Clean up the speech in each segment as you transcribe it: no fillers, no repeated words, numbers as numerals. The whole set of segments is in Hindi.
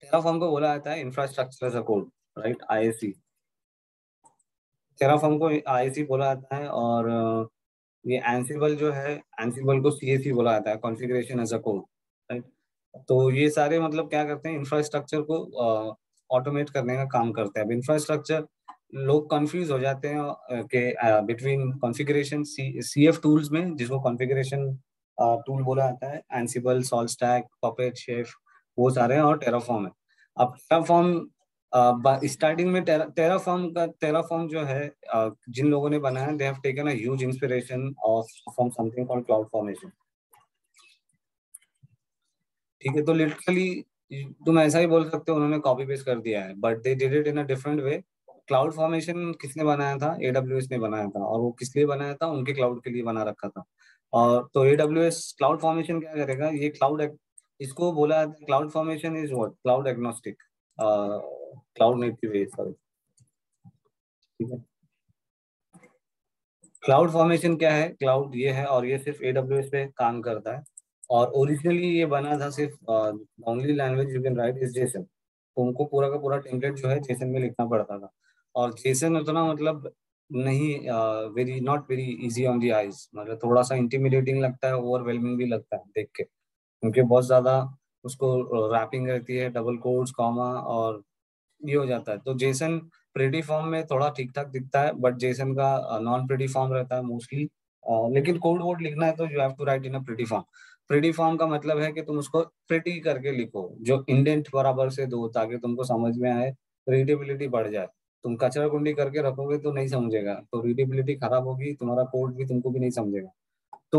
टेराफॉर्म को बोला जाता है infrastructure as a code, right, IAC. Terraform को आईएसी बोला जाता है, और ये एंसिबल जो है, एंसिबल को सीएसी बोला जाता है, configuration as a code, right. तो ये सारे मतलब क्या करते हैं, इंफ्रास्ट्रक्चर को ऑटोमेट करने का काम करते हैं। अब इंफ्रास्ट्रक्चर लोग कंफ्यूज हो जाते हैं कि बिटवीन कॉन्फ़िगरेशन सीएफ टूल्स में, जिसको कॉन्फ़िगरेशन टूल बोला जाता है, Ansible, salt stack, puppet, chef, वो सारे हैं, और टेराफॉर्म है। अब टेराफॉर्म स्टार्टिंग में टेराफॉर्म जो है, जिन लोगों ने बनाया, they have taken a huge inspiration of from something called cloud formation. ठीक है, तो लिटरली तुम ऐसा ही बोल सकते हो उन्होंने कॉपी पेस्ट कर दिया है, but they did it in a different way. Cloud formation किसने बनाया था? एडब्ल्यूएस ने बनाया था, और वो किस लिए बनाया था? उनके क्लाउड के लिए बना रखा था। और तो एडब्ल्यूएस क्लाउड फॉर्मेशन क्या करेगा, ये इसको बोला जाता है, cloud formation is what, cloud agnostic, cloud native है, सॉरी। ठीक है, क्लाउड फॉर्मेशन क्या है? क्लाउड ये है, और ये सिर्फ एडब्ल्यूएस पे काम करता है। और ओरिजिनली ये बना था सिर्फ, only language you can write is JSON. तो उनको पूरा का पूरा टेम्पलेट जो है जेसन में लिखना पड़ता था। और जेसन उतना मतलब नहीं, very not very easy on the eyes, मतलब थोड़ा सा इंटिमिडेटिंग लगता है, ओवरवेलमिंग भी लगता है देख के, क्योंकि बहुत ज्यादा उसको रैपिंग रहती है, डबल कोड्स, कॉमा, और ये हो जाता है। तो जेसन प्रेटी फॉर्म में थोड़ा ठीक ठाक दिखता है, बट जेसन का नॉन प्रेटी फॉर्म रहता है मोस्टली। लेकिन कोड वोड लिखना है तो you have to write in a pretty form. Pretty form का मतलब है कि तुम उसको प्रेटी करके लिखो, जो इंडेंट बराबर से दो, ताकि तुमको समझ में आए, रीडेबिलिटी बढ़ जाए। तुम कचरा कुंडी करके रखोगे तो नहीं समझेगा, तो रीडेबिलिटी खराब होगी, तुम्हारा कोड भी तुमको भी नहीं समझेगा। तो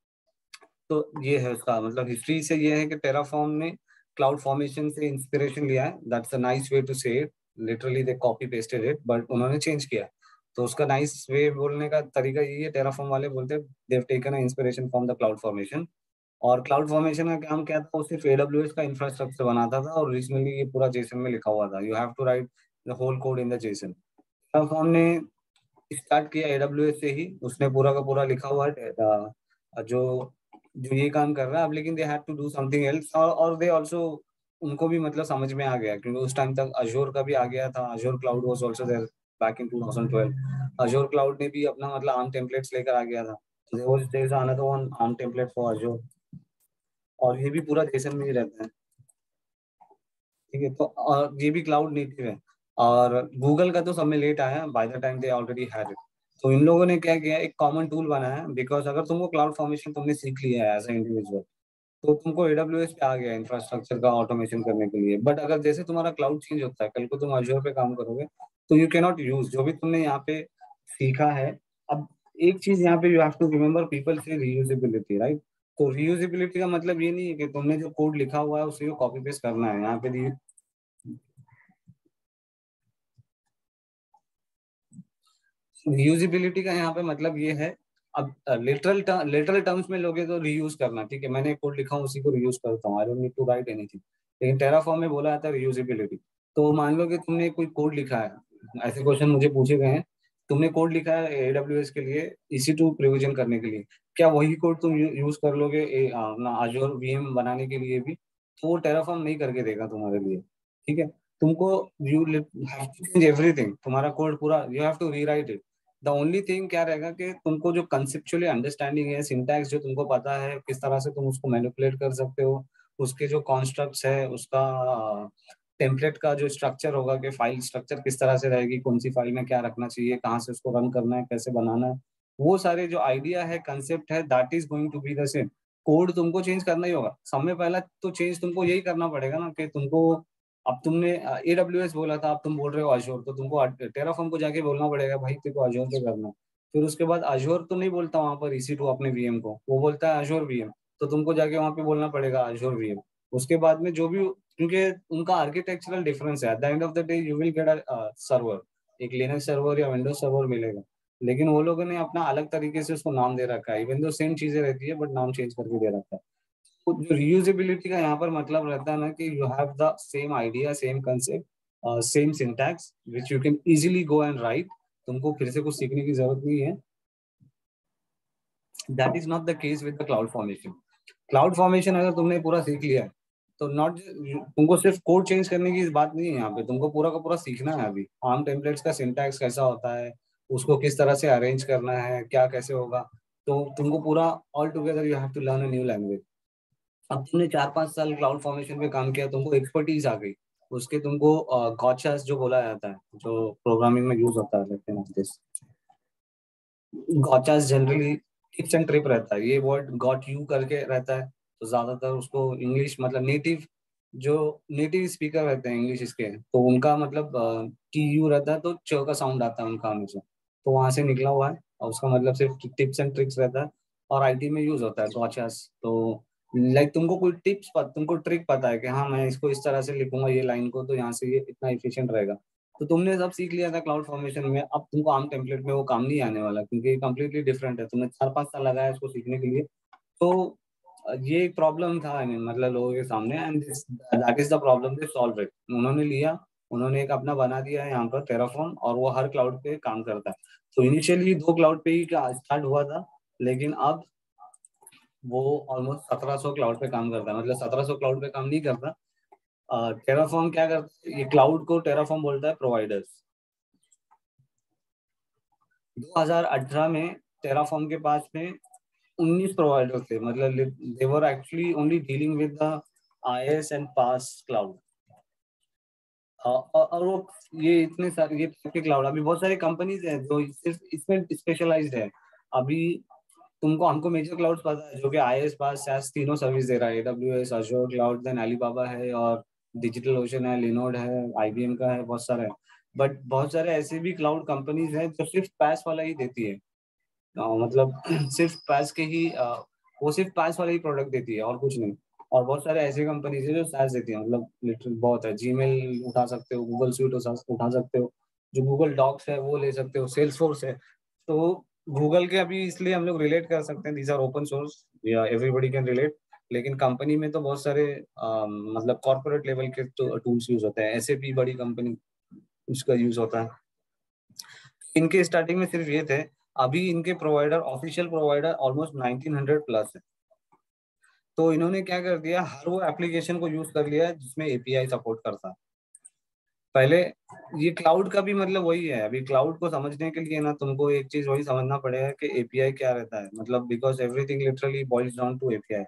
ये है उसका मतलब, हिस्ट्री से ये है कि टेराफॉर्म ने क्लाउड फॉर्मेशन से इंस्पिरेशन लिया है। That's a nice way to say it. Literally they copy pasted it, but उन्होंने चेंज किया। तो उसका नाइस वे बोलने का तरीका यही है, टेराफॉर्म वाले बोलते हैं they have taken a inspiration from the cloud formation. और क्लाउड फॉर्मेशन का काम क्या था? वो सिर्फ एडब्ल्यूएस का इंफ्रास्ट्रक्चर बनाता था, और ओरिजिनली ये पूरा जेसन में लिखा हुआ था, you have to write the whole code in the JSON. Terraform ने स्टार्ट किया एडब्ल्यूएस से ही, उसने पूरा का पूरा लिखा हुआ है, जो जो ये काम कर रहा है अब। लेकिन they had to do something else, और दे आल्सो, उनको भी मतलब समझ में आ गया, क्योंकि उस टाइम तक अजोर का भी आ गया था। Azure cloud was also there back in 2012। Azure cloud ने भी अपना मतलब आर्म टेम्पलेट्स लेकर आ गया था। There is another one ARM template for Azure, और ये भी पूरा जेसन में ही रहता है। ठीक है, तो ये भी क्लाउड नेटिव है। और गूगल का तो सब में लेट आया, by the time they already had it. तो इन लोगों ने क्या किया, एक कॉमन टूल बनाया, बिकॉज अगर तुमको क्लाउड फॉर्मेशन तुमने सीख लिया है एज ए इंडिविजुअल, तो तुमको एडब्ल्यूएस पे आ गया इंफ्रास्ट्रक्चर का ऑटोमेशन करने के लिए। बट अगर जैसे तुम्हारा क्लाउड चेंज होता है, कल को तुम अजूर पे काम करोगे, तो यू कैन नॉट यूज जो भी तुमने यहाँ पे सीखा है। अब एक चीज यहाँ पे you have to remember, people say reusability, right. तो रीयूजेबिलिटी का मतलब ये नहीं है कि तुमने जो कोड लिखा हुआ है उसे कॉपी पेस्ट करना है। यहाँ पे रीयूजेबिलिटी का यहाँ पे मतलब ये है, अब लिटरल टर्म्स में लोगे तो रीयूज करना, ठीक है, मैंने कोड लिखा हूँ उसी को रीयूज करता हूँ, I don't need to write anything. लेकिन टेराफॉर्म में बोला जाता है रीयूजेबिलिटी। तो मान लो कि तुमने कोई कोड लिखा है, ऐसे क्वेश्चन मुझे पूछे गए हैं, तुमने कोड लिखा है एडब्ल्यूएस के लिए, EC2 प्रोविजन करने के लिए, क्या वही कोड तुम यूज कर लोगे अपना आजोर वीएम बनाने के लिए भी? तो वो टेराफॉर्म नहीं करके देगा तुम्हारे लिए। ठीक है, तुमको you have to change everything, तुम्हारा कोड पूरा you have to rewrite it. The only thing क्या रहेगा कि तुमको जो कंसेप्चुअली अंडरस्टैंडिंग है, सिंटैक्स जो तुमको पता है, किस तरह से तुम उसको मैनिपुलेट कर सकते हो, उसके जो कॉन्स्ट्रक्ट्स है, उसका टेम्पलेट का जो स्ट्रक्चर होगा, कि फाइल स्ट्रक्चर किस तरह से रहेगी, कौन सी फाइल में क्या रखना चाहिए, कहाँ से उसको रन करना है, कैसे बनाना है, वो सारे जो आइडिया है, कंसेप्ट है, that is going to be the same. Code तुमको चेंज करना ही होगा। सब में पहला तो चेंज तुमको यही करना पड़ेगा ना, कि तुमको, अब तुमने एडब्ल्यूएस बोला था, अब तुम बोल रहे हो अजोर, तो तुमको टेराफॉर्म को जाके बोलना पड़ेगा, भाई तेरे को अजोर पे करना है। फिर उसके बाद अजोर तो नहीं बोलता वहां पर EC2 अपने वीएम को, वो बोलता है अजोर वीएम। तो तुमको जाके वहां पे बोलना पड़ेगा अजोर वीएम। उसके बाद में जो भी, क्योंकि उनका आर्किटेक्चरल डिफरेंस है, at the end of the day you will get a server, एक लिनक्स सर्वर या विंडोज सर्वर मिलेगा। लेकिन वो लोगों ने अपना अलग तरीके से उसको नाम दे रखा है, इवन दो सेम चीजें रहती है, बट नाम चेंज करके दे रखा है। तो जो रीयूजेबिलिटी का यहाँ पर मतलब रहता है ना, कि you have the same idea, same concept, same syntax which you can easily go and write. तुमको फिर से कुछ सीखने की जरूरत नहीं है। That is not the case with the cloud formation. Cloud formation अगर तुमने पूरा सीख लिया है, तो नॉट, तुमको सिर्फ कोड चेंज करने की इस बात नहीं है यहाँ पे, तुमको पूरा का पूरा सीखना है अभी। आर्म टेम्पलेट्स का सिंटैक्स कैसा होता है, उसको किस तरह से अरेंज करना है, क्या कैसे होगा। तो तुमको पूरा all together you have to learn a new language. अब तुमने 4-5 साल क्लाउड फॉर्मेशन पे काम किया, तुमको एक्सपर्टीज आ गई। उसके तुमको गॉचास जो बोला जाता है, जो प्रोग्रामिंग में यूज होता है, लेकिन this gotchas generally tips and trip रहता है, ये वर्ड गॉट यू करके रहता है। तो ज्यादातर उसको इंग्लिश मतलब नेटिव, जो नेटिव स्पीकर रहते हैं इंग्लिश इसके, तो उनका मतलब टी यू रहता है, तो च का साउंड आता है उनका हमेशा, तो वहां से निकला हुआ है। और उसका मतलब सिर्फ टिप्स एंड ट्रिक्स रहता है, और आईटी में यूज होता है गॉचास। तो लाइक तुमको कोई तुमको ट्रिक पता है कि हाँ मैं इसको इस तरह से लिखूंगा ये लाइन को, तो यहाँ से ये इतना इफिशियंट रहेगा। तो तुमने सब सीख लिया था क्लाउड फॉर्मेशन में, अब तुमको आम टेम्पलेट में वो काम नहीं आने वाला, क्योंकि ये कम्प्लीटली डिफरेंट है। तुमने 4-5 साल लगाया इसको सीखने के लिए। तो ये एक प्रॉब्लम था, I mean, मतलब लोगों के सामने, and that is the problem they solve it. उन्होंने लिया, उन्होंने एक अपना बना दिया है यहाँ पर टेराफॉर्म, और वो हर क्लाउड पे काम करता है। तो इनिशियली 2 क्लाउड पे ही स्टार्ट हुआ था, लेकिन अब वो ऑलमोस्ट 1700 क्लाउड पे काम करता है। मतलब 1700 क्लाउड पे काम नहीं करता। टेराफॉर्म क्या करता है, ये क्लाउड को टेराफॉर्म बोलता है प्रोवाइडर्स। 2018 में टेराफॉर्म के पास में 19 प्रोवाइडर थे, मतलब they were actually only dealing with the IaaS and PaaS cloud. और वो ये इतने सारे ये type के क्लाउड, अभी बहुत सारी कंपनीज हैं जो सिर्फ इसमें स्पेशलाइज्ड है। अभी तुमको हमको मेजर क्लाउड्स पता है, जो कि आईएस पास SaaS तीनों सर्विस दे रहा है, AWS, Azure cloud, then Alibaba है, और डिजिटल ओशन है, लिनोड है, आईबीएम का है, बहुत सारे हैं। बट बहुत सारे ऐसे भी क्लाउड कंपनीज हैं जो सिर्फ पैस वाला ही देती है। मतलब सिर्फ पैस के ही वो सिर्फ पैस वाले ही प्रोडक्ट देती है और कुछ नहीं। और बहुत सारे ऐसे कंपनीज है जो SaaS देती है, मतलब लिटरल बहुत है। जीमेल उठा सकते हो, गूगल स्वीट उठा सकते हो, जो गूगल डॉक्स है वो ले सकते हो, सेल्सफोर्स है। तो गूगल के अभी इसलिए हम लोग रिलेट कर सकते हैं, दीज आर ओपन सोर्स, या एवरीबॉडी कैन रिलेट। लेकिन कंपनी में तो बहुत सारे मतलब कॉर्पोरेट लेवल के टूल्स यूज होते हैं, एसएपी बड़ी कंपनी उसका यूज होता है। इनके स्टार्टिंग में सिर्फ ये थे। अभी इनके provider, official provider almost 1900 plus है। तो इन्होंने क्या कर दिया, हर वो एप्लीकेशन को यूज कर लिया है जिसमें एपीआई सपोर्ट करता है। पहले ये क्लाउड का भी मतलब वही है। अभी क्लाउड को समझने के लिए ना तुमको एक चीज वही समझना पड़ेगा कि एपीआई क्या रहता है, मतलब because everything literally boils down to API.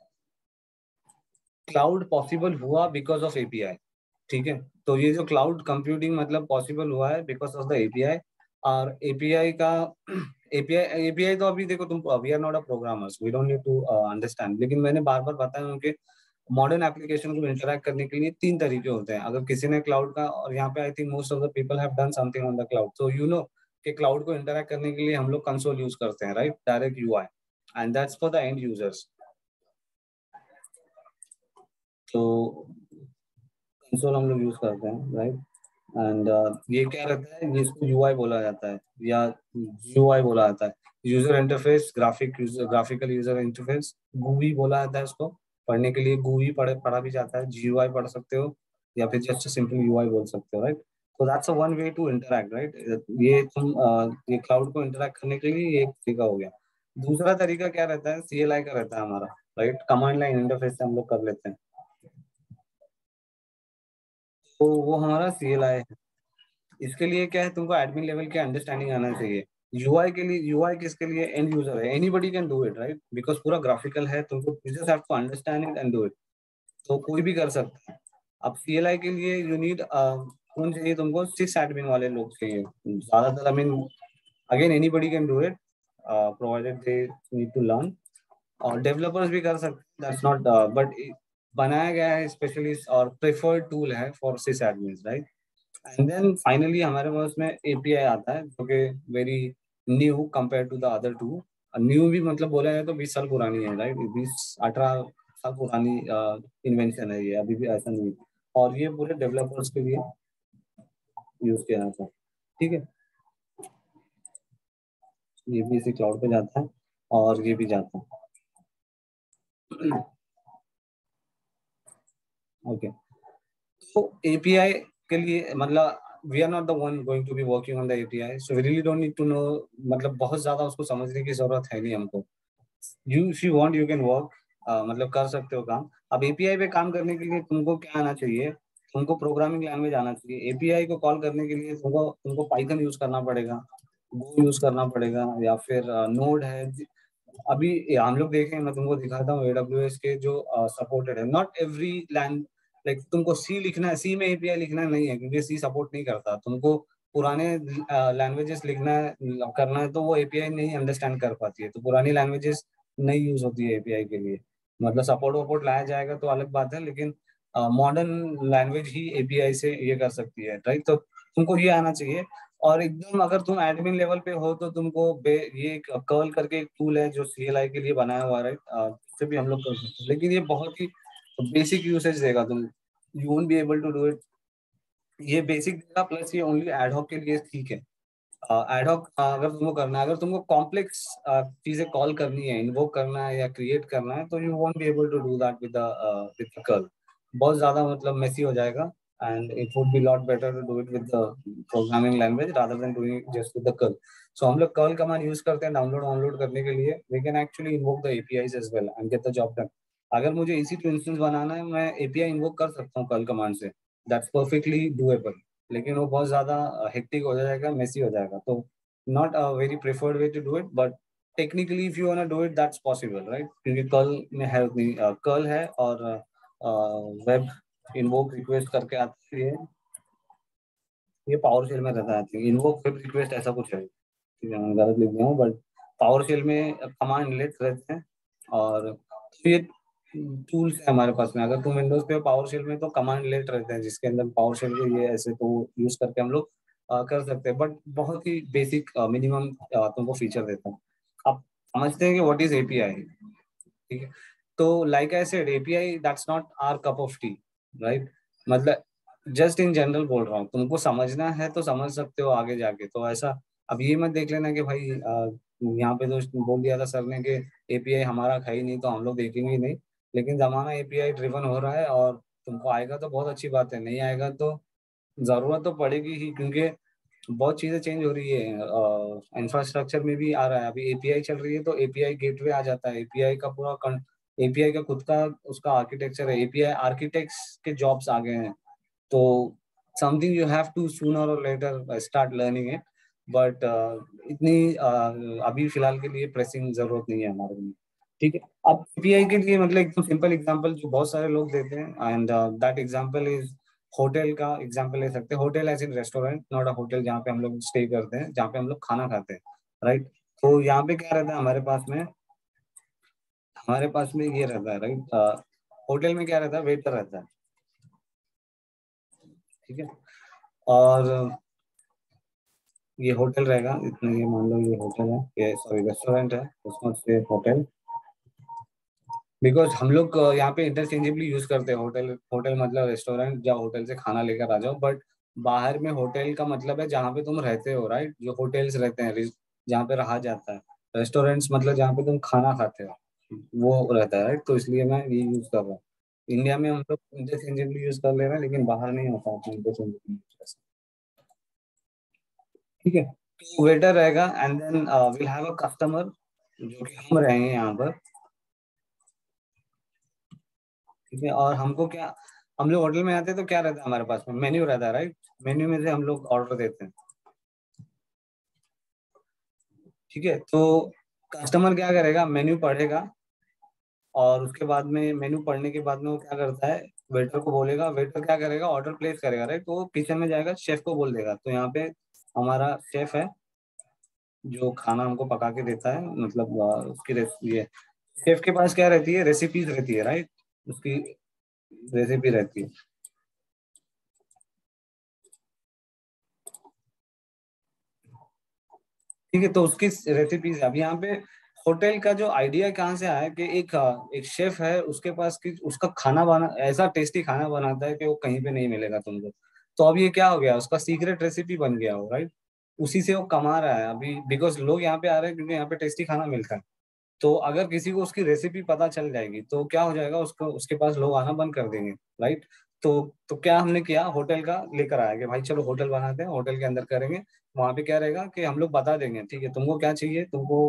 Cloud possible हुआ बिकॉज ऑफ एपीआई, ठीक है। तो ये जो क्लाउड कंप्यूटिंग मतलब पॉसिबल हुआ है बिकॉज ऑफ द एपीआई। और एपीआई का एपीआई एपीआई तो अभी देखो, तुम we are not a programmers, we don't need to understand, लेकिन मैंने बार बार बताया हूँ कि मॉडर्न एप्लीकेशन को इंटरैक्ट करने के लिए 3 तरीके होते हैं। अगर किसी ने क्लाउड का, और यहाँ पे I think most of the people have done something on the cloud, तो यू नो कि क्लाउड को इंटरैक्ट करने के लिए हम लोग कंसोल यूज करते हैं, right, direct UI, and that's for the end users. तो कंसोल हम लोग यूज करते हैं, राइट। एंड ये क्या रहता है, ये इसको यूआई बोला जाता है, या यूआई बोला जाता है, user interface, graphical user interface, GUI बोला जाता है इसको। पढ़ने के लिए गूई पढ़ा भी जाता है, जीयूआई पढ़ सकते हो, या फिर जस्ट सिंपल यूआई बोल सकते हो, राइट। तो that's a one way to interact, right. ये तुम ये क्लाउड को इंटरैक्ट करने के लिए ये एक तरीका हो गया। दूसरा तरीका क्या रहता है, सीएलआई का रहता है हमारा, राइट। कमांड लाइन इंटरफेस से हम लोग कर लेते हैं। तो वो हमारा सीएलआई है। इसके लिए क्या है, तुमको एडमिन लेवल के अंडरस्टैंडिंग आना चाहिए। यूआई के लिए, यूआई किसके लिए, एंड यूजर है, anybody can do it, right, because पूरा ग्राफिकल है, तुमको you just have to understand it and do it. तो कोई भी कर सकता है। अब सीएलआई के लिए यू नीड कौन चाहिए तुमको, 6 एडमिन वाले लोग चाहिए ज्यादातर। I mean again anybody can do it provided they need to learn. और डेवलपर्स भी कर सकते हैं, दैट्स नॉट, बट बनाया गया है स्पेशली और प्रेफर्ड टूल है for sys admin, right. And then finally हमारे पास में एपीआई आता है, जो कि very new compare to the other two. New भी मतलब बोला जाए तो 20 साल पुरानी है, राइट, 20-18 साल पुरानी इन्वेंशन है ये, अभी भी ऐसा नहीं है। और ये पूरे डेवलपर्स के लिए यूज किया जाता है, ठीक है। ये भी इसी क्लाउड पे जाता है, और ये भी जाता है। ओके। तो एपीआई के लिए मतलब we are not the one going to be working on the API, so we really don't need to know, मतलब बहुत ज्यादा उसको समझने की जरूरत है नहीं हमको। You if you want you can work, मतलब कर सकते हो काम। अब एपीआई पे काम करने के लिए तुमको क्या आना चाहिए, तुमको प्रोग्रामिंग लैंग्वेज आना चाहिए। एपीआई को कॉल करने के लिए तुमको तुमको पाइथन यूज करना पड़ेगा, गो यूज करना पड़ेगा, या फिर नोड है। अभी हम लोग देखें, मैं तुमको दिखाता हूँ एडब्ल्यूएस के जो सपोर्टेड है। नॉट एवरी लैंग लाइक तुमको सी लिखना है, सी में एपीआई लिखना नहीं है क्योंकि सी सपोर्ट नहीं करता। तुमको पुराने लैंग्वेजेस लिखना है, करना है, तो वो एपीआई नहीं अंडरस्टैंड कर पाती है, तो पुरानी लैंग्वेजेस नहीं यूज होती है एपीआई के लिए। मतलब सपोर्ट वपोर्ट लाया जाएगा तो अलग बात है, लेकिन मॉडर्न लैंग्वेज ही एपीआई से ये कर सकती है, राइट। तो तुमको ये आना चाहिए। और एकदम अगर तुम एडमिन लेवल पे हो तो तुमको ये एक कर्ल करके एक टूल है जो सीएलआई के लिए बनाया हुआ है, राइट। उससे भी हम लोग कर सकते हैं, लेकिन ये बहुत ही बेसिक यूसेज देगा। तुम you won't be able to do it. ये बेसिक देगा, प्लस ये ओनली एडहॉक के लिए ठीक है। एडहॉक अगर तुमको करना है, अगर तुमको कॉम्प्लेक्स चीजें कॉल करनी है, इन्वोक करना है या क्रिएट करना है, तो you won't be able to do that with curl. बहुत ज्यादा मतलब मेसी हो जाएगा। And it would be lot better to do it with the programming language rather than doing just with the curl. So हम लोग कर्ल कमांड यूज करते हैं डाउनलोड डाउनलोड करने के लिए। We can actually invoke the APIs as well and get the job done. अगर मुझे इसी टू इंस्टेंस बनाना है, मैं एपीआई इन्वोक कर सकता हूँ कर्ल कमांड से। That's perfectly doable. लेकिन वो बहुत ज्यादा हेक्टिक हो जाएगा, मेसी हो जाएगा। तो not a very preferred way to do it, but technically if you wanna do it that's possible, right? क्योंकि कर्ल में है उतनी कर्ल है, और वेब इन्वोक रिक्वेस्ट करके आती है। ये पावर शेल में रहता है, इन्वोक वेब रिक्वेस्ट ऐसा कुछ है। ठीक है, मैं गलत लिख दिया हूँ, बट पावर शेल में कमांड लेट रहते हैं। और तो ये टूल्स है हमारे पास में। अगर तुम विंडोज पे हो पावर शेल में, तो कमांड लेट रहते हैं जिसके अंदर पावर शेल के ये ऐसे तो यूज करके हम लोग कर सकते हैं। बट बहुत ही बेसिक मिनिमम तुमको फीचर देता है। आप समझते हैं कि व्हाट इज एपीआई, ठीक है। तो like I said, API that's not our cup of tea, right. मतलब जस्ट इन जनरल बोल रहा हूँ, तुमको समझना है तो समझ सकते हो आगे जाके, तो ऐसा अब ये मत देख लेना कि भाई यहाँ पे तो बोल दिया था सर ने कि एपीआई हमारा है ही नहीं तो हम लोग देखेंगे ही नहीं। लेकिन जमाना एपीआई ड्रिवन हो रहा है, और तुमको आएगा तो बहुत अच्छी बात है, नहीं आएगा तो जरूरत तो पड़ेगी ही, क्योंकि बहुत चीजें चेंज हो रही है। इंफ्रास्ट्रक्चर में भी आ रहा है। अभी एपीआई चल रही है तो एपीआई गेटवे आ जाता है। एपीआई का पूरा एपीआई का खुद का उसका आर्किटेक्चर है। एपीआई आर्किटेक्ट्स के जॉब्स आ गए हैं। तो something you have to sooner और later start learning it. But इतनी अभी फिलहाल के लिए प्रेसिंग जरूरत नहीं है हमारे लिए, ठीक है। अब एपीआई के लिए मतलब एकदम सिंपल एग्जांपल जो बहुत सारे लोग देते हैं, and that example is hotel का एग्जांपल ले सकते हैं। Hotel as in restaurant, not a hotel जहाँ पे हम लोग स्टे करते हैं, जहाँ पे हम लोग खाना खाते हैं, राइट। तो यहाँ पे क्या रहता है हमारे पास में ये रहता है, राइट। होटल में क्या रहता है, वेटर रहता है, ठीक है। और ये होटल रहेगा इतना, ये मान लो ये होटल है, ये सॉरी रेस्टोरेंट है, उसमें से होटल। बिकॉज हम लोग यहाँ पे इंटरचेंजेबली यूज करते हैं होटल। होटल मतलब रेस्टोरेंट, या होटल से खाना लेकर आ जाओ। बट बाहर में होटल का मतलब है जहाँ पे तुम रहते हो, राइट। जो होटल्स रहते हैं जहाँ पे रहा जाता है। रेस्टोरेंट्स मतलब जहाँ पे तुम खाना खाते हो, वो रहता है, राइट। तो इसलिए मैं ये यूज कर रहा हूँ। इंडिया में हम लोग इंटरचेंजेबली यूज कर ले रहे हैं, लेकिन बाहर नहीं होता इंटरचेंजेबली, ठीक है। तो वेटर रहेगा, and then will have a customer जो कि हम रहेंगे यहाँ पर, ठीक है। और हमको क्या, हम लोग होटल में आते हैं तो क्या रहता है हमारे पास में, मेन्यू रहता है, राइट। मेन्यू में से हम लोग ऑर्डर देते हैं, ठीक है। तो कस्टमर क्या करेगा, मेन्यू पढ़ेगा, और उसके बाद में मेन्यू पढ़ने के बाद में वो क्या करता है, वेटर को बोलेगा। वेटर क्या करेगा, ऑर्डर प्लेस करेगा, राइट। तो वो किचन में जाएगा, शेफ को बोल देगा। तो यहाँ पे हमारा शेफ है जो खाना हमको पका के देता है, मतलब उसकी ये शेफ के पास क्या रहती है, रेसिपीज रहती है, राइट। उसकी रेसिपी रहती है, ठीक है। तो उसकी रेसिपीज, अब यहाँ पे होटल का जो आइडिया कहाँ से आया कि एक शेफ है, उसके पास की उसका खाना बना ऐसा टेस्टी खाना बनाता है कि वो कहीं पे नहीं मिलेगा तुमको। तो अब ये क्या हो गया, उसका सीक्रेट रेसिपी बन गया हो, राइट। उसी से वो कमा रहा है अभी, बिकॉज लोग यहाँ पे आ रहे हैं क्योंकि यहाँ पे टेस्टी खाना मिलता है। तो अगर किसी को उसकी रेसिपी पता चल जाएगी तो क्या हो जाएगा, उसको उसके पास लोग आना बंद कर देंगे, राइट। तो क्या हमने किया, होटल का लेकर आया कि भाई चलो होटल बनाते हैं, होटल के अंदर करेंगे। वहां पे क्या रहेगा कि हम लोग बता देंगे, ठीक है, तुमको क्या चाहिए, तुमको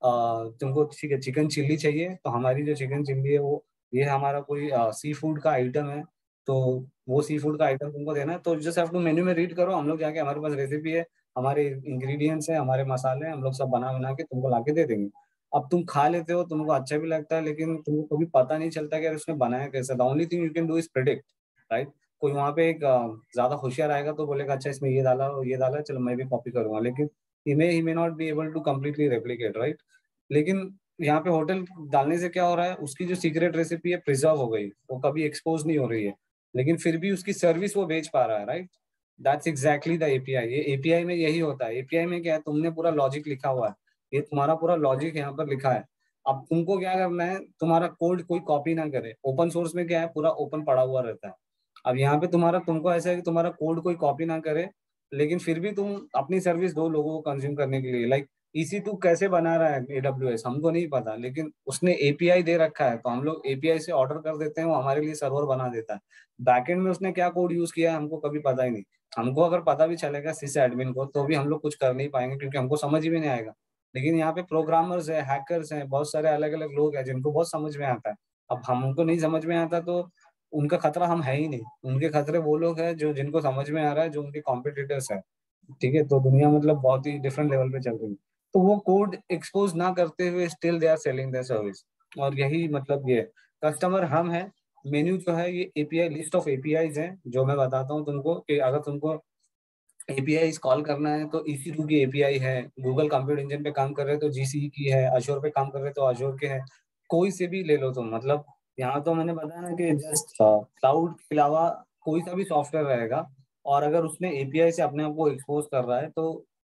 तुमको ठीक है चिकन चिल्ली चाहिए, तो हमारी जो चिकन चिल्ली है वो ये हमारा कोई सी फूड का आइटम है, तो वो सी फूड का आइटम तुमको देना है, तो जस्ट आप मेन्यू में रीड करो, हम लोग जाके हमारे पास रेसिपी है, हमारे इंग्रेडिएंट्स है, हमारे मसाले हैं, हम लोग सब बना बना के तुमको लाके दे देंगे। अब तुम खा लेते हो, तुमको अच्छा भी लगता है, लेकिन तुमको कभी पता नहीं चलता कि यार उसने बनाया कैसे। The only thing you can do is predict, right. कोई वहां पे एक ज्यादा होशियार आएगा तो बोलेगा अच्छा इसमें ये डाला और ये डाला, चलो मैं भी कॉपी करूंगा, लेकिन he may not be able to completely replicate, right. लेकिन यहाँ पे होटल डालने से क्या हो रहा है, उसकी जो सीक्रेट रेसिपी है प्रिजर्व हो गई, वो कभी एक्सपोज नहीं हो रही है, लेकिन फिर भी उसकी सर्विस वो बेच पा रहा है, right. That's exactly the API. ये एपीआई में यही होता है। एपीआई में क्या है, तुमने पूरा लॉजिक लिखा हुआ है, ये तुम्हारा पूरा लॉजिक यहाँ पर लिखा है। अब तुमको क्या करना है, तुम्हारा कोड कोई कॉपी ना करे। ओपन सोर्स में क्या है, पूरा ओपन पड़ा हुआ रहता है। अब यहाँ पे तुमको ऐसा है कि तुम्हारा कोड कोई कॉपी ना करे, लेकिन फिर भी तुम अपनी सर्विस दो लोगों को कंज्यूम करने के लिए। लाइक EC2 कैसे बना रहा है AWS हमको नहीं पता, लेकिन उसने एपीआई दे रखा है, तो हम लोग एपीआई से ऑर्डर कर देते हैं, वो हमारे लिए सर्वर बना देता है। बैकएंड में उसने क्या कोड यूज किया है हमको कभी पता ही नहीं। हमको अगर पता भी चलेगा सिस एडमिन को, तो भी हम लोग कुछ कर नहीं पाएंगे, क्योंकि हमको समझ ही भी नहीं आएगा। लेकिन यहाँ पे प्रोग्रामर्स है, हैकर्स हैं, बहुत सारे अलग अलग लोग हैं जिनको बहुत समझ में आता है। अब हमको नहीं समझ में आता, तो उनका खतरा हम है ही नहीं। उनके खतरे वो लोग हैं जो जिनको समझ में आ रहा है, जो उनके कॉम्पिटिटर्स है। ठीक है, तो दुनिया मतलब बहुत ही डिफरेंट लेवल पे चल रही है। तो वो कोड एक्सपोज ना करते हुए still they are selling their service. और यही मतलब ये कस्टमर हम है। मेन्यू जो है ये एपीआई, लिस्ट ऑफ एपीआईज है, जो मैं बताता हूँ तुमको कि अगर तुमको एपीआई कॉल करना है तो EC2 की एपीआई है, गूगल कंप्यूटर इंजन पे काम कर रहे हो तो GCE की है, अश्योर पे काम कर रहे हो तो अश्योर के है। कोई से भी ले लो तुम, मतलब यहाँ तो मैंने बताया ना कि जस्ट क्लाउड के अलावा कोई सा भी सॉफ्टवेयर रहेगा, और अगर उसने एपीआई से अपने आप को एक्सपोज कर रहा है, तो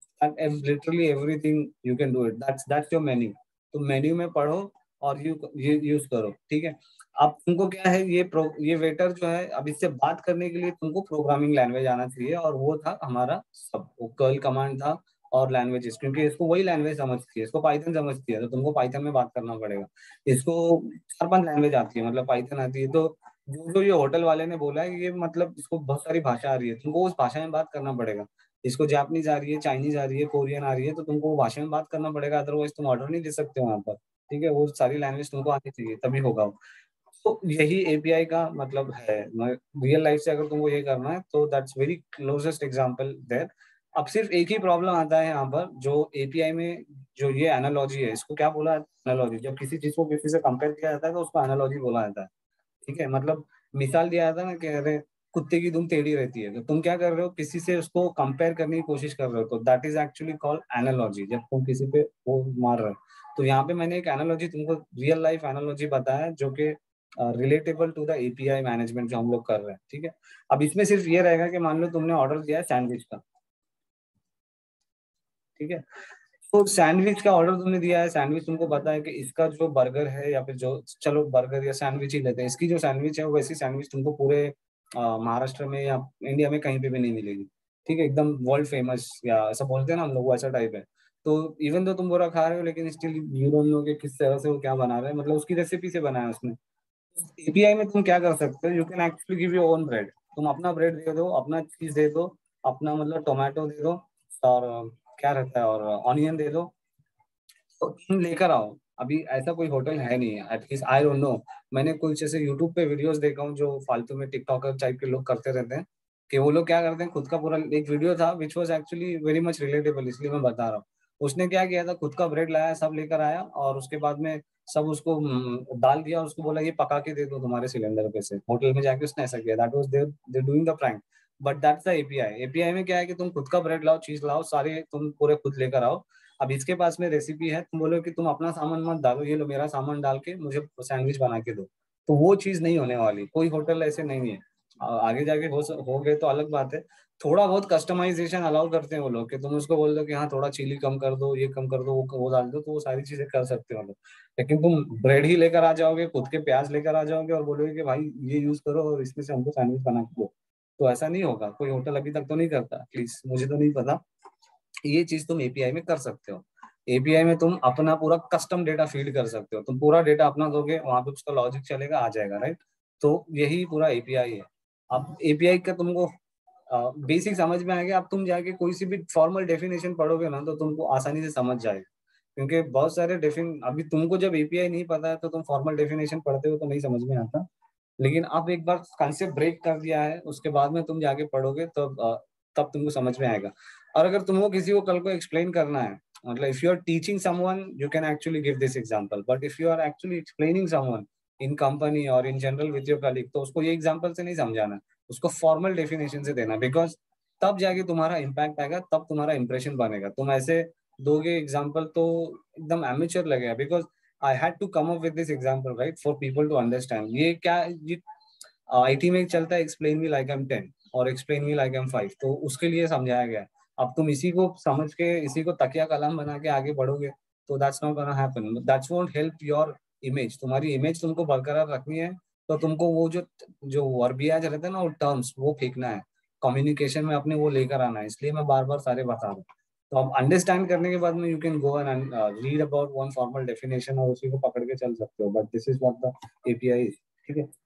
literally everything you can do it. That's your menu. तुम मेन्यू में पढ़ो और ये यूज करो, ठीक है। अब तुमको क्या है, ये वेटर जो है, अब इससे बात करने के लिए तुमको प्रोग्रामिंग लैंग्वेज आना चाहिए, और वो था हमारा सब, वो कर्ल कमांड था और लैंग्वेजेस, क्योंकि इसको वही लैंग्वेज समझती है, इसको पाइथन समझती है, तो तुमको पाइथन में बात करना पड़ेगा। इसको 4-5 लैंग्वेज आती है, मतलब पाइथन आती है, तो जो जो ये होटल वाले ने बोला है कि ये मतलब इसको बहुत सारी भाषा आ रही है, तुमको उस भाषा में बात करना पड़ेगा। इसको जापानीज आ रही है, चाइनीज आ रही है, कोरियन आ रही है, तो तुमको वो भाषा में बात करना पड़ेगा, अदरवाइज तुम ऑर्डर नहीं दे सकते वहां पर। ठीक है, वो सारी लैंग्वेज तुमको आनी चाहिए, तभी होगा वो। तो यही एपीआई का मतलब है। रियल लाइफ से अगर तुमको ये करना है, तो that's very closest example there. अब सिर्फ एक ही प्रॉब्लम आता है यहाँ पर, जो एपीआई में जो ये एनालॉजी है, इसको क्या बोला जाता है, एनालॉजी। जब किसी चीज को किसी से कंपेयर किया जाता है तो उसको एनालॉजी बोला जाता है। ठीक है, मतलब मिसाल दिया जाता है ना कि अरे कुत्ते की दुम टेढ़ी रहती है, तो तुम क्या कर रहे हो, किसी से उसको कंपेयर करने की कोशिश कर रहे हो, तो that is actually called analogy, जब तुम किसी पे वो मार रहे हो। तो यहाँ पे मैंने एक एनालॉजी तुमको, रियल लाइफ एनालॉजी बताया, जो कि relatable to the API management जो हम लोग कर रहे हैं। ठीक है, अब इसमें सिर्फ ये रहेगा कि मान लो तुमने ऑर्डर दिया है सैंडविच का, ठीक है। तो सैंडविच का ऑर्डर तुमने दिया है, सैंडविच तुमको पता है कि इसका जो बर्गर है, या फिर जो, चलो बर्गर या सैंडविच ही लेते हैं, इसकी जो सैंडविच है, वो वैसी सैंडविच तुमको पूरे महाराष्ट्र में या इंडिया में कहीं पे भी नहीं मिलेगी। ठीक है, एकदम वर्ल्ड फेमस, या ऐसा बोलते हैं ना हम लोग, वैसा टाइप है। तो इवन तो तुम बोरा खा रहे हो, लेकिन स्टिल यू डोंट नो कि किस तरह से वो क्या बना रहे हैं, मतलब उसकी रेसिपी से बनाया है उसने। एपीआई में तुम क्या कर सकते हो, you can actually give your own bread. तुम अपना ब्रेड दे दो, अपना चीज दे दो, अपना मतलब टोमेटो दे दो, और क्या रहता है, और ऑनियन दे दो, तो तुम लेकर आओ। अभी ऐसा कोई होटल है नहीं, एटलीस्ट आई डोंट नो। मैंने कुछ ऐसे यूट्यूब पे वीडियोस देखा हूँ, जो फालतू में टिकटॉकर टाइप के लोग करते रहते हैं, कि वो लोग क्या करते हैं, खुद का पूरा एक वीडियो था which was actually very much relatable, इसलिए मैं बता रहा हूँ। उसने क्या किया था, खुद का ब्रेड लाया, सब लेकर आया, और उसके बाद में सब उसको डाल दिया, और उसको बोला ये पका के दे दो तुम्हारे सिलेंडर पे से। होटल में जाके उसने ऐसा किया, that was they doing the prank. But that's the API. API में क्या है कि तुम खुद का ब्रेड लाओ, चीज लाओ, सारे तुम पूरे खुद लेकर आओ। अब इसके पास में रेसिपी है, तुम बोलो कि तुम अपना सामान मत डालो, ये लो मेरा सामान डाल के मुझे सैंडविच बना के दो, तो वो चीज नहीं होने वाली। कोई होटल ऐसे नहीं है। आगे जाके हो गए तो अलग बात है। थोड़ा बहुत कस्टमाइजेशन अलाउ करते हैं वो लोग, कि तुम उसको बोल दो कि हाँ थोड़ा चिली कम कर दो, ये कम कर दो, वो डाल दो, तो वो सारी चीजें कर सकते हो लोग। लेकिन तुम ब्रेड ही लेकर आ जाओगे, खुद के प्याज लेकर आ जाओगे, और बोलोगे कि भाई ये यूज करो और इसमें से हमको सैंडविच बना के दो, तो ऐसा नहीं होगा। कोई होटल अभी तक तो नहीं करता, प्लीज, मुझे तो नहीं पता। ये चीज तुम एपीआई में कर सकते हो। एपीआई में तुम अपना पूरा कस्टम डेटा फीड कर सकते हो, तुम पूरा डेटा अपना दोगे, वहां पे उसका लॉजिक चलेगा, आ जाएगा, राइट। तो यही पूरा एपीआई है। अब एपीआई का तुमको बेसिक समझ में आ गया, अब तुम जाके कोई सी भी फॉर्मल डेफिनेशन पढ़ोगे ना, तो तुमको आसानी से समझ जाएगा क्योंकि बहुत सारे डेफिन अभी तुमको जब एपीआई नहीं पता है तो तुम फॉर्मल डेफिनेशन पढ़ते हो तो नहीं समझ में आता, लेकिन अब एक बार कंसेप्ट ब्रेक कर दिया है उसके बाद में तुम जाके पढ़ोगे तो तब तुमको समझ में आएगा। और अगर तुमको किसी को कल को एक्सप्लेन करना है, मतलब if you are teaching someone you can actually give this example, but if you are actually explaining someone in company और in general with your colleague, तो उसको ये एग्जांपल से नहीं समझाना, उसको फॉर्मल डेफिनेशन से देना, बिकॉज तब जाके तुम्हारा इम्पैक्ट आएगा, तब तुम्हारा इंप्रेशन बनेगा। तुम ऐसे दोगे एग्जांपल तो एकदम एमेच्योर लगेगा, because I had to come up with this example right for people to understand. ये क्या, ये आईटी में चलता है explain me like I am 10 और explain me like I am 5, तो उसके लिए समझाया गया है। अब तुम इसी को समझ के इसी को तकिया कलम बना के आगे बढ़ोगे तो that's not gonna happen, that's won't help your image. तुम्हारी इमेज तुमको बरकरार रखनी है तो तुमको वो जो जो वर्बियाज रहते हैं ना वो टर्म्स वो फेंकना है, कम्युनिकेशन में अपने वो लेकर आना है, इसलिए मैं बार बार सारे बता रहा हूँ। तो अब अंडरस्टैंड करने के बाद में you can go and read about one formal definition और उसी को पकड़ के चल सकते हो, but this is what the API. ठीक है,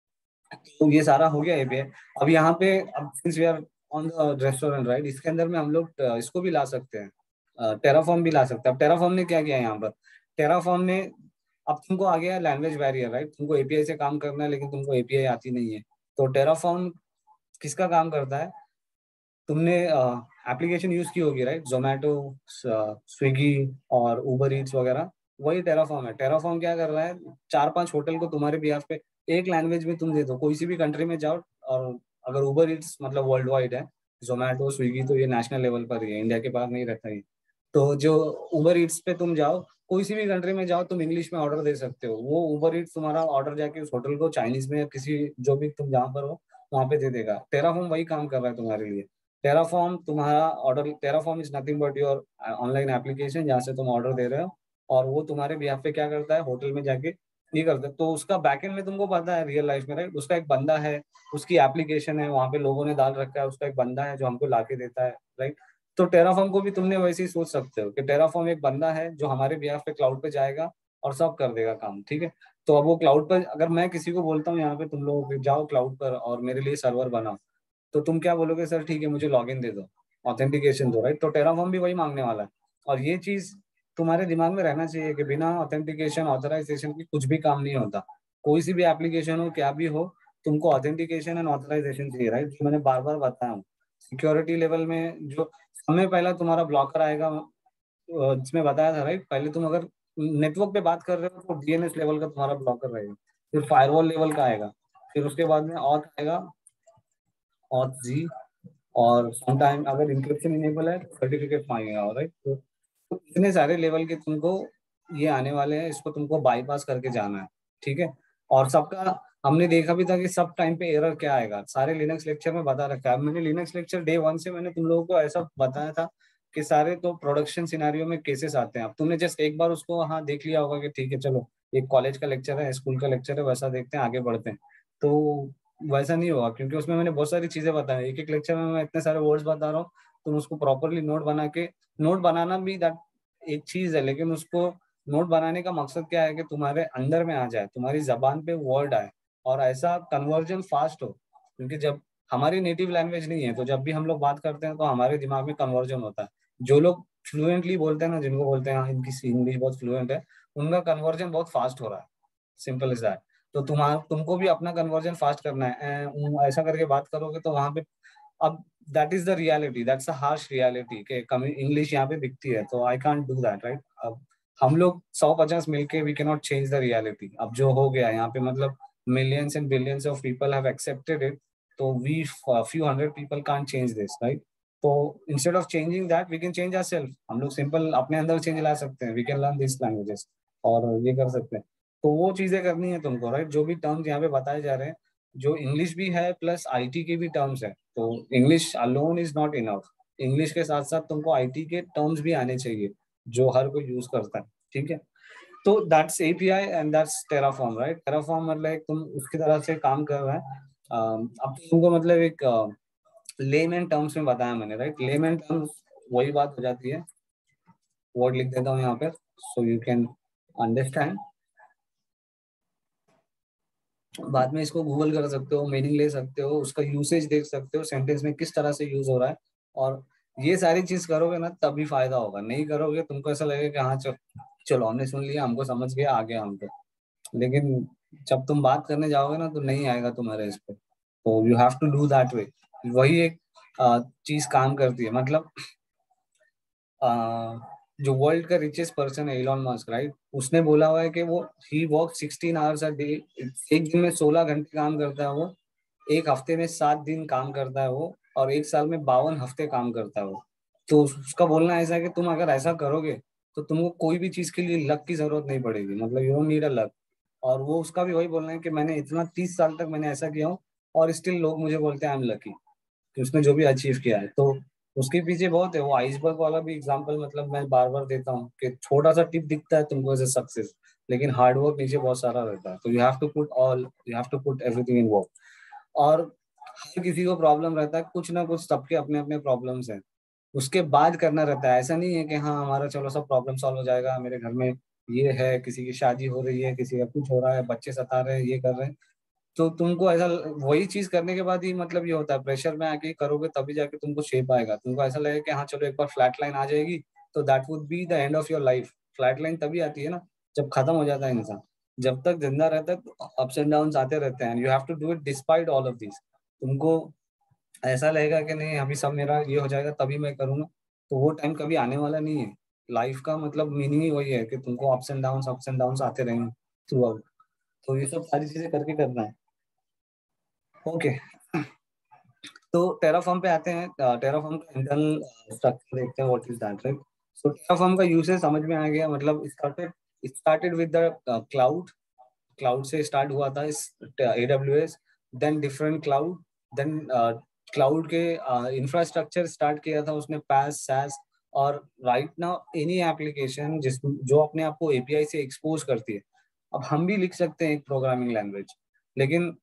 तो ये सारा हो गया एपीआई। अब यहाँ पे अब since we are on the restaurant right, इसके अंदर में हम लोग इसको भी ला सकते हैं, टेराफॉर्म भी ला सकते हैं। अब टेराफॉर्म ने क्या किया है यहाँ पर, टेराफॉर्म ने अब तुमको आ गया लैंग्वेज बैरियर राइट, तुमको एपीआई से काम करना है लेकिन तुमको एपीआई आती नहीं है, तो टेराफॉर्म किसका काम करता है, तुमने एप्लीकेशन यूज की होगी राइट, जोमेटो, स्विगी और उबर ईट्स वगैरह, वही टेराफॉर्म है। टेराफॉर्म क्या कर रहा है, चार पांच होटल को तुम्हारे बिहाफ पे एक लैंग्वेज में तुम दे दो, कोई सी भी कंट्री में जाओ, और अगर उबर ईट्स मतलब वर्ल्ड वाइड है, जोमेटो स्विगी तो ये नेशनल लेवल पर ही है, इंडिया के बाहर नहीं रहता ये। तो जो उबर ईट्स पे तुम जाओ, कोई सी भी कंट्री में जाओ, तुम इंग्लिश में ऑर्डर दे सकते हो, वो उबर ईट्स तुम्हारा ऑर्डर जाके उस होटल को चाइनीज में या किसी जो भी तुम जहाँ पर हो वहां पे दे देगा। टेराफॉर्म वही काम कर रहा है तुम्हारे लिए। टेराफॉर्म तुम्हारा order, Terraform is nothing but your online application जहाँ से तुम ऑर्डर दे रहे हो, और वो तुम्हारे बिहाफ पे क्या करता है, होटल में जाके ये करता है। तो उसका बैकएंड में तुमको पता है रियल लाइफ में राइट, उसका एक बंदा है, उसकी एप्लीकेशन है, वहां पे लोगों ने डाल रखा है, उसका एक बंदा है जो हमको लाके देता है राइट। तो टेराफॉर्म को भी तुमने वैसे ही सोच सकते हो कि टेराफॉर्म एक बंदा है जो हमारे बिहाफ पे क्लाउड पे जाएगा और सब कर देगा काम। ठीक है, तो अब वो क्लाउड पर अगर मैं किसी को बोलता हूँ यहाँ पे तुम लोग जाओ क्लाउड पर और मेरे लिए सर्वर बनाओ, तो तुम क्या बोलोगे, सर ठीक है मुझे लॉगिन दे दो, ऑथेंटिकेशन दो राइट। तो टेराफॉर्म भी वही मांगने वाला है, और ये चीज तुम्हारे दिमाग में रहना चाहिए कि बिना ऑथेंटिकेशन ऑथराइजेशन की कुछ भी काम नहीं होता। कोई सी भी एप्लीकेशन हो क्या भी हो, तुमको ऑथेंटिकेशन एंड ऑथराइजेशन चाहिए राइट, जो मैंने बार बार बताया हूँ। सिक्योरिटी लेवल में जो समय पहला तुम्हारा ब्लॉकर आएगा, जिसमें बताया था राइट, पहले तुम अगर नेटवर्क पे बात कर रहे हो तो डीएनएस लेवल का तुम्हारा ब्लॉकर रहेगा, फिर फायरवॉल लेवल का आएगा, फिर उसके बाद में ऑथ आएगा, ऑथ जी, और समटाइम अगर इंक्रिप्शन इनेबल है तो सर्टिफिकेट मांगेगा राइट। तो इतने सारे लेवल के तुमको ये आने वाले हैं, इसको तुमको बाईपास करके जाना है। ठीक है, और सबका हमने देखा भी था कि सब टाइम पे एरर क्या आएगा, सारे लिनक्स लेक्चर में बता रखा है। मैंने लिनक्स लेक्चर डे वन से मैंने तुम लोगों को ऐसा बताया था कि सारे तो प्रोडक्शन सिनारियो में केसेस आते हैं। अब तुमने जस्ट एक बार उसको हाँ देख लिया होगा कि ठीक है चलो एक कॉलेज का लेक्चर है, स्कूल का लेक्चर है, वैसा देखते हैं आगे बढ़ते हैं, तो वैसा नहीं होगा, क्योंकि उसमें मैंने बहुत सारी चीजें बताई, एक एक लेक्चर में मैं इतने सारे वर्ड्स बता रहा हूँ, तुम उसको प्रॉपरली नोट बना के, नोट बनाना भी दैट एक चीज है, लेकिन उसको नोट बनाने का मकसद क्या है कि तुम्हारे अंदर में आ जाए, तुम्हारी जबान पे वर्ड आए, और ऐसा कन्वर्जन फास्ट हो, क्योंकि जब हमारी नेटिव लैंग्वेज नहीं है तो जब भी हम लोग बात करते हैं तो हमारे दिमाग में कन्वर्जन होता है। जो लोग फ्लुएंटली बोलते हैं ना, जिनको बोलते हैं हाँ इनकी इंग्लिश बहुत फ्लुएंट है, उनका कन्वर्जन बहुत फास्ट हो रहा है, सिंपल इज दैट। तो तुमको भी अपना कन्वर्जन फास्ट करना है, ऐसा करके बात करोगे तो वहां पे अब that is the reality, that's a harsh reality कि इंग्लिश यहाँ पे बिकती है, तो I can't do that right. अब हम लोग 150 मिलके we can not change the reality. अब जो हो गया यहाँ पे मतलब millions and billions of people have accepted it, तो we few hundred people can't change this right. तो instead of changing that we can change ourself, हम लोग सिंपल अपने अंदर चेंज ला सकते हैं, we can learn this languages और ये कर सकते हैं। तो वो चीजें करनी है तुमको राइट, जो भी टर्म्स यहाँ पे बताए जा रहे हैं, जो इंग्लिश भी है प्लस आईटी के भी टर्म्स है, तो English alone is not enough, English के साथ साथ तुमको आईटी के टर्म्स भी आने चाहिए जो हर कोई यूज करता है। ठीक है, तो that's API and that's Terraform right. Terraform मतलब एक तुम उसकी तरह से काम कर रहा है। अब तुमको मतलब एक लेमैन टर्म्स में बताया मैंने राइट, लेमैन टर्म्स वही बात हो जाती है, वर्ड लिख देता हूँ यहाँ पे सो यू कैन अंडरस्टैंड, बाद में इसको गूगल कर सकते हो, मीनिंग ले सकते हो, उसका यूसेज देख सकते हो, सेंटेंस में किस तरह से यूज हो रहा है, और ये सारी चीज करोगे ना तभी फायदा होगा, नहीं करोगे तुमको ऐसा लगेगा कि हाँ चलो चलो हमने सुन लिया, हमको समझ गया, आ गया हम पे। लेकिन जब तुम बात करने जाओगे ना तो नहीं आएगा तुम्हारे इस पे। तो you have to do that way. वही एक चीज काम करती है, मतलब अ, जो वर्ल्ड का रिचेस्ट पर्सन है इलॉन मस्क, राइट, उसने बोला हुआ है कि वो he work 16 hours a day. एक दिन में 16 घंटे काम करता है वो, एक हफ्ते में 7 दिन काम करता है वो, और एक साल में 52 हफ्ते काम करता है वो। तो उसका बोलना ऐसा है कि तुम अगर ऐसा करोगे तो तुमको कोई भी चीज के लिए लक की जरूरत नहीं पड़ेगी, मतलब you don't need a luck. और वो उसका भी वही बोलना है कि मैंने इतना 30 साल तक मैंने ऐसा किया हूँ, और स्टिल लोग मुझे बोलते हैं आई एम लकी, कि उसने जो भी अचीव किया है। तो उसके पीछे बहुत है। वो आइसबर्ग वाला भी एग्जांपल मतलब मैं बार बार देता हूँ कि छोटा सा टिप दिखता है तुमको एज सक्सेस, लेकिन हार्ड वर्क नीचे बहुत सारा रहता है। तो you have to put everything in work. और हर किसी को प्रॉब्लम रहता है, कुछ ना कुछ, सबके अपने अपने प्रॉब्लम्स हैं, उसके बाद करना रहता है। ऐसा नहीं है कि हाँ हमारा चलो सब प्रॉब्लम सॉल्व हो जाएगा, मेरे घर में ये है, किसी की शादी हो रही है, किसी का कुछ हो रहा है, बच्चे सता रहे हैं, ये कर रहे हैं, तो तुमको ऐसा वही चीज करने के बाद ही मतलब ये होता है, प्रेशर में आके करोगे तभी जाके तुमको शेप आएगा। तुमको ऐसा लगेगा कि हाँ चलो एक बार फ्लैट लाइन आ जाएगी तो that would be the end of your life. Flat line तभी आती है ना जब खत्म हो जाता है इंसान। जब तक जिंदा रहता है तो अप्स एंड डाउन आते रहते हैं, you have to do it despite all of this. तुमको ऐसा लगेगा कि नहीं अभी सब मेरा ये हो जाएगा तभी मैं करूंगा, तो वो टाइम कभी आने वाला नहीं है। लाइफ का मतलब मीनिंग ही वही है कि तुमको अप्स एंड डाउन आते रहेंगे थ्रू आउट। तो ये सब सारी चीजें करके करना है। ओके, तो टेराफॉर्म पे आते हैं। टेराफॉर्म का इंटरनल स्ट्रक्चर देखते हैं, what is that, right. So Terraform का यूसेज समझ में आ गया, मतलब started with the cloud. Cloud से स्टार्ट हुआ था इस AWS, then different cloud, then cloud के इंफ्रास्ट्रक्चर स्टार्ट किया था उसने, पैस सैस। और राइट नाउ एनी एप्लीकेशन जिस जो अपने आप को API से एक्सपोज करती है, अब हम भी लिख सकते हैं एक प्रोग्रामिंग लैंग्वेज, लेकिन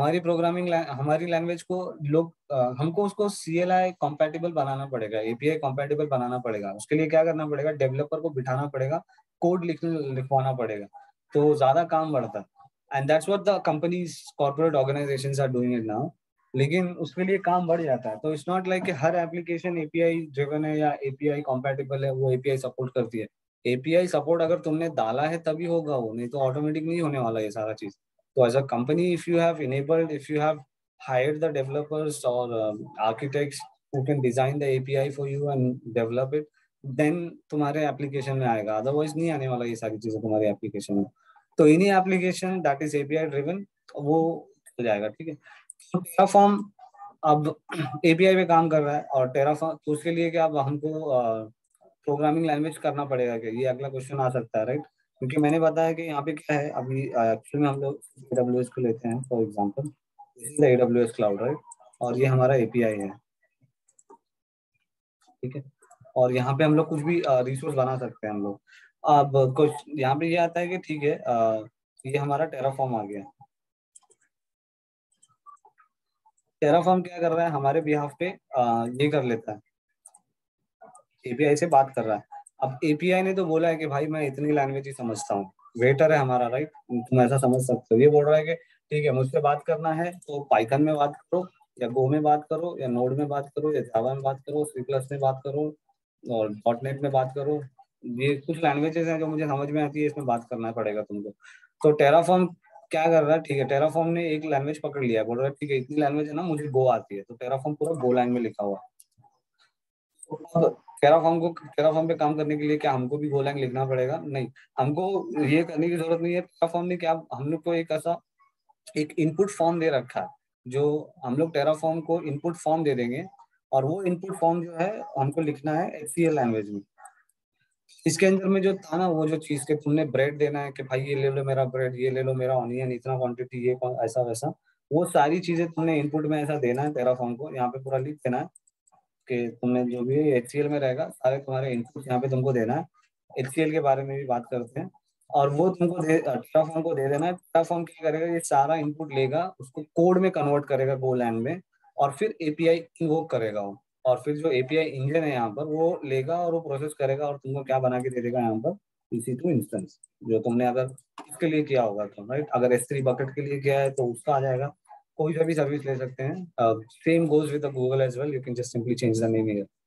हमारी लैंग्वेज को लोग हमको उसको CLI कॉम्पैटिबल बनाना पड़ेगा, API कॉम्पैटिबल बनाना पड़ेगा। उसके लिए क्या करना पड़ेगा, डेवलपर को बिठाना पड़ेगा, कोड लिखवाना पड़ेगा, तो ज्यादा काम बढ़ता है। And that's what the companies corporate organisations are doing it now. लेकिन उसके लिए काम बढ़ जाता है। तो इट्स नॉट लाइक कि हर एप्लीकेशन API ड्रिवन है या API कॉम्पैटिबल है, वो API सपोर्ट करती है। API सपोर्ट अगर तुमने डाला है तभी होगा वो, नहीं तो ऑटोमेटिक नहीं होने वाला ये सारा चीज। तो as a company, if you have hired the developers or architects who can design the API for you and develop it, then तुम्हारे एप्लीकेशन में आएगा, अदरवाइज नहीं आने वाला ये सारी चीजें तुम्हारे एप्लीकेशन में। तो इन्हीं application that is API driven, वो हो जाएगा, ठीक है। तो टेराफॉर्म अब API पे काम कर रहा है, और टेराफॉर्म तो उसके लिए क्या अब हमको प्रोग्रामिंग लैंग्वेज करना पड़ेगा क्या, ये अगला क्वेश्चन आ सकता है, राइट। क्योंकि मैंने बताया कि यहाँ पे क्या है, अभी एक्चुअली में हम लोग AWS को लेते हैं for example, this is the AWS cloud, right, और ये हमारा API है, ठीक है। और यहाँ पे हम लोग कुछ भी रिसोर्स बना सकते हैं हम लोग। अब कुछ यहाँ पे ये आता है कि ठीक है, ये हमारा टेराफॉर्म आ गया। टेराफॉर्म क्या कर रहा है हमारे बिहाफ पे, ये कर लेता है, API से बात कर रहा है। अब API ने तो बोला है कि भाई मैं इतनी लैंग्वेज ही समझता हूँ, वेटर है हमारा, राइट, तुम ऐसा समझ सकते हो। ये बोल रहा है कि ठीक है मुझसे बात करना है तो पाइथन में बात करो, या गो में बात करो, या नोड में बात करो, या जावा में बात करो, C+ में बात करो, और .NET में बात करो। ये कुछ लैंग्वेजेस हैं जो मुझे समझ में आती है, इसमें बात करना पड़ेगा तुमको। तो टेराफॉर्म क्या कर रहा है, ठीक है, टेराफॉर्म ने एक लैंग्वेज पकड़ लिया है, बोल रहा है ठीक है इतनी लैंग्वेज है ना, मुझे गो आती है, तो टेराफॉर्म पूरा गो लैंग्वेज में लिखा हुआ है। अब टेराफॉर्म पे काम करने के लिए क्या हमको भी गोlang लिखना पड़ेगा? नहीं, हमको ये करने की जरूरत नहीं है। टेराफॉर्म ने क्या हम लोग को एक ऐसा एक इनपुट फॉर्म दे रखा है, जो हम लोग टेराफॉर्म को इनपुट फॉर्म दे देंगे, और वो इनपुट फॉर्म जो है हमको लिखना है HCL लैंग्वेज में। इसके अंदर में जो था ना, वो जो चीज के तुमने ब्रेड देना है कि भाई ये ले लो मेरा ब्रेड, ये ले लो मेरा ऑनियन, इतना क्वांटिटी, ऐसा वैसा, वो सारी चीजें तुमने इनपुट में ऐसा देना है टेराफॉर्म को, यहाँ पे पूरा लिख देना है कि तुमने जो भी HCL में रहेगा सारे तुम्हारे इनपुट यहाँ पे तुमको देना है। HCL के बारे में भी बात करते हैं। और वो तुमको टेराफॉर्म को दे देना है। टेराफॉर्म क्या करेगा, ये सारा इनपुट लेगा, उसको कोड में कन्वर्ट करेगा गोलैंड में, और फिर API इन्वोक करेगा वो। और फिर जो API इंजन है यहाँ पर वो लेगा और वो प्रोसेस करेगा, और तुमको क्या बना के दे देगा यहाँ पर, EC2 इंस्टेंस, जो तुमने अगर इसके लिए किया होगा तो, राइट। अगर S3 बकेट के लिए किया है तो उसका आ जाएगा। कोई सा भी सर्विस ले सकते हैं। Same goes with Google as well, you can just simply change the name here.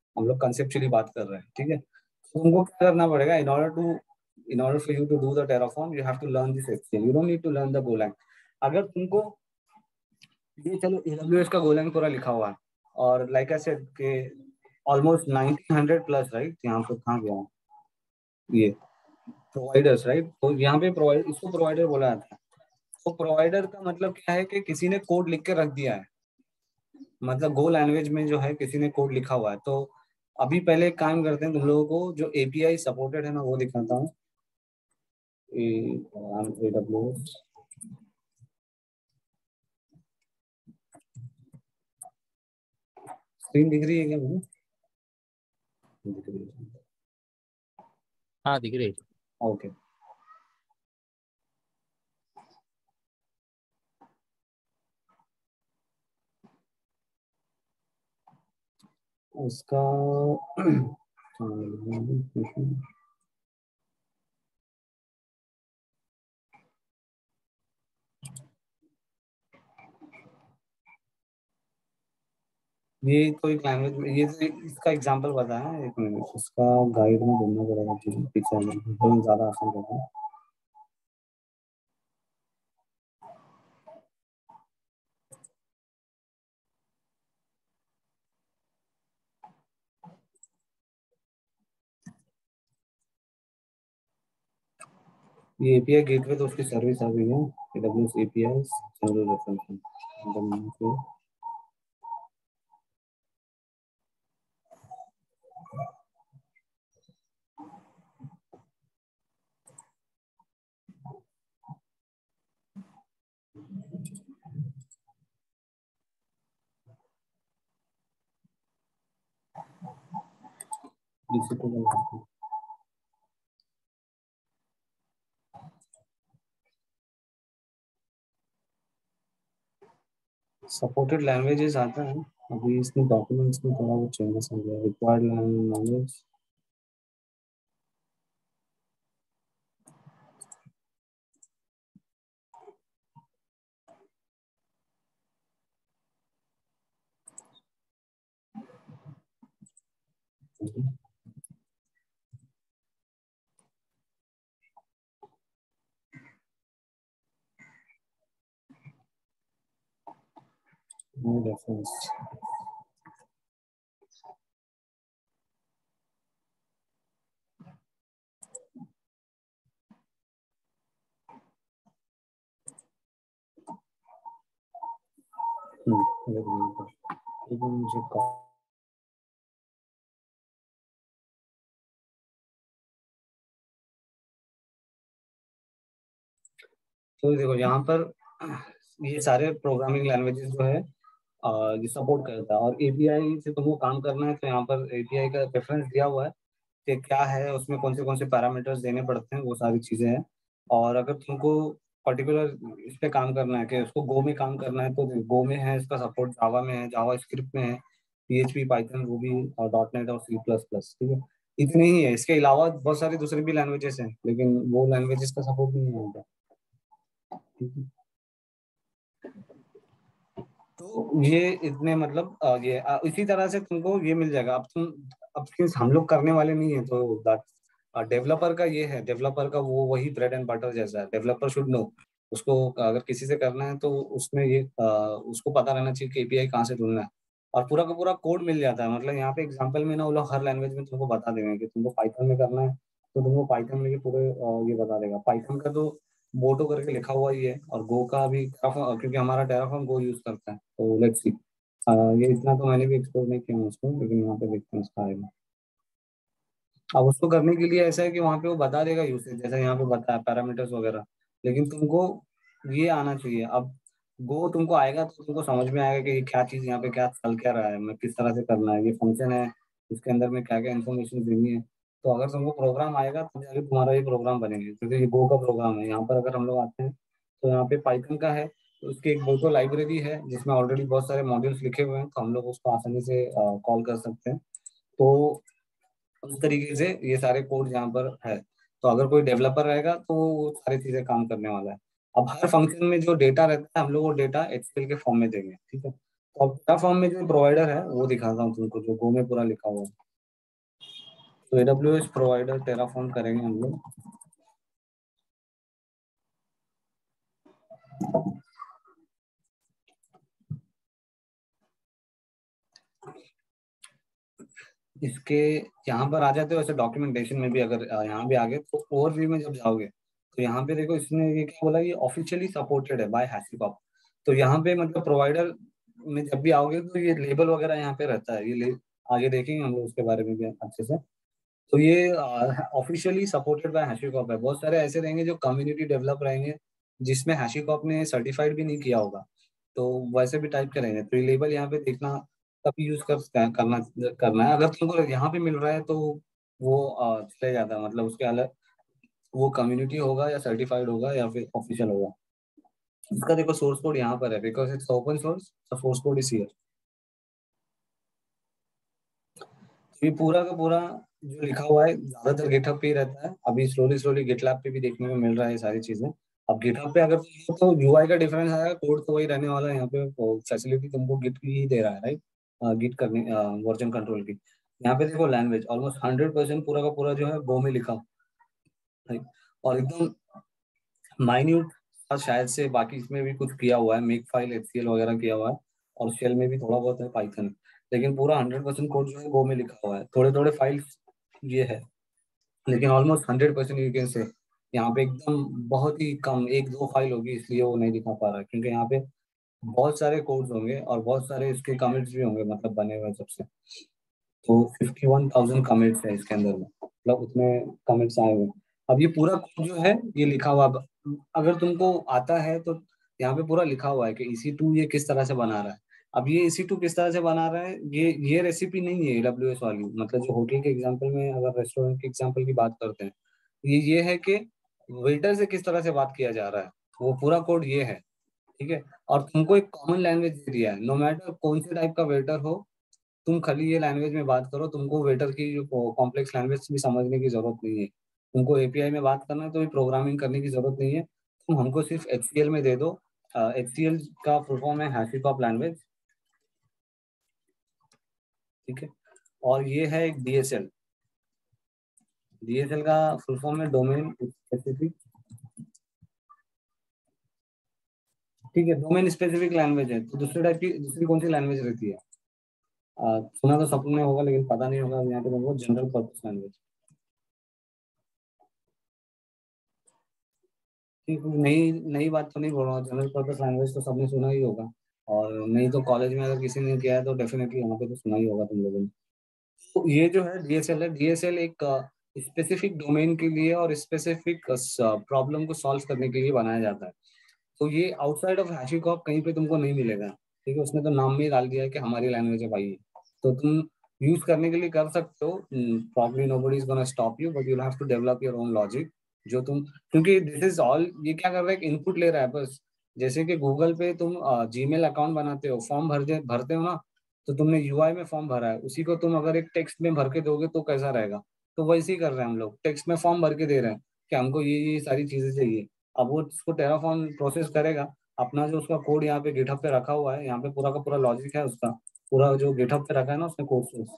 हम लोग कंसेप्चुअली बात कर रहे हैं, ठीक है। तो तुमको क्या करना पड़ेगा, in order for you to do the Terraform you have to learn this HCL, you don't need to learn the Golang. अगर तुमको ये चलो एडब्ल्यूएस का गोलैंग पूरा लिखा हुआ है, और लाइक आई सेड के ऑलमोस्ट 1900 प्लस, राइट, यहाँ पे कहाँ गया हूँ, ये प्रोवाइडर्स, राइट। तो यहाँ पे प्रोवाइड, इसको प्रोवाइडर बोला जाता है। तो प्रोवाइडर का मतलब क्या है कि किसी ने कोड लिख के रख दिया है, मतलब गो लैंग्वेज में जो है किसी ने कोड लिखा हुआ है। तो अभी पहले एक काम करते हैं, तुम लोगों को जो एपीआई सपोर्टेड है ना वो दिखाता हूँ। AWS स्क्रीन दिख रही है क्या मुझे? दिख रही है। हाँ दिख रही है। ओके। उसका ये तो एक लैंग्वेज में, ये तो इसका एग्जांपल बताया है, एक मिनट इसका गाइड में ढूंढना पड़ेगा, पीछे में बहुत ज्यादा आसान रहता है। ये एपीआई गेटवे तो उसकी सर्विस आ गई है, AWS API general reference. Supported languages आता है, अभी इसमें डॉक्यूमेंट्स में थोड़ा बहुत चेंजेस हो गया, रिक्वायर्ड लैंग्वेज। रेफरेंस। मुझे तो देखो यहाँ पर ये सारे प्रोग्रामिंग लैंग्वेजेस जो है ये सपोर्ट करता है, और एपीआई से तुमको काम करना है तो यहाँ पर एपीआई का रेफरेंस दिया हुआ है कि क्या है उसमें, कौन से पैरामीटर्स देने पड़ते हैं, वो सारी चीजें हैं। और अगर तुमको पर्टिकुलर इस पे काम करना है कि उसको गो में काम करना है, तो गो में है इसका सपोर्ट, जावा में है, जावा स्क्रिप्ट में है, पीएचपी, पाइथन, रूबी और डॉट नेट और सी प्लस प्लस, ठीक है। इतने ही है, इसके अलावा बहुत सारी दूसरी भी लैंग्वेजेस हैं, लेकिन वो लैंग्वेजेस का सपोर्ट नहीं है यहाँ पे, ठीक है। तो ये इतने मतलब ये इसी तरह से तुमको ये मिल जाएगा। अब since हम लोग करने वाले नहीं है तो डेवलपर का ये है, डेवलपर का वो वही ब्रेड एंड बटर जैसा है, डेवलपर शुड नो। उसको अगर किसी से करना है तो उसमें ये उसको पता रहना चाहिए कि एपीआई कहाँ से ढूंढना है, और पूरा का पूरा कोड मिल जाता है। मतलब यहाँ पे एग्जांपल में ना वो लोग हर लैंग्वेज में तुमको बता देंगे कि तुमको पाइथन में करना है तो तुमको पाइथन में ये पूरे ये बता देगा। पाइथन का तो बोटो करके लिखा हुआ ही है, और गो का भी क्योंकि हमारा टेराफॉर्म गो यूज करता है, तो लेट्स सी। ये इतना तो मैंने भी एक्सप्लोर नहीं किया हूँ उसको, लेकिन यहाँ पे देखते हैं उसका आएगा। अब उसको करने के लिए ऐसा है कि वहाँ पे वो बता देगा यूसेज, जैसा यहाँ पे बताया पैरामीटर्स वगैरह, लेकिन तुमको ये आना चाहिए। अब गो तुमको आएगा तो तुमको समझ में आएगा कि ये क्या चीज़ यहाँ पे क्या चल क्या रहा है, मैं किस तरह से करना है, ये फंक्शन है, इसके अंदर में क्या क्या इन्फॉर्मेशन देनी है। तो अगर तुमको प्रोग्राम आएगा तो जाके तुम्हारा ये प्रोग्राम बनेगा, क्योंकि ये गो का प्रोग्राम है। यहाँ पर अगर हम लोग आते हैं तो यहाँ पे पाइथन का है, तो उसकी एक गो लाइब्रेरी है जिसमें ऑलरेडी बहुत सारे मॉड्यूल्स लिखे हुए हैं, तो हम लोग उसको आसानी से कॉल कर सकते हैं। तो उस तरीके से ये सारे कोड यहाँ पर है। तो अगर कोई डेवलपर रहेगा तो वो सारी चीजें काम करने वाला है। अब हर फंक्शन में जो डेटा रहता है हम लोग वो डेटा एचटीएमएल के फॉर्म में देंगे, ठीक है। तो अब टेराफॉर्म में जो प्रोवाइडर है वो दिखाता हूँ तुमको, जो गो में पूरा लिखा हुआ है। तो AWS प्रोवाइडर टेराफॉर्म करेंगे हम लोग। इसके यहाँ पर आ जाते हो ऐसे डॉक्यूमेंटेशन में भी, अगर यहाँ भी आ गए तो ओवरव्यू में जब जाओगे तो यहाँ पे देखो इसने ये क्या बोला, ये ऑफिशियली सपोर्टेड है बाय हैशीकॉप। तो यहाँ पे मतलब प्रोवाइडर में जब भी आओगे तो ये लेबल वगैरह यहाँ पे रहता है, आगे देखेंगे हम लोग उसके बारे में भी अच्छे से। तो ये ऑफिशियली सपोर्टेड बाय हैशीकॉप है। बहुत सारे ऐसे रहेंगे जो कम्युनिटी डेवलप रहेंगे जिसमें हैशीकॉप ने सर्टिफाइड भी नहीं किया होगा, तो वैसे भी टाइप करेंगे। तो ये लेबल यहाँ पे देखना तभी यूज करना करना है। अगर तुमको यहाँ पे मिल रहा है तो वो चले जाता है, मतलब उसके अलग वो कम्युनिटी होगा या सर्टिफाइड होगा या फिर ऑफिशियल होगा। इसका देखो सोर्स कोड यहाँ पर है, because it's open source, source code is here. ये पूरा का पूरा जो लिखा हुआ है ज्यादातर गिटहब पे ही रहता है। अभी स्लोली स्लोली गिटलैब पे भी देखने को मिल रहा है ये सारी चीजें। अब गिटहब पे अगर तो यूआई का डिफरेंस आएगा, कोड तो वही रहने वाला है। यहाँ पे फैसिलिटी तुमको गिट की ही दे रहा है, राइट? गिट करने, वर्जन कंट्रोल की। यहाँ पे देखो लैंग्वेज ऑलमोस्ट 100% पूरा का पूरा जो है गो में लिखा है, और एकदम माइन्यूट शायद से बाकी इसमें भी कुछ किया हुआ है, मेक फाइल एचसीएल वगैरह किया हुआ है, और शेल में भी थोड़ा बहुत है पाइथन। लेकिन पूरा 100% कोड जो है गो में लिखा हुआ है। थोड़े थोड़े फाइल्स ये है, लेकिन ऑलमोस्ट 100% यू कैन से यहाँ पे एकदम बहुत ही कम एक दो फाइल होगी, इसलिए वो नहीं दिखा पा रहा है, क्योंकि यहाँ पे बहुत सारे कोड्स होंगे और बहुत सारे इसके कमिट्स भी होंगे, मतलब बने हुए सबसे। तो 51,000 कमिट्स है इसके अंदर में, मतलब उतने कमिट्स आए हुए। अब ये पूरा कोड जो है ये लिखा हुआ, अगर तुमको आता है तो यहाँ पे पूरा लिखा हुआ है कि EC2 ये किस तरह से बना रहा है। अब ये EC2 किस तरह से बना रहा है, ये रेसिपी नहीं है AWS वाली, मतलब जो होटल के एग्जांपल में, अगर रेस्टोरेंट के एग्जांपल की बात करते हैं, ये है कि वेटर से किस तरह से बात किया जा रहा है, वो पूरा कोड ये है। ठीक है। और तुमको एक कॉमन लैंग्वेज दे दिया है, नो मैटर कौन से टाइप का वेटर हो, तुम खाली ये लैंग्वेज में बात करो। तुमको वेटर की जो कॉम्प्लेक्स लैंग्वेज भी समझने की जरूरत नहीं है। तुमको API में बात करना है तो भी प्रोग्रामिंग करने की जरूरत नहीं है। तुम हमको सिर्फ HCL में दे दो। HCL का फुल फॉर्म है हैशीकॉप लैंग्वेज। ठीक है। और ये है एक DSL का फुल फॉर्म है डोमेन स्पेसिफिक। ठीक है, डोमेन स्पेसिफिक लैंग्वेज है। तो दूसरे टाइप की दूसरी कौन सी लैंग्वेज रहती है? सुना तो सबने होगा लेकिन पता नहीं होगा, यहाँ पे तुमको जनरल पर्पस लैंग्वेज। ठीक, नई नई बात तो नहीं बोल रहा हूँ, जनरल पर्पस लैंग्वेज तो सबने सुना ही होगा। और नहीं तो कॉलेज में अगर किसी ने किया है तो डेफिनेटली यहाँ पे तो सुना ही होगा तुम लोगों ने। तो ये जो है DSL है, DSL एक स्पेसिफिक डोमेन के लिए और स्पेसिफिक प्रॉब्लम को सॉल्व करने के लिए बनाया जाता है। तो ये आउटसाइड ऑफ हैशीकॉप कहीं पे तुमको नहीं मिलेगा। ठीक है, उसने तो नाम में ही डाल दिया है कि हमारी लैंग्वेज है भाई। तो तुम यूज करने के लिए कर सकते हो, probably nobody is gonna stop you, but you have to develop your own logic. जो तुम, क्योंकि दिस इज ऑल, ये क्या कर रहा है, इनपुट ले रहा है बस। जैसे कि गूगल पे तुम जीमेल अकाउंट बनाते हो, फॉर्म भरते हो ना, तो तुमने UI में फॉर्म भरा है, उसी को तुम अगर एक टेक्स्ट में भर के दोगे तो कैसा रहेगा? तो वैसे ही कर रहे हैं हम लोग, टेक्स्ट में फॉर्म भर के दे रहे हैं कि हमको ये सारी चीजें चाहिए। अब वो उसको टेराफॉर्म प्रोसेस करेगा। अपना जो उसका कोड यहाँ पे गिटहब पे रखा हुआ है, यहाँ पे पूरा का पूरा लॉजिक है उसका, पूरा जो गिटहब पे रखा है ना उसने कोड सोर्स।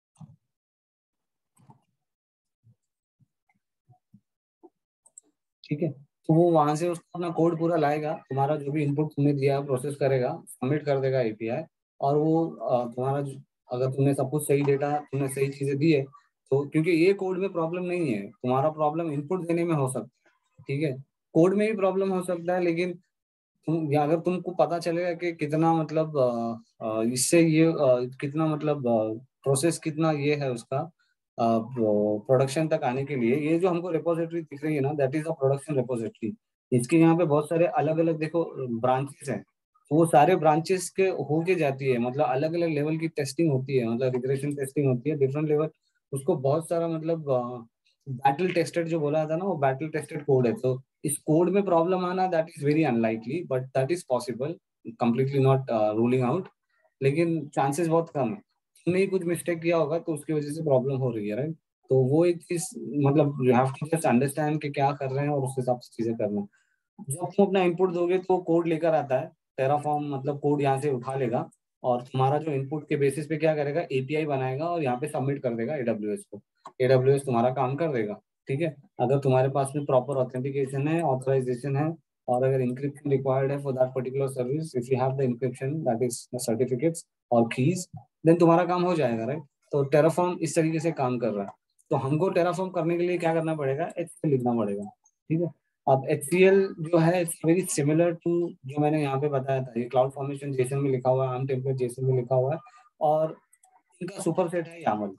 ठीक है। तो वो वहां से उसका अपना कोड पूरा लाएगा, तुम्हारा जो भी इनपुट तुमने दिया प्रोसेस करेगा, सबमिट कर देगा API। और वो अगर तुमने सब कुछ सही डेटा, तुमने सही चीजें दी है, तो क्योंकि ये कोड में प्रॉब्लम नहीं है, तुम्हारा प्रॉब्लम इनपुट देने में हो सकता है। ठीक है। कोड में भी प्रॉब्लम हो सकता है, लेकिन या अगर तुमको पता चलेगा कि कितना मतलब इससे ये कितना मतलब प्रोसेस कितना ये है उसका प्रोडक्शन तक आने के लिए, ये जो हमको रिपोजिटरी दिख रही है ना, that is a production repository. इसके यहाँ पे बहुत सारे अलग अलग देखो ब्रांचेस हैं। वो सारे ब्रांचेस के होके जाती है, मतलब अलग अलग लेवल की टेस्टिंग होती है, मतलब रिग्रेशन टेस्टिंग होती है डिफरेंट लेवल। उसको बहुत सारा मतलब बैटल टेस्टेड जो बोला था ना, वो बैटल टेस्टेड कोड है। तो इस कोड में प्रॉब्लम आना that is very unlikely, but that is possible, completely not ruling out, लेकिन चांसेस बहुत कम है। तुमने ही कुछ मिस्टेक किया होगा तो उसकी वजह से प्रॉब्लम हो रही है, राइट? तो वो एक चीज, मतलब you have to just understand कि क्या कर रहे हैं और उस हिसाब से चीजें करना। जब तुम अपना इनपुट दोगे तो कोड लेकर आता है टेराफॉर्म, मतलब कोड यहाँ से उठा लेगा। और तुम्हारा जो इनपुट के बेसिस पे क्या करेगा, एपीआई बनाएगा और यहाँ पे सबमिट कर देगा एडब्ल्यूएस को। एडब्ल्यूएस तुम्हारा काम कर देगा। ठीक है, अगर तुम्हारे पास में प्रॉपर ऑथेंटिकेशन है, ऑथराइजेशन है, और अगर इंक्रिप्शन रिक्वायर्ड है for that particular service, if you have the encryption that is certificates और कीज, देन तुम्हारा काम हो जाएगा, राइट। तो टेराफॉर्म इस तरीके से काम कर रहा है। तो हमको टेराफॉर्म करने के लिए क्या करना पड़ेगा, एचसीएल लिखना पड़ेगा। ठीक है, अब एचसीएल जो है इट्स वेरी सिमिलर टू जो मैंने यहाँ पे बताया था, ये क्लाउड फॉर्मेशन जेसन में लिखा हुआ है, आर्म टेम्पलेट जेसन में लिखा हुआ है, और इनका सुपर सेट है यामल।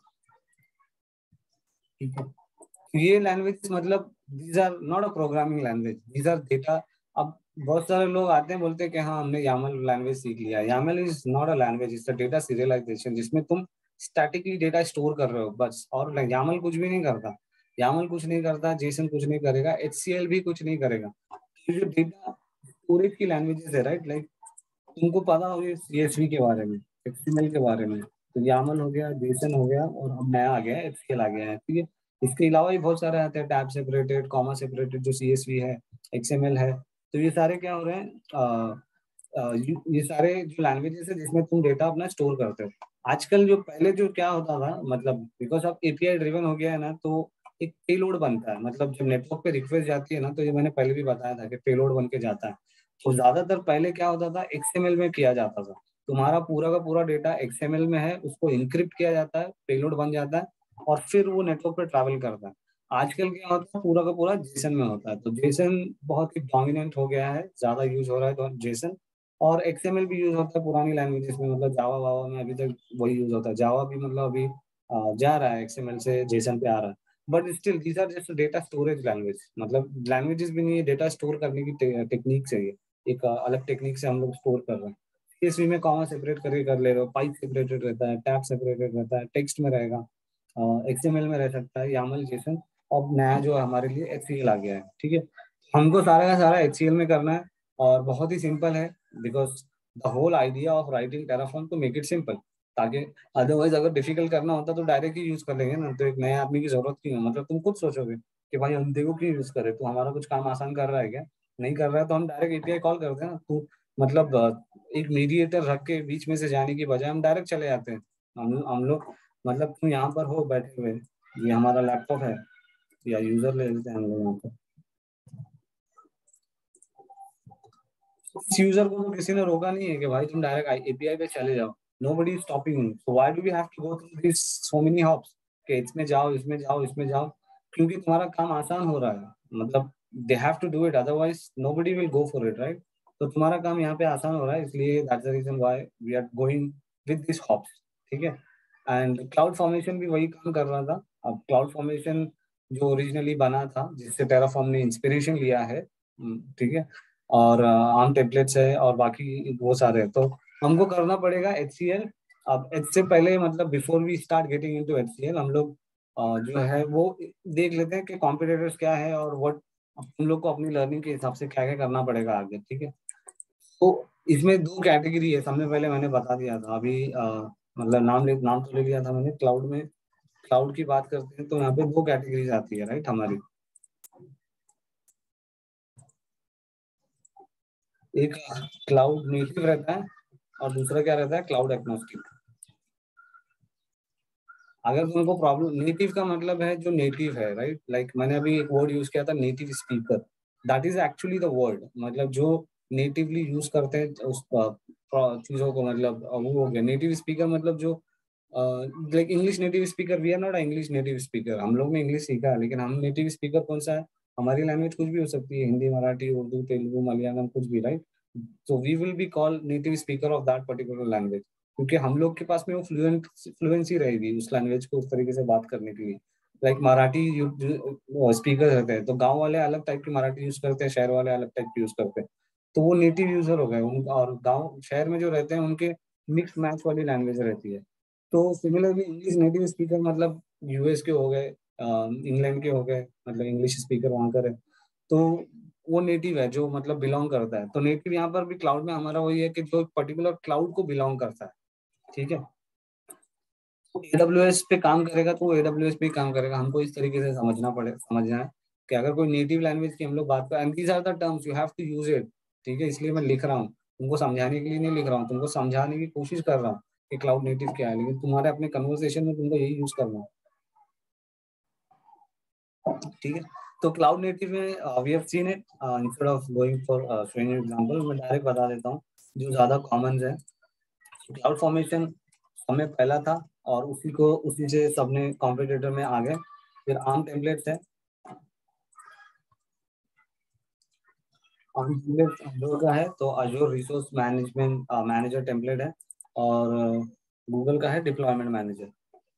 ठीक है, ये लैंग्वेज मतलब these are not a programming language, these are data. अब बहुत सारे लोग आते हैं बोलते हैं कि हाँ हमने यामल लैंग्वेज सीख लिया। YAML is not a language, it's a data serialization, जिसमें तुम स्टैटिकली डेटा स्टोर कर रहे हो बस। और यामल कुछ भी नहीं करता, यामल कुछ नहीं करता, जेसन कुछ नहीं करेगा, एचसीएल भी कुछ नहीं करेगा। तो जो डेटा स्टोरेज की लैंग्वेजेस है, राइट, लाइक तुमको पता होगा सीएसवी के बारे में, एक्सएमएल के बारे में, तो यामल हो गया, जेसन हो गया, और अब नया आ गया है एचसीएल आ गया है। ठीक है, इसके अलावा भी बहुत सारे आते हैं, टैब सेपरेटेड, कॉमा सेपरेटेड जो सीएसवी है, एक्सएमएल है। तो ये सारे क्या हो रहे हैं, ये सारे जो लैंग्वेजेस है जिसमें तुम डेटा अपना स्टोर करते हो। आजकल जो पहले जो क्या होता था, मतलब बिकॉज अब एपीआई ड्रिवन हो गया है ना, तो एक पेलोड बनता है। मतलब जब नेटवर्क पे रिक्वेस्ट जाती है ना, तो ये मैंने पहले भी बताया था कि पेलोड बन के जाता है। तो ज्यादातर पहले क्या होता था, एक्सएमएल में किया जाता था। तुम्हारा पूरा का पूरा डेटा एक्सएमएल में है, उसको इंक्रिप्ट किया जाता है, पेलोड बन जाता है, और फिर वो नेटवर्क पे ट्रैवल करता है। आजकल क्या होता है, पूरा का पूरा जेसन में होता है। तो जेसन बहुत ही डोमिनेंट हो गया है, ज्यादा यूज हो रहा है तो जेसन। और एक्सएमएल भी यूज होता है पुरानी लैंग्वेजेस में, मतलब जावा वावा में अभी तक वही यूज होता है। जावा भी मतलब अभी जा रहा है एक्सएमएल से जेसन पे आ रहा है। But still these are just data storage language, मतलब लैंग्वेजेस भी नहीं है, डेटा स्टोर करने की टेक्निक चाहिए। एक अलग टेक्निक से हम लोग स्टोर कर रहे हैं। सीएसवी में कॉमा सेपरेट करके कर ले रहे हो, पाइप सेपरेटेड रहता है, टैब सेपरेटेड रहता है, टेक्स्ट में रहेगा, एक्सएमएल में रह सकता है, यामल जेसन। अब नया जो हमारे लिए एचसीएल आ गया है। ठीक है, हमको सारा का सारा एचसीएल में करना है, और बहुत ही सिंपल है, because the whole idea of writing Terraform to make it simple, ताकि अदरवाइज अगर डिफिकल्ट करना होता तो डायरेक्ट ही यूज कर लेंगे ना, तो एक नए आदमी की जरूरत क्यों है। मतलब तुम खुद सोचोगे कि भाई हम देखो क्यों यूज करे, तो हमारा कुछ काम आसान कर रहा है क्या, नहीं कर रहा है, तो हम डायरेक्ट एपीआई कॉल करते हैं ना। तो मतलब एक मीडिएटर रख के बीच में से जाने की बजाय हम डायरेक्ट चले जाते हैं। हम लोग, मतलब तुम यहाँ पर हो बैठे हुए, ये हमारा लैपटॉप है, या यूजर ले लेते हैं हम लोग यहाँ पर। इस यूजर को तो किसी ने रोका नहीं है कि भाई तुम डायरेक्ट एपीआई पे चले जाओ। nobody is stopping you, so why do we have to go through these so many hops कि इसमें जाओ, इसमें जाओ, इसमें जाओ। क्योंकि तुम्हारा काम आसान हो रहा है, मतलब they have to do it, otherwise nobody will go for it, right। तो तुम्हारा काम यहाँ पे आसान हो रहा है, इसलिए that's the reason why we are going with this hops. ठीक है, एंड क्लाउड फॉर्मेशन भी वही काम कर रहा था। अब क्लाउड फॉर्मेशन जो ओरिजिनली बना था, जिससे टेराफॉर्म ने इंस्पिरेशन लिया है, ठीक है, और आर्म टेम्पलेट्स है और बाकी वो सारे हैं, तो हमको करना पड़ेगा एचसीएल। अब इससे पहले, मतलब before we start getting into HCL, हम लोग जो है वो देख लेते हैं कि कॉम्पिटिटर्स क्या है, और व्हाट हम लोग को अपनी लर्निंग के हिसाब से क्या क्या करना पड़ेगा आगे। ठीक है, तो इसमें दो कैटेगरी है, सबसे पहले मैंने बता दिया था अभी, मतलब नाम तो ले लिया था मैंने। क्लाउड में, क्लाउड की बात करते हैं तो यहाँ पे दो कैटेगरीज आती है, राइट हमारी। एक क्लाउड नेटिव रहता है, और दूसरा क्या रहता है, क्लाउड एग्नोस्टिक। अगर तुमको प्रॉब्लम, नेटिव का मतलब है जो नेटिव है, राइट, लाइक मैंने अभी एक वर्ड यूज किया था, native speaker. That is actually the word, मतलब जो नेटिवली यूज करते हैं उस चीजों को, मतलब वो हो गया नेटिव स्पीकर। मतलब जो like English native speaker, we are not English native speaker. हम लोग ने इंग्लिश सीखा है, लेकिन हम नेटिव स्पीकर कौन सा है, हमारी लैंग्वेज कुछ भी हो सकती है, हिंदी, मराठी, उर्दू, तेलुगु, मलयालम, कुछ भी, राइट। तो we will be call native speaker of that particular language, क्योंकि हम लोग के पास में वो फ्लुएंसी रहेगी उस लैंग्वेज को उस तरीके से बात करने के लिए। लाइक मराठी स्पीकर रहते हैं, तो गांव वाले अलग टाइप की मराठी यूज करते हैं, शहर वाले अलग टाइप की यूज करते हैं। तो वो नेटिव यूजर हो गए और गांव शहर में जो रहते हैं उनके मिक्स मैच वाली लैंग्वेज रहती है। तो सिमिलरली इंग्लिश नेटिव स्पीकर मतलब यूएस के हो गए, इंग्लैंड के हो गए, मतलब इंग्लिश स्पीकर वहां कर है। तो वो नेटिव है जो मतलब बिलोंग करता है। तो नेटिव यहाँ पर भी क्लाउड में हमारा वही है कि जो पर्टिकुलर क्लाउड को बिलोंग करता है। ठीक है, तो एडब्ल्यूएस पे काम करेगा तो एडब्ल्यूएस पे काम करेगा। हमको इस तरीके से समझना है कि अगर कोई नेटिव लैंग्वेज की हम लोग बात करें, and these are the terms you have to use it. ठीक है, इसलिए मैं लिख रहा हूँ तुमको समझाने के लिए नहीं लिख रहा हूँ, तुमको समझाने की कोशिश कर रहा हूँ कि क्लाउड नेटिव क्या है, लेकिन तुम्हारे अपने कन्वर्सेशन में तुमको यही यूज करना है। ठीक है, तो क्लाउड नेटिव में we have seen it, instead of going for showing example मैं डायरेक्ट बता देता हूँ जो ज्यादा कॉमन है। क्लाउड फॉर्मेशन हमें पहला था और उसी से सबने कॉम्पिटिटर में आ गए। फिर आर्म टेम्पलेट्स है, आर्म टेम्पलेट्स अजोर का है तो Azure resource management manager template है, और गूगल का है डिप्लॉयमेंट मैनेजर।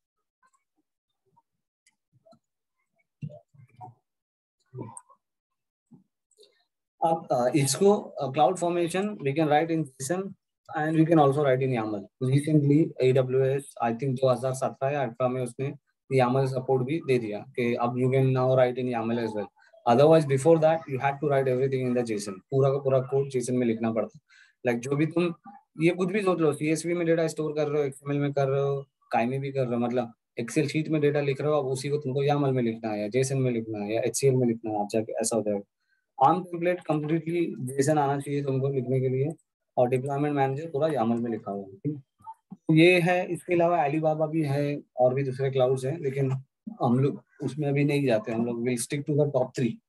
अब इसको cloud formation we can write in JSON and we can also write in YAML. Recently AWS I think 2017 या 18 में उसने यामल सपोर्ट भी दे दिया कि अब you can now write in YAML as well. Otherwise before that you had to write everything in the JSON, पूरा का पूरा कोड जेसन में लिखना पड़ता। लाइक जो भी तुम ये कुछ भी सोच लो, सीएसवी में डेटा स्टोर कर रहे हो, एक्सएमएल में कर रहे हो, काय में भी कर रहे हो, मतलब एक्सेल शीट में डेटा लिख रहे हो, अब उसी को तुमको यामल में लिखना है या जेसन में लिखना है या एचसीएल में लिखना है, आप जाके ऐसा हो जाएगा। आर्म टेम्पलेट कम्प्लीटली जेसन आना चाहिए तुमको लिखने के लिए, और डिप्लॉयमेंट मैनेजर पूरा यामल में लिखा हुआ है। ठीक है? तो ये है, इसके अलावा एलीबाबा भी है और भी दूसरे क्लाउड्स हैं, लेकिन हम लोग उसमें अभी नहीं जाते, हम लोग will stick to the top 3,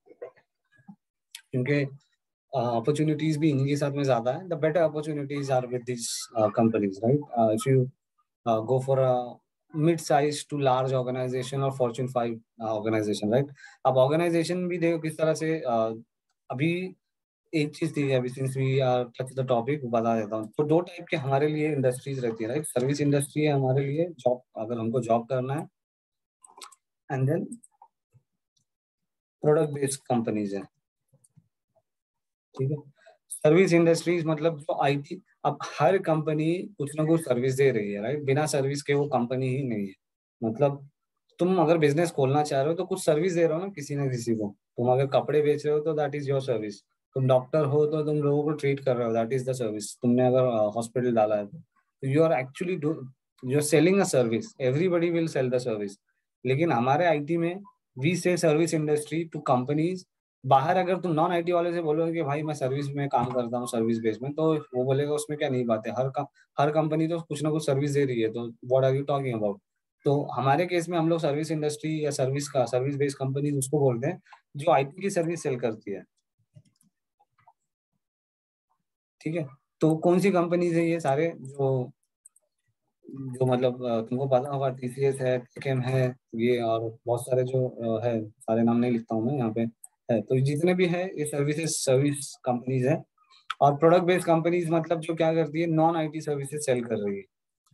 क्योंकि अपॉर्चुनिटीज भी इन्हीं के साथ में ज्यादा है। The better opportunities are with this companies, right? If you go for a mid-size to large organization और Fortune 5 organization, right? अब organization भी देखो किस तरह से अभी एक चीज थी, अभी since we are touch the topic बता देता हूँ। तो दो टाइप के हमारे लिए इंडस्ट्रीज रहती है, राइट? सर्विस इंडस्ट्री है हमारे लिए, जॉब अगर हमको जॉब करना है, and then product based companies है। ठीक है, सर्विस इंडस्ट्रीज मतलब जो आईटी, अब हर कंपनी कुछ ना कुछ सर्विस दे रही है, राइट? बिना सर्विस के वो कंपनी ही नहीं है। मतलब तुम अगर बिजनेस खोलना चाह रहे हो तो कुछ सर्विस दे रहे हो ना किसी न किसी को। तुम अगर कपड़े बेच रहे हो तो दैट इज योर सर्विस। तुम डॉक्टर हो तो तुम लोगों को ट्रीट कर रहे हो, दैट इज द सर्विस। तुमने अगर हॉस्पिटल डाला है तो you are actually you are selling a service, everybody will sell the service. लेकिन हमारे आईटी में वी से सर्विस इंडस्ट्री टू कंपनीज। बाहर अगर तुम नॉन आईटी वाले से बोलोगे कि भाई मैं सर्विस में काम करता हूँ, सर्विस बेस में, तो वो बोलेगा उसमें क्या नई बात है, हर कंपनी तो कुछ ना कुछ सर्विस दे रही है, तो what are you talking about. तो हमारे केस में हम लोग सर्विस इंडस्ट्री या सर्विस बेस्ड कंपनी उसको बोलते हैं जो आईटी की सर्विस सेल करती है। ठीक है, तो कौन सी कंपनीज है ये सारे जो जो मतलब तुमको पता होगा, टीसीएस है, टेकएम है, ये और बहुत सारे जो है, सारे नाम नहीं लिखता हूँ मैं यहाँ पे, है तो जितने भी है ये सर्विस कंपनीज है। और प्रोडक्ट बेस्ड कंपनीज मतलब जो क्या करती है, नॉन आईटी सर्विसेज सेल कर रही है।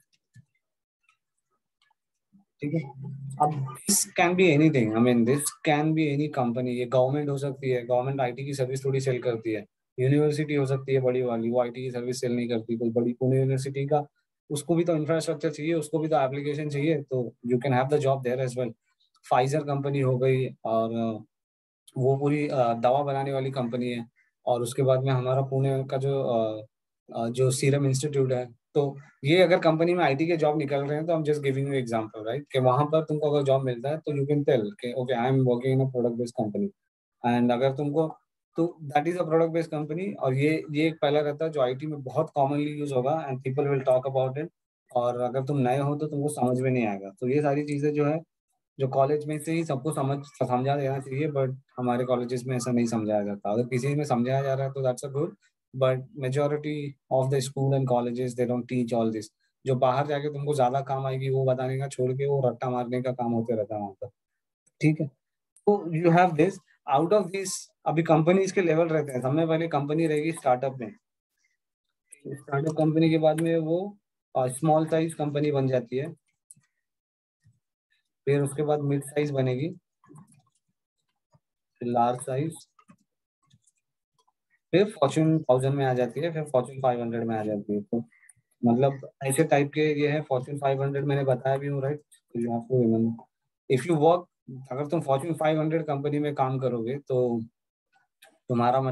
ठीक है, अब this can be anything, I mean this can be any company. ये गवर्नमेंट हो सकती है, गवर्नमेंट आईटी की सर्विस थोड़ी सेल करती है। यूनिवर्सिटी हो सकती है बड़ी वाली, वो आईटी की सर्विस सेल नहीं करती। कोई बड़ी पुणे यूनिवर्सिटी का, उसको भी तो इंफ्रास्ट्रक्चर चाहिए, उसको भी तो एप्लीकेशन चाहिए, तो you can have the job there as well. Pfizer company हो गई, और वो पूरी दवा बनाने वाली कंपनी है। और उसके बाद में हमारा पुणे का जो सीरम इंस्टीट्यूट है। तो ये अगर कंपनी में आईटी के जॉब निकल रहे हैं तो हम just giving you example, right? कि वहां पर तुमको अगर जॉब मिलता है तो यू कैन टेल कि okay I am working in a product based company. And अगर तुमको, तो that is a product based company. और ये एक पहला रहता है जो आईटी में बहुत कॉमनली यूज होगा and people will talk about it. और अगर तुम नए हो तो तुमको समझ में नहीं आएगा। तो ये सारी चीजें जो है, जो कॉलेज में से ही सबको समझा देना चाहिए, बट हमारे कॉलेजेस में ऐसा नहीं समझाया जाता। अगर किसी में समझाया जा रहा है तो that's a good, but majority of the school and colleges they don't teach all this. जो बाहर जाके तुमको ज्यादा काम आएगी वो बताने का छोड़ के वो रट्टा मारने का काम होते रहता है वहां पर। ठीक है, तो you have this, out of this अभी कंपनीज के लेवल रहते हैं। सबसे पहले कंपनी रहेगी स्टार्टअप में, स्टार्टअप कंपनी के बाद में वो स्मॉल साइज कंपनी बन जाती है, फिर उसके बाद मिड साइज बनेगी, फिर लार्ज साइज, फिर फॉर्च्यून 1000 में आ जाती है, फिर फॉर्च्यून 500 में आ जाती है। तो मतलब ऐसे टाइप के ये है। फॉर्च्यून 500 मैंने बताया भी हूँ, राइट? तो you have to remember if you work, अगर तुम फॉर्च्यून 500 कंपनी में काम करोगे तो तुम्हारा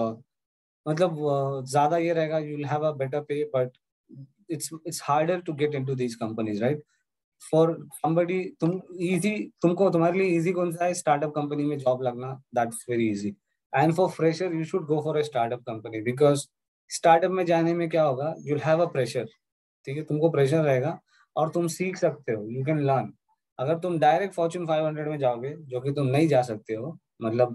मतलब ज्यादा ये रहेगा, you will have a better pay, but it's harder to get into these companies, right? For somebody, तुमको तुम्हारे लिए इजी कौन सा है? स्टार्टअप कंपनी में जॉब लगना, that's very easy. And for fresher you should go for a startup company, because startup में जाने में क्या होगा, यू हैव अ प्रेशर, ठीक है, तुमको प्रेशर रहेगा और तुम सीख सकते हो, यू कैन लर्न। अगर तुम डायरेक्ट फॉर्च्यून 500 में जाओगे, जो कि तुम नहीं जा सकते हो, मतलब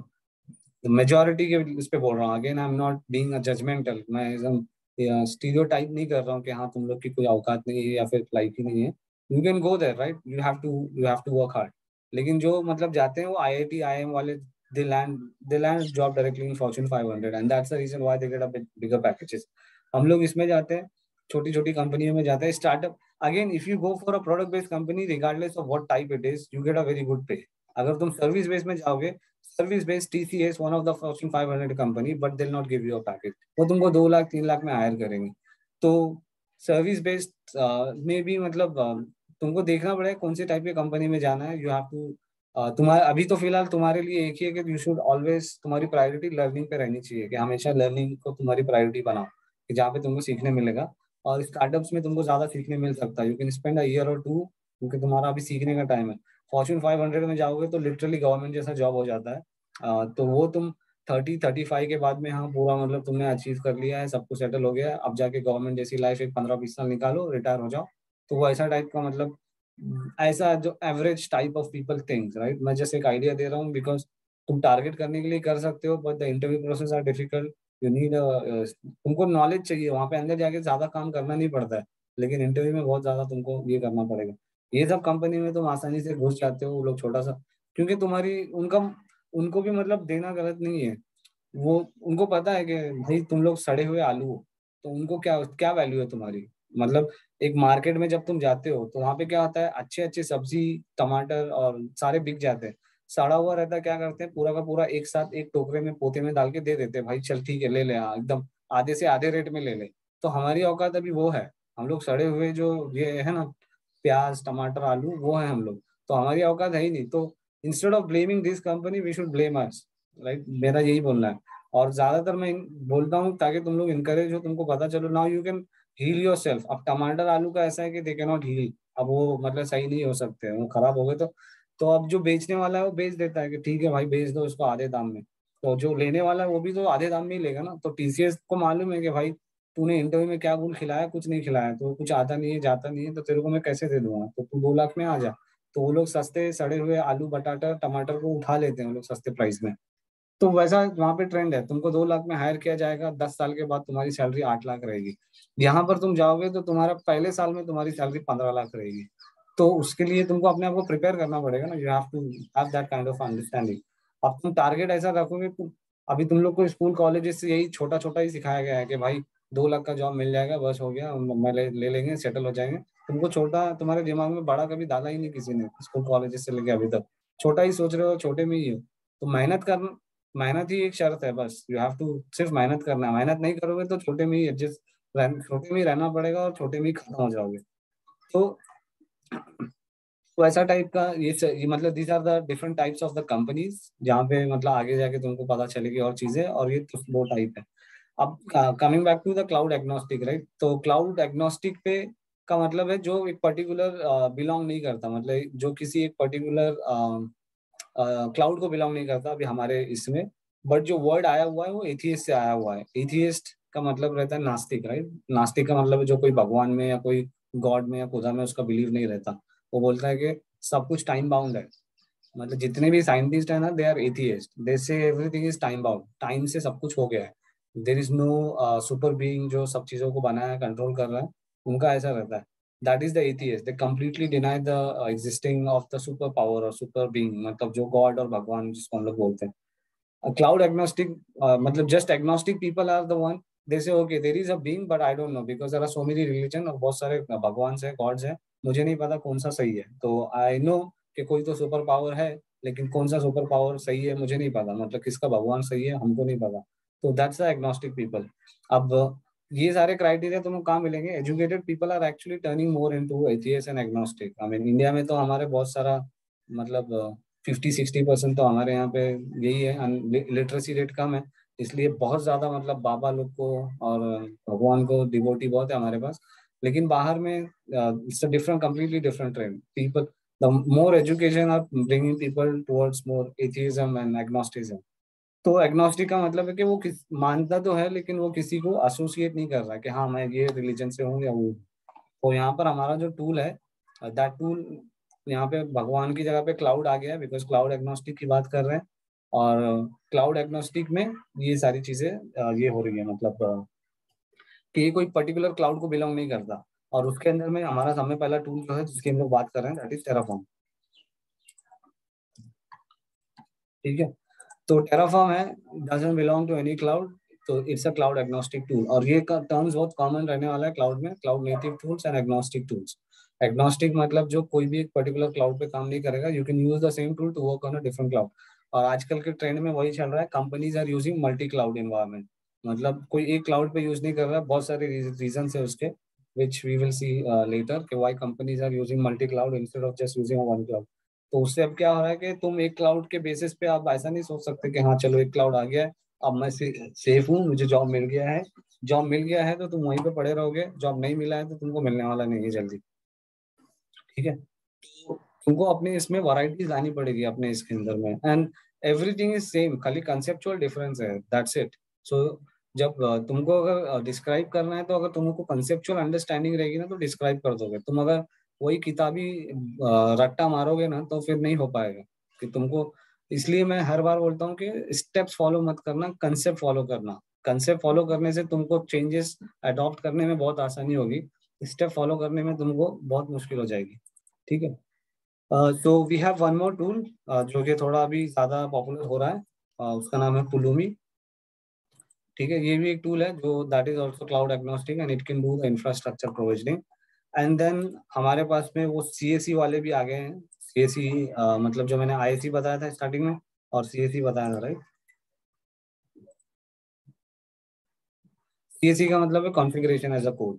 मेजोरिटी के उस पे बोल रहा हूँ, again I am not being a judgmental, मैं एकदम स्टीरियोटाइप नहीं कर रहा हूँ कि हाँ तुम लोग की कोई औकात नहीं है या फिर लाइफ ही नहीं है। You can go there right, you have to work hard. लेकिन जो मतलब जाते हैं वो आईआईटी आईएम वाले, they land job directly in Fortune 500 and that's the reason why they get a bigger packages. हम लोग इसमें जाते हैं, छोटी छोटी कंपनियों में जाते हैं startup. Again if you go for a product based company, regardless of what type it is, you get a very good pay. अगर तुम सर्विस बेस्ड में जाओगे, service based TCS one of the Fortune 500 company, but they will not give you a package. वो तुमको 2 लाख 3 लाख में हायर करेंगे। तो सर्विस बेस्ड में भी मतलब तुमको देखना पड़ेगा कौन से टाइप की कंपनी में जाना है। यू हैव टू तुम्हारा अभी तो फिलहाल तुम्हारे लिए एक ही है कि यू शुड ऑलवेज, तुम्हारी प्रायोरिटी लर्निंग पे रहनी चाहिए, कि हमेशा लर्निंग को तुम्हारी प्रायोरिटी बनाओ, कि जहाँ पे तुमको सीखने मिलेगा। और स्टार्टअप्स में तुमको ज्यादा सीखने मिल सकता है, you can spend a year और टू, क्योंकि तुम्हारा अभी सीखने का टाइम है। फॉर्च्यून 500 में जाओगे तो लिटरली गवर्नमेंट जैसा जॉब हो जाता है। तो वो तुम 30-35 के बाद में, हाँ पूरा मतलब तुमने अचीव कर लिया है, सब कुछ सेटल हो गया है, अब जाके गवर्नमेंट जैसी लाइफ एक 15-20 साल निकालो, रिटायर हो जाओ। तो वो ऐसा टाइप का मतलब ऐसा जो average type of people things right. मैं जैसे एक आइडिया दे रहा हूँ, बिकॉज तुम टारगेट करने के लिए कर सकते हो, but the interview process are difficult. You need, तुमको नॉलेज चाहिए, वहां पे अंदर जाके ज्यादा काम करना नहीं पड़ता है, लेकिन इंटरव्यू में बहुत ज्यादा तुमको ये करना पड़ेगा। ये सब कंपनी में तुम आसानी से घुस जाते हो, वो लोग छोटा सा, क्योंकि तुम्हारी उनका, उनको भी मतलब देना गलत नहीं है। वो उनको पता है कि भाई तुम लोग सड़े हुए आलू हो, तो उनको क्या क्या वैल्यू है तुम्हारी। मतलब एक मार्केट में जब तुम जाते हो तो वहां पे क्या होता है, अच्छे अच्छे सब्जी, टमाटर और सारे बिक जाते हैं। सड़ा हुआ रहता है, क्या करते हैं, पूरा का पूरा एक साथ एक टोकरे में पोते में डाल के दे देते हैं, भाई चल ठीक है ले ले, हाँ एकदम आधे से आधे रेट में ले ले। तो हमारी औकात अभी वो है, हम लोग सड़े हुए जो ये है ना, प्याज टमाटर आलू, वो है हम लोग। तो हमारी औकात है ही नहीं। तो instead of blaming this company, we should blame us, right, मेरा यही बोलना है। और ज्यादातर मैं बोलता हूँ ताकि तुम लोग इनकरेज हो, तुमको पता चलो now you can heal yourself. अब टमाटर आलू का ऐसा है कि दे कैन नॉट हील, अब वो मतलब सही नहीं हो सकते, वो खराब हो गए तो अब जो बेचने वाला है वो बेच देता है कि ठीक है भाई बेच दो इसको आधे दाम में। तो जो लेने वाला है वो भी तो आधे दाम में ही लेगा ना। तो टीसीएस को मालूम है कि भाई तूने इंटरव्यू में क्या गुल खिलाया, कुछ नहीं खिलाया, तो कुछ आता नहीं है जाता नहीं है, तो तेरे को मैं कैसे दे दूंगा, तो तू 2 लाख में आ जा। तो वो लोग सस्ते सड़े हुए आलू बटाटा टमाटर को उठा लेते हैं वो लोग सस्ते प्राइस में। तो वैसा वहां पे ट्रेंड है, तुमको 2 लाख में हायर किया जाएगा, 10 साल के बाद तुम्हारी सैलरी 8 लाख रहेगी। यहाँ पर तुम जाओगे तो तुम्हारा पहले साल में तुम्हारी सैलरी 15 लाख रहेगी। तो उसके लिए तुमको अपने आप को प्रिपेयर करना पड़ेगा ना, you have to have that kind of understanding. अब तुम टारगेट ऐसा रखोगे तुम, अभी तुम लोग को स्कूल कॉलेजेस से यही छोटा छोटा ही सिखाया गया है कि भाई 2 लाख का जॉब मिल जाएगा, बस हो गया, मैं ले लेंगे, सेटल हो जाएंगे। तुमको छोटा, तुम्हारे दिमाग में बड़ा कभी डाला ही नहीं किसी ने, स्कूल कॉलेजेस से लेके अभी तक छोटा ही सोच रहे हो, छोटे में ही हो। तो मेहनत करना, मेहनत ही एक शर्त है बस, यू हैव टू सिर्फ मेहनत करना है। मेहनत नहीं करोगे तो छोटे में ही एडजस्ट, छोटे में ही रहना पड़ेगा और छोटे में ही खत्म हो जाओगे। तो ऐसा टाइप का ये मतलब these are the different types of the companies, जहाँ पे मतलब आगे जाके तुमको पता चलेगी और चीजें, और ये तो दो टाइप है। अब coming back to the cloud agnostic right, तो क्लाउड एग्नोस्टिक पे का मतलब है जो एक पर्टिकुलर बिलोंग नहीं करता, मतलब जो किसी एक पर्टिकुलर क्लाउड को बिलोंग नहीं करता अभी हमारे इसमें। बट जो वर्ड आया हुआ है वो एथियस्ट से आया हुआ है। एथियस्ट का मतलब रहता है नास्तिक राइट। नास्तिक का मतलब है जो कोई भगवान में या कोई गॉड में या खुदा में उसका बिलीव नहीं रहता। वो बोलता है कि सब कुछ टाइम बाउंड है। मतलब जितने भी साइंटिस्ट है ना, they are atheist, they say everything is time bound, time से सब कुछ हो गया है। There is no super being जो सब चीजों को बनाया कंट्रोल कर रहा है, उनका ऐसा रहता है। That is the atheist, they completely deny the existing of the super power और सुपर बीइंग, मतलब जो गॉड और भगवान जिसको हम लोग बोलते हैं। क्लाउड एग्नोस्टिक मतलब just agnostic people are the one, they say okay there is a being but I don't know, because there are so many religion और बहुत सारे भगवान है गॉड्स है, मुझे नहीं पता कौन सा सही है। तो आई नो कि कोई तो सुपर पावर है, लेकिन कौन सा सुपर पावर सही है मुझे नहीं पता, मतलब किसका भगवान सही है हमको नहीं पता। तो दैट्स द एग्नोस्टिक पीपल। अब ये सारे क्राइटेरिया तुमको कहाँ मिलेंगे, educated people are actually turning more into atheist and agnostic. I mean India में तो हमारे बहुत सारा मतलब 50-60% तो हमारे यहाँ पे यही है, लिटरेसी रेट कम है, इसलिए बहुत ज्यादा मतलब बाबा लोग को और भगवान को डिवोटी बहुत है हमारे पास। लेकिन बाहर में it's a different, completely different trend. People, the more education are bringing people towards more atheism and agnosticism. तो एग्नोस्टिक का मतलब है कि वो किस मानता तो है लेकिन वो किसी को एसोसिएट नहीं कर रहा कि हाँ मैं ये रिलीजन से हूँ या वो। तो यहाँ पर हमारा जो टूल है, दैट टूल, यहाँ पे भगवान की जगह पे क्लाउड आ गया है, बिकॉज क्लाउड एग्नोस्टिक की बात कर रहे हैं। और क्लाउड एग्नोस्टिक में ये सारी चीजें ये हो रही है, मतलब कि ये कोई पर्टिकुलर क्लाउड को बिलोंग नहीं करता। और उसके अंदर में हमारा सामने पहला टूल जो है जिसकी हम लोग बात कर रहे हैं, दैट इज टेराफॉर्म। ठीक है, तो टेराफॉर्म है, doesn't belong to any cloud, तो it's a cloud agnostic tool. और ये टर्म्स बहुत कॉमन रहने वाला है क्लाउड में, cloud native tools and agnostic tools. Agnostic मतलब जो कोई भी एक पर्टिकुलर क्लाउड पे काम नहीं करेगा, you can use the same tool to work on a different cloud. और आजकल के ट्रेंड में वही चल रहा है, companies are using multi cloud environment. मतलब कोई एक क्लाउड पे यूज नहीं कर रहा है, बहुत सारे रीजन है उसके, which we will see later, कि why companies are using multi cloud instead of just using one cloud. तो उससे अब क्या हो रहा है कि तुम एक क्लाउड के बेसिस पे आप ऐसा नहीं सोच सकते कि हाँ चलो एक क्लाउड आ गया है, अब मैं सेफ हूँ, मुझे जॉब मिल गया है। जॉब मिल गया है तो तुम वहीं पे पड़े रहोगे, जॉब नहीं मिला है तो तुमको मिलने वाला नहीं है जल्दी। ठीक है, तो तुमको अपने इसमें वैरायटीज लानी पड़ेगी अपने इसके अंदर में, एंड एवरीथिंग इज सेम, खाली कंसेप्चुअल डिफरेंस है, दैट्स इट। सो जब तुमको अगर डिस्क्राइब करना है तो अगर तुमको कंसेप्चुअल अंडरस्टैंडिंग रहेगी ना तो डिस्क्राइब कर दोगे। तुम अगर वही किताबी रट्टा मारोगे ना तो फिर नहीं हो पाएगा कि तुमको। इसलिए मैं हर बार बोलता हूँ कि स्टेप्स फॉलो मत करना, कंसेप्ट फॉलो करना। कंसेप्ट फॉलो करने से तुमको चेंजेस अडॉप्ट करने में बहुत आसानी होगी, स्टेप फॉलो करने में तुमको बहुत मुश्किल हो जाएगी। ठीक है, तो we have one more tool जो कि थोड़ा अभी ज्यादा पॉपुलर हो रहा है, उसका नाम है पुलुमी। ठीक है, ये भी एक टूल है जो that is also cloud agnostic and it can do the infrastructure provisioning. And then हमारे पास में वो सीएसई वाले भी आ गए हैं। सीएसई मतलब जो मैंने आईएसई बताया था स्टार्टिंग में, और सीएसई बताया था, राइट। सीएसई का मतलब है कॉन्फ़िगरेशन एज अ कोड।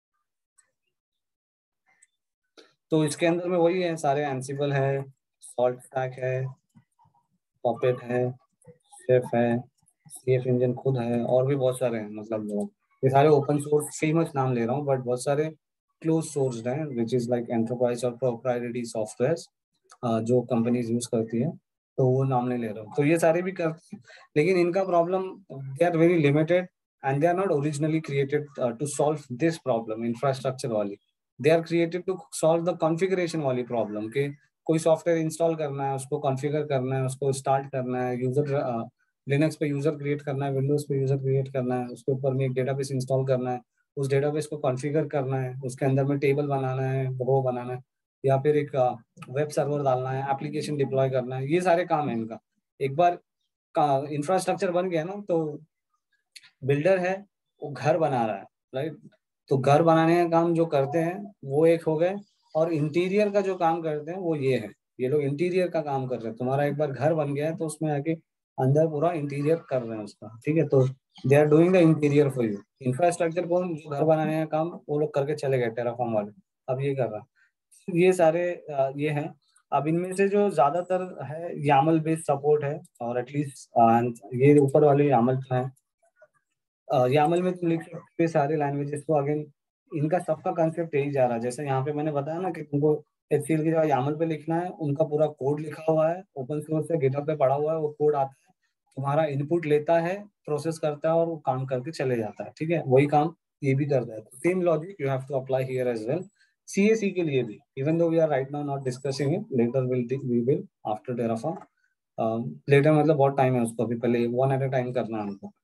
तो इसके अंदर में वही है, सारे एंसिबल है, सॉल्ट स्टैक है, पॉपेट है, शेफ है, सीएफ इंजन खुद है, और भी बहुत सारे हैं। मतलब वो ये सारे ओपन सोर्स, फेमस नाम ले रहा हूँ, बट बहुत सारे क्लोज सोर्स हैं, विच इज लाइक एंटरप्राइज और प्रोप्राइटरी सॉफ्टवेयर जो कंपनीज यूज करती है। तो वो नाम नहीं ले रहा हूँ, तो ये सारे भी करते हैं, लेकिन इनका problem, they are very limited and they are not originally created to solve this problem infrastructure वाली। They are created to solve the configuration वाली प्रॉब्लम, कि कोई सॉफ्टवेयर इंस्टॉल करना है, उसको कॉन्फ़िगर करना है, उसको स्टार्ट करना है, यूजर लिनक्स पे यूजर क्रिएट करना है, विंडोज पे यूजर क्रिएट करना है, उसके ऊपर में एक डेटाबेस इंस्टॉल करना है, उस डेटाबेस को कॉन्फ़िगर करना है, उसके अंदर में टेबल बनाना है, रो बनाना है, या फिर एक वेब सर्वर डालना है, एप्लीकेशन डिप्लॉय करना है, ये सारे काम है इनका। एक बार का इंफ्रास्ट्रक्चर बन गया ना, तो बिल्डर है, वो घर बना रहा है, राइट। तो घर बनाने का काम जो करते हैं वो एक हो गए, और इंटीरियर का जो काम करते हैं वो ये है, ये लोग इंटीरियर का काम कर रहे हैं। तुम्हारा एक बार घर बन गया है तो उसमें आके अंदर पूरा इंटीरियर कर रहे हैं उसका। ठीक है, तो they are doing the interior for you. Infrastructure कौन, जो घर बनाने का काम वो लोग करके चले गए, टेराफॉर्म वाले, अब ये कर रहा है। ये सारे ये हैं। अब इनमें से जो ज्यादातर है यामल बेस्ड सपोर्ट है, और एटलीस्ट ये ऊपर वाले यामल जो है, यामल में तुम लिख सकते हो सारे लैंग्वेजेस को। अगेन इनका सबका कंसेप्ट यही जा रहा है, जैसे यहाँ पे मैंने बताया ना कि तुमको एचसीएल की जगह यामल पे लिखना है, उनका पूरा कोड लिखा हुआ है, ओपन सोर्स है, गिटहब पे पड़ा हुआ है, वो कोड आता है, तुम्हारा इनपुट लेता है, प्रोसेस करता है, और वो काम करके चले जाता है। ठीक है, वही काम ये भी करता है। Same logic you have to apply here as well, CAC के लिए भी, even though we are right now not discussing it, later we will after Terraform. Later मतलब बहुत टाइम है उसको, अभी पहले वन एट अ टाइम करना है हमको।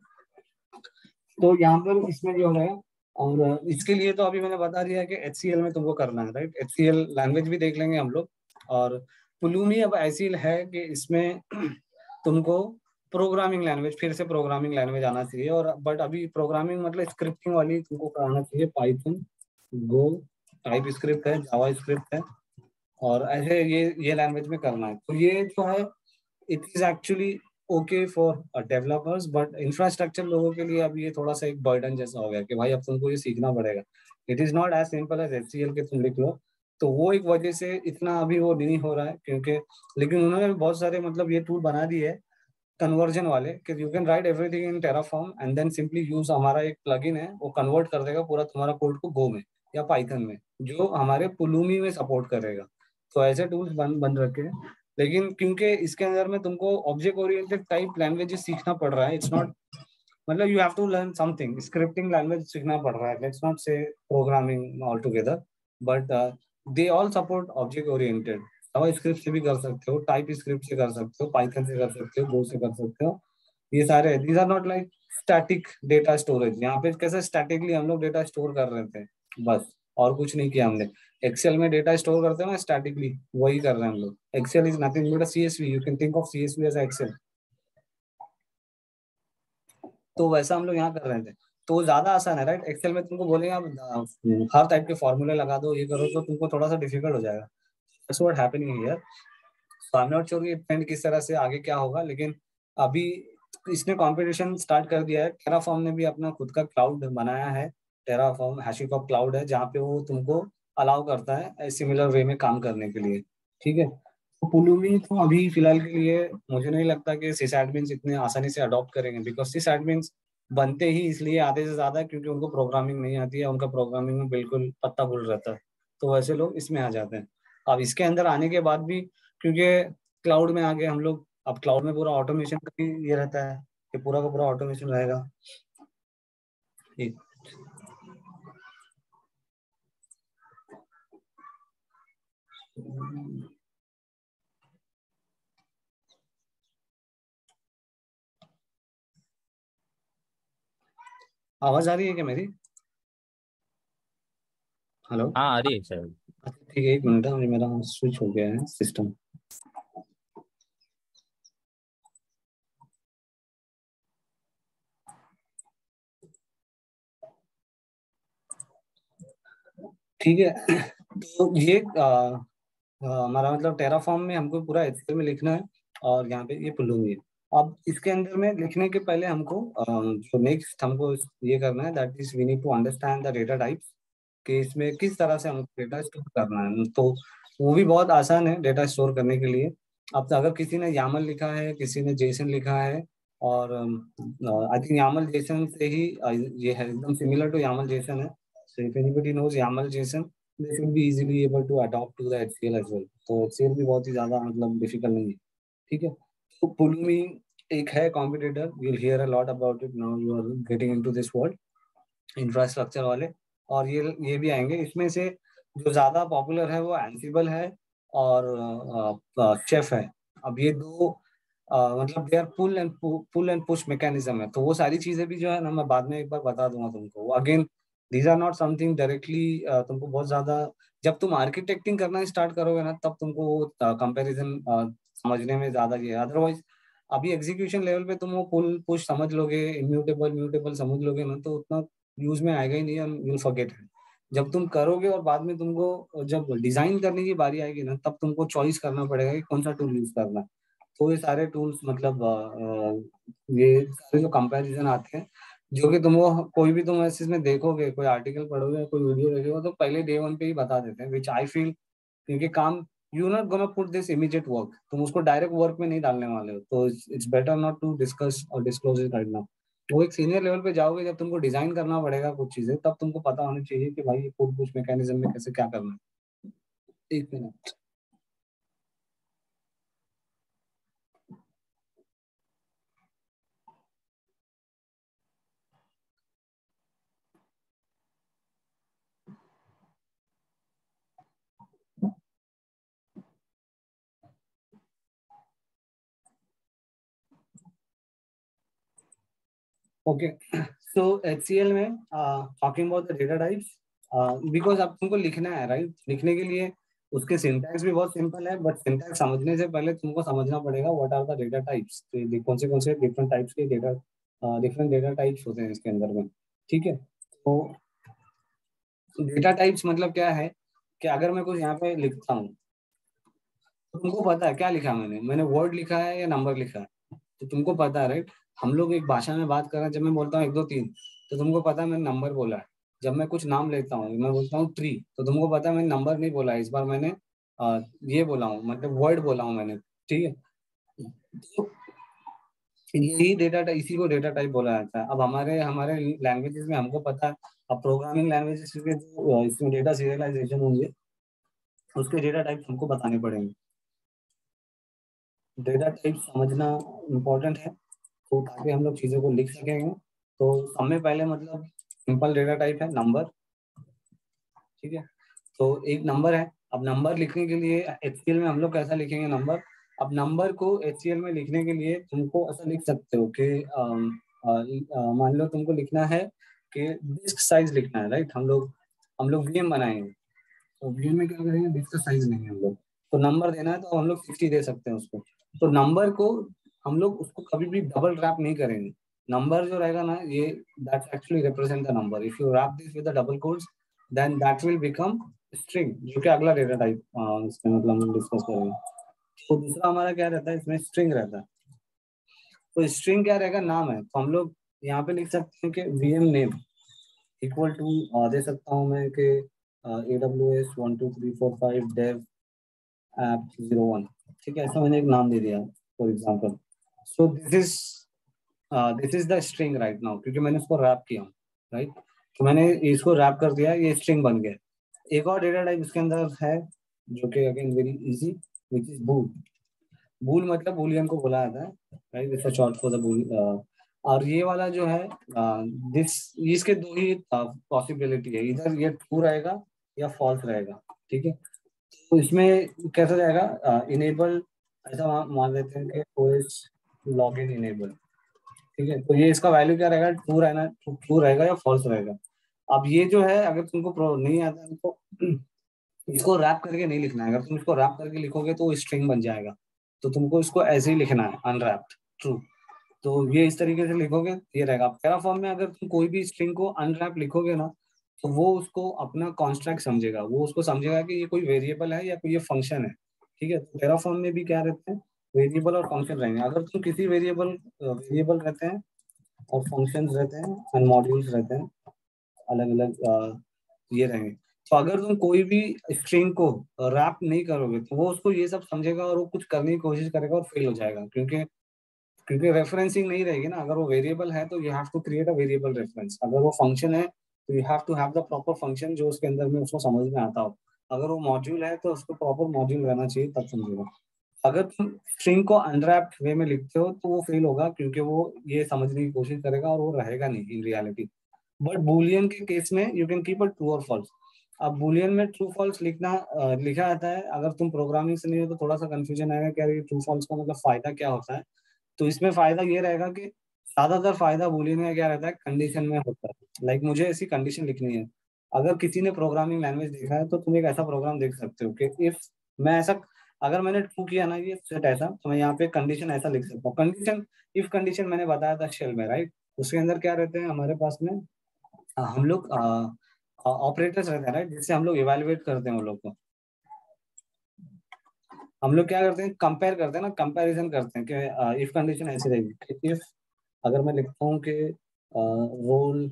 तो यहाँ पर इसमें जो है, और इसके लिए तो अभी मैंने बता दिया कि HCL में तुमको करना है, राइट। HCL लैंग्वेज भी देख लेंगे हम लोग। और पुलूमी अब ऐसी है कि इसमें तुमको प्रोग्रामिंग लैंग्वेज, फिर से प्रोग्रामिंग लैंग्वेज आना चाहिए, और बट अभी प्रोग्रामिंग मतलब स्क्रिप्टिंग वाली तुमको कराना चाहिए, पाइथन, गो, टाइप स्क्रिप्ट है, जावा स्क्रिप्ट है, और ऐसे ये लैंग्वेज में करना है। तो ये जो है, it is actually okay for developers, but infrastructure लोगों के लिए अब ये थोड़ा सा एक बर्डन जैसा हो गया कि भाई अब तुमको ये सीखना पड़ेगा। It is not as simple as HCL के तुम लिख लो। तो वो एक वजह से इतना अभी वो नहीं हो रहा है, क्योंकि लेकिन उन्होंने भी बहुत सारे मतलब ये टूल बना दिए कन्वर्जन वाले, कि you can write everything in Terraform and then simply use, हमारा एक प्लगइन है वो कन्वर्ट कर देगा पूरा तुम्हारा कोड को गो में या पाइथन में, जो हमारे पुलूमी में सपोर्ट करेगा। तो ऐसे टूल्स बन बन रखे हैं। लेकिन क्योंकि इसके अंदर में तुमको ऑब्जेक्ट ओरिएंटेड टाइप लैंग्वेजेस सीखना पड़ रहा है, इट्स नॉट मतलब you have to learn something, scripting language सीखना पड़ रहा है, let's not say programming altogether, but they all support object oriented. JavaScript से भी कर सकते हो, टाइप स्क्रिप्ट से कर सकते हो, पाइथन से कर सकते हो, गो से कर सकते हो। ये सारे these are not like static data storage. यहाँ पे कैसे स्टैटिकली हम लोग डेटा स्टोर कर रहे थे बस, और कुछ नहीं किया हमने। एक्सेल में डेटा स्टोर करते हैं ना स्टैटिकली, वही कर रहे हैं हम लोग। Excel is nothing but CSV, you can think of CSV as Excel. तो वैसा हम लोग यहाँ कर रहे थे। तो वो ज्यादा आसान है राइट। एक्सेल में तुमको बोलेंगे आप हर टाइप के फॉर्मूले लगा दो, ये करो, तो तुमको थोड़ा सा डिफिकल्ट हो जाएगा। That's what happening here. So I am not sure ये ट्रेंड किस तरह से आगे क्या होगा, लेकिन अभी इसने कंपटीशन स्टार्ट कर दिया है। टेराफॉर्म ने भी अपना खुद का क्लाउड बनाया है। टेराफॉर्म हैशिकॉर्प क्लाउड है, जहाँ पे वो तुमको अलाउ करता है सिमिलर वे में काम करने के लिए। ठीक है। तो पुलुमी तो अभी फिलहाल के लिए मुझे नहीं लगता कि सिस एडमिन्स इतने आसानी से अडॉप्ट करेंगे, बिकॉज सिस एडमिन्स बनते ही इसलिए आधे से ज्यादा क्योंकि उनको प्रोग्रामिंग नहीं आती है, उनका प्रोग्रामिंग में बिल्कुल पत्ता भूल रहता है। तो वैसे लोग इसमें आ जाते हैं। अब इसके अंदर आने के बाद भी, क्योंकि क्लाउड में आगे हम लोग, अब क्लाउड में पूरा ऑटोमेशन का भी ये रहता है कि पूरा का पूरा ऑटोमेशन रहेगा। ठीक। आवाज आ रही है क्या मेरी? हेलो। हाँ, आ रही है सर। अच्छा ठीक है, एक मिनट है, मेरा स्विच हो गया है सिस्टम। ठीक है। तो ये हमारा मतलब टेराफॉर्म में हमको पूरा एचटीएमएल में लिखना है, और यहाँ पे ये पुलूंगी। अब इसके अंदर में लिखने के पहले हमको जो नेक्स्ट हमको ये करना है, that is we need to understand the data types, कि इसमें किस तरह से हमको डेटा स्टोर करना है। तो वो भी बहुत आसान है डेटा स्टोर करने के लिए। अब तो अगर किसी ने यामल लिखा है, किसी ने जेसन लिखा है, और आई थिंक यामल जेसन से ही ये है, एकदम सिमिलर टू यामल जेसन है। So if anybody knows YAML JSON, they should be easily able to adopt to the HCL as well। तो HCL भी बहुत ही ज्यादा मतलब डिफिकल्ट नहीं है। ठीक है। तो पुलुमी एक है competitor, you'll hear a lot about it now, you are getting into this world, infrastructure वाले। और ये भी आएंगे इसमें से। जो ज्यादा पॉपुलर है वो एंसिबल है और शेफ है। अब ये दो मतलब they are pull and push mechanism है। तो वो सारी चीजें भी जो है ना, मैं बाद में एक बार बता दूंगा तुमको। Again these are not something directly तुमको बहुत ज्यादा, जब तुम आर्किटेक्टिंग करना स्टार्ट करोगे ना, तब तुमको वो कंपेरिजन समझने में ज्यादा ये, अदरवाइज अभी एग्जीक्यूशन लेवल पे तुम वो पुल पुश समझ लोगे, इम्यूटेबल म्यूटेबल समझ लोगे ना, तो उतना यूज में आएगा ही नहीं, एंड यू फॉरगेट इट। जब तुम करोगे और बाद में तुमको जब डिजाइन करने की बारी आएगी ना, तब तुमको चॉइस करना पड़ेगा कि कौन सा टूल यूज करना है। तो ये सारे टूल्स मतलब ये सारे जो कंपैरिजन आते हैं, जो कि तुमको कोई भी तुम ऐसे इसमें देखोगे, कोई आर्टिकल पढ़ोगे, कोई वीडियो देखोगे, तो पहले डे वन पे ही बता देते हैं, विच आई फील। क्योंकि काम, you not gonna put this immediate work, तुम उसको डायरेक्ट वर्क में नहीं डालने वाले हो, तो it's better not to discuss और डिस्क्लोज इट राइट नाउ। वो एक सीनियर लेवल पे जाओगे, जब तुमको डिजाइन करना पड़ेगा कुछ चीजें, तब तुमको पता होना चाहिए कि भाई ये पुल पुश मैकेनिज्म में कैसे क्या करना है। एक मिनट। ओके। सो एचसीएल में talking about the data types, because अब तुमको लिखना है राइट। लिखने के लिए उसके सिंटैक्स भी बहुत सिंपल है, बट सिंटैक्स समझने से पहले तुमको समझना पड़ेगा what are the data types. तो कौन से डिफरेंट टाइप्स के डेटा, डिफरेंट डेटा टाइप्स होते हैं इसके अंदर में। ठीक है। तो डेटा टाइप्स मतलब क्या है, कि अगर मैं कुछ यहाँ पे लिखता हूँ, तो तुमको पता है क्या लिखा है मैंने वर्ड लिखा है या नंबर लिखा है, तो तुमको पता है राइट। हम लोग एक भाषा में बात कर रहे हैं, जब मैं बोलता हूँ एक दो तीन, तो तुमको पता है मैंने नंबर बोला है। जब मैं कुछ नाम लेता हूँ, मैं बोलता हूँ ट्री, तो तुमको पता है मैंने नंबर नहीं बोला है, इस बार मैंने ये बोला हूँ, मतलब वर्ड बोला हूँ मैंने। ठीक है। तो यही इसी को डेटा टाइप बोला जाता है। अब हमारे हमारे लैंग्वेजेस में हमको पता है। अब प्रोग्रामिंग लैंग्वेजेस के जो इसमें डेटा सीरियलाइजेशन होंगे, उसके डेटा टाइप हमको बताने पड़ेंगे। डेटा टाइप समझना इम्पोर्टेंट है, तो ताकि हम लोग चीज़ों को लिख सकेंगे। तो सब में पहले मतलब सिंपल डेटा टाइप है नंबर, ठीक है। तो एक नंबर है। अब नंबर लिखने के लिए एचसीएल में हम लोग कैसा लिखेंगे नंबर। अब नंबर को एचसीएल में लिखने के लिए तुमको ऐसा लिख सकते हो कि मान लो तुमको लिखना है कि डिस्क साइज लिखना है, राइट। हम लोग वीएम बनाएंगे, तो वीएम में क्या करेंगे, डिस्क साइज नहीं है हम लोग, तो नंबर देना है तो हम लोग 60 दे सकते हैं उसको। तो नंबर को हम लोग उसको कभी भी डबल रैप नहीं करेंगे। नंबर जो रहेगा ना, ये that's actually represent the number. If you wrap this with the double quotes then that will become string, जो कि अगला डेटा टाइप इसमें मतलब हम डिस्कस करेंगे। तो दूसरा हमारा क्या रहता है, इसमें स्ट्रिंग रहता है। तो स्ट्रिंग क्या रहेगा, नाम है, तो हम लोग यहाँ पे लिख सकते हैं कि वीएम नेम इक्वल टू दे सकता हूँ मैं कि AWS 1 2 3 4 5 dev app 01, ठीक है। ऐसा मैंने एक नाम दे दिया for example. So this is the string right now, क्योंकि मैंने इसको रैप किया, राइट। तो मैंने इसको रैप कर दिया, ये स्ट्रिंग बन गया। एक और डेटा टाइप इसके अंदर है जो कि again very easy, which is bool. Bool मतलब बूलियन को बोला जाता है, right, this is short for the bool. और ये वाला जो है दिस, इसके दो ही पॉसिबिलिटी है, इधर ये ट्रू रहेगा या फॉल्स रहेगा, ठीक है। तो इसमें कैसा जाएगा, इनेबल, ऐसा मान लेते हैं कि ओएस लॉगिन इनेबल, ठीक है। तो ये इसका वैल्यू क्या रहेगा, ट्रू रहना, ट्रू रहेगा या फॉल्स रहेगा। अब ये जो है, अगर तुमको नहीं आता है तो इसको रैप करके नहीं लिखना है। अगर तुम इसको रैप करके लिखोगे तो स्ट्रिंग बन जाएगा, तो तुमको इसको ऐसे ही लिखना है, अनरैप्ड ट्रू। तो ये इस तरीके से लिखोगे, ये रहेगा। पैराफॉर्म में अगर तुम कोई भी स्ट्रिंग को अनरैप लिखोगे ना, तो वो उसको अपना कॉन्स्ट्रक्ट समझेगा, वो उसको समझेगा कि ये कोई वेरिएबल है या कोई ये फंक्शन है, ठीक है। तो पैराफॉर्म में भी क्या रहते हैं, वेरिएबल और फंक्शन रहेंगे। अगर तुम किसी वेरिएबल रहते हैं और फंक्शंस रहते हैं और मॉड्यूल्स रहते हैं, अलग अलग ये रहेंगे। तो अगर तुम कोई भी स्ट्रिंग को रैप नहीं करोगे तो वो उसको ये सब समझेगा और वो कुछ करने की कोशिश करेगा और फेल हो जाएगा, क्योंकि रेफरेंसिंग नहीं रहेगी ना। अगर वो वेरिएबल है तो you have to create a variable reference, अगर वो फंक्शन है तो you have to have the proper function जो उसके अंदर में उसको समझ में आता हो। अगर वो मॉड्यूल है तो उसको प्रॉपर मॉड्यूल रहना चाहिए, तब समझेगा। अगर तुम स्ट्रिंग को अनरैप्ड वे में लिखते हो तो वो फेल होगा, क्योंकि वो ये समझने की कोशिश करेगा और वो रहेगा नहीं इन रियलिटी। बट बुलियन के केस में you can keep a true और फॉल्स। अब बुलियन में ट्रू फॉल्स लिखा जाता है। अगर तुम प्रोग्रामिंग से नहीं हो तो थोड़ा सा कंफ्यूजन आएगा कि यार ये ट्रू फॉल्स का मतलब फायदा क्या होता है। तो इसमें फायदा ये रहेगा कि ज्यादातर फायदा बुलियन में क्या रहता है, कंडीशन में होता है। लाइक मुझे ऐसी कंडीशन लिखनी है। अगर किसी ने प्रोग्रामिंग लैंग्वेज देखा है तो तुम एक ऐसा प्रोग्राम देख सकते हो कि इफ मैं ऐसा, अगर मैंने ट्रू किया ना ये सेट ऐसा, तो मैं यहाँ पे कंडीशन ऐसा लिख सकता हूँ। कंडीशन, इफ कंडीशन मैंने बताया था शेल में, राइट। उसके अंदर क्या रहते हैं हमारे पास में, हम लोग ऑपरेटर्स रहते हैं, राइट, जिससे हम लोग इवेलुएट करते हैं उन लोग को। हम लोग क्या करते हैं, कंपेयर करते हैं ना, कंपैरिजन करते हैं कि इफ कंडीशन ऐसी रहेगी कि इफ, अगर मैं लिखता हूँ कि रोल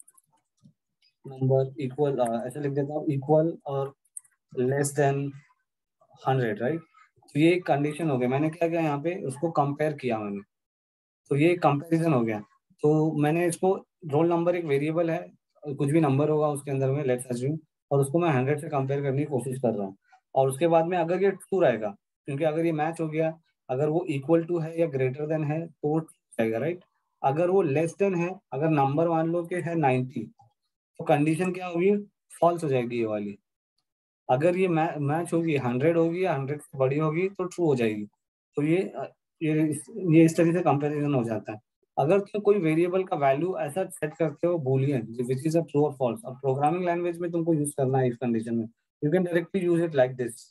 नंबर इक्वल, ऐसे लिख देता हूँ, इक्वल और लेस देन 100, राइट। तो ये एक कंडीशन हो गया। मैंने क्या किया यहाँ पे, उसको कंपेयर किया मैंने, तो ये कंपैरिजन हो गया। तो मैंने इसको, रोल नंबर एक वेरिएबल है, कुछ भी नंबर होगा उसके अंदर में, लेट्स अज्यूम, और उसको मैं 100 से कंपेयर करने की कोशिश कर रहा हूँ। और उसके बाद में अगर ये ट्रू रहेगा, क्योंकि अगर ये मैच हो गया, अगर वो इक्वल टू है या ग्रेटर देन है तो वो true रहेगा, राइट। अगर वो लेस देन है, अगर नंबर मान लो कि है 90, तो कंडीशन क्या होगी, फॉल्स हो जाएगी ये वाली। अगर ये मैच होगी, 100 होगी या 100 से बड़ी होगी तो ट्रू हो जाएगी। तो ये इस तरीके से कंपैरिजन हो जाता है। अगर तुम कोई वेरिएबल का वैल्यू ऐसा सेट करते हो boolean, which is a true और फॉल्स, अब प्रोग्रामिंग लैंग्वेज में तुमको यूज करना है इस कंडीशन में, you can directly use it like this.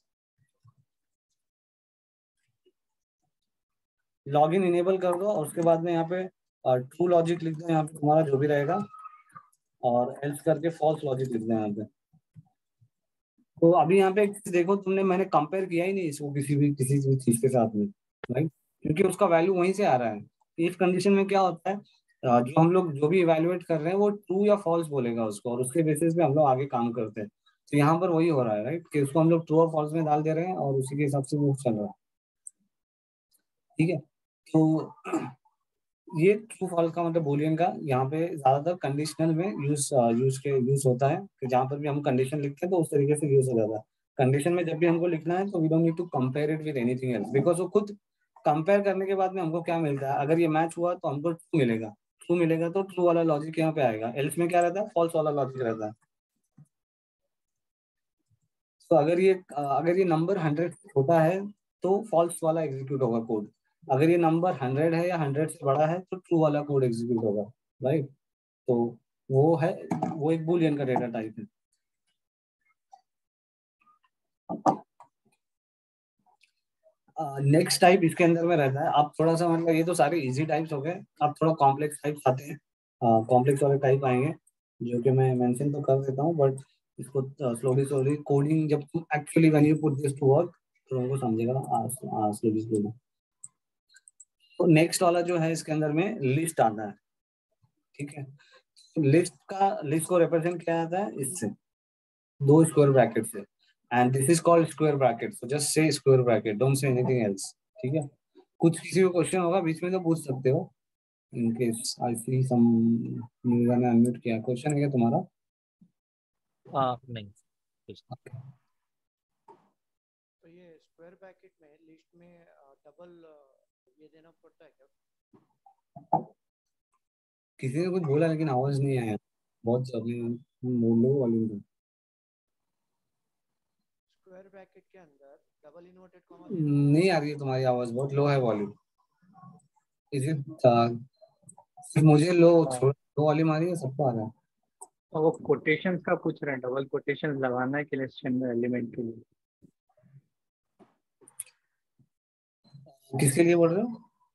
Log in enable कर दो और उसके बाद में यहाँ पे ट्रू लॉजिक लिख दो, यहाँ पे तुम्हारा जो भी रहेगा, और एल्स करके फॉल्स लॉजिक लिख दो यहाँ पे। तो अभी यहाँ पे एक चीज देखो, तुमने, मैंने कंपेयर किया ही नहीं इसको किसी भी चीज के साथ में, राइट, क्योंकि उसका वैल्यू वहीं से आ रहा है। इफ कंडीशन में क्या होता है, जो हम लोग जो भी इवेलुएट कर रहे हैं वो ट्रू या फॉल्स बोलेगा उसको, और उसके बेसिस पे हम लोग आगे काम करते हैं। तो यहाँ पर वही हो रहा है, राइट, कि उसको हम लोग ट्रू और फॉल्स में डाल दे रहे हैं और उसी के हिसाब से वो चल रहा है, ठीक है। तो ये ट्रू फॉल्स का मतलब बूलियन का यहाँ पे ज्यादातर कंडीशनल में यूज होता है, कि जहाँ पर भी हम कंडीशन लिखते हैं तो उस तरीके से यूज हो जाता है। कंडीशन में जब भी हमको लिखना है तो we don't need to compare it with anything else, because वो खुद कंपेयर करने के बाद में हमको क्या मिलता है, अगर ये मैच हुआ तो हमको ट्रू मिलेगा, ट्रू मिलेगा तो ट्रू वाला लॉजिक यहाँ पे आएगा, एल्स में क्या रहता है, फॉल्स वाला लॉजिक रहता है। तो अगर ये नंबर 100 से छोटा है तो फॉल्स वाला एग्जीक्यूट होगा कोड, अगर ये नंबर 100 है या 100 से बड़ा है तो ट्रू वाला कोड एग्जीक्यूट होगा, राइट। तो वो है, वो एक बूलियन का डेटा टाइप है। नेक्स्ट टाइप इसके अंदर में रहता है, आप थोड़ा सा मतलब ये तो सारे इजी टाइप्स हो गए, आप थोड़ा कॉम्प्लेक्स टाइप्स आते हैं, कॉम्प्लेक्स वाले टाइप आएंगे जो कि मैं मेंशन तो कर देता हूँ, बट इसको स्लोली स्लोली कोडिंग जब तुम actually when you put this to work तो तुमको समझेगा स्लोली स्लोली। तो नेक्स्ट वाला जो है इसके अंदर में लिस्ट आता है, ठीक है। लिस्ट को रिप्रेजेंट किया जाता है इससे, दो स्क्वायर ब्रैकेट से, and this is called square bracket, so just say square bracket, don't say anything else, ठीक है। कुछ किसी को क्वेश्चन होगा बीच में तो पूछ सकते हो, in case I see some user ने अनम्यूट किया, क्वेश्चन है क्या तुम्हारा? नहीं कुछ तो ये स्क्वायर ब्रैकेट में लिस्ट में डबल ये देना पड़ता है क्या? किसी ने कुछ बोला लेकिन आवाज नहीं आया, बहुत लो वॉल्यूम में। स्क्वायर ब्रैकेट के अंदर डबल इन्वर्टेड कॉमा नहीं आ रही है तुम्हारी आवाज, बहुत लो है वॉल्यूम। इज इट मुझे लो वॉल्यूम आ रही है, सबको आ रहा है? और वो कोटेशन का पूछ रहे हैं, डबल कोटेशन लगाना है क्वेश्चन में एलिमेंट के लिए। किसके लिए बोल रहे हो?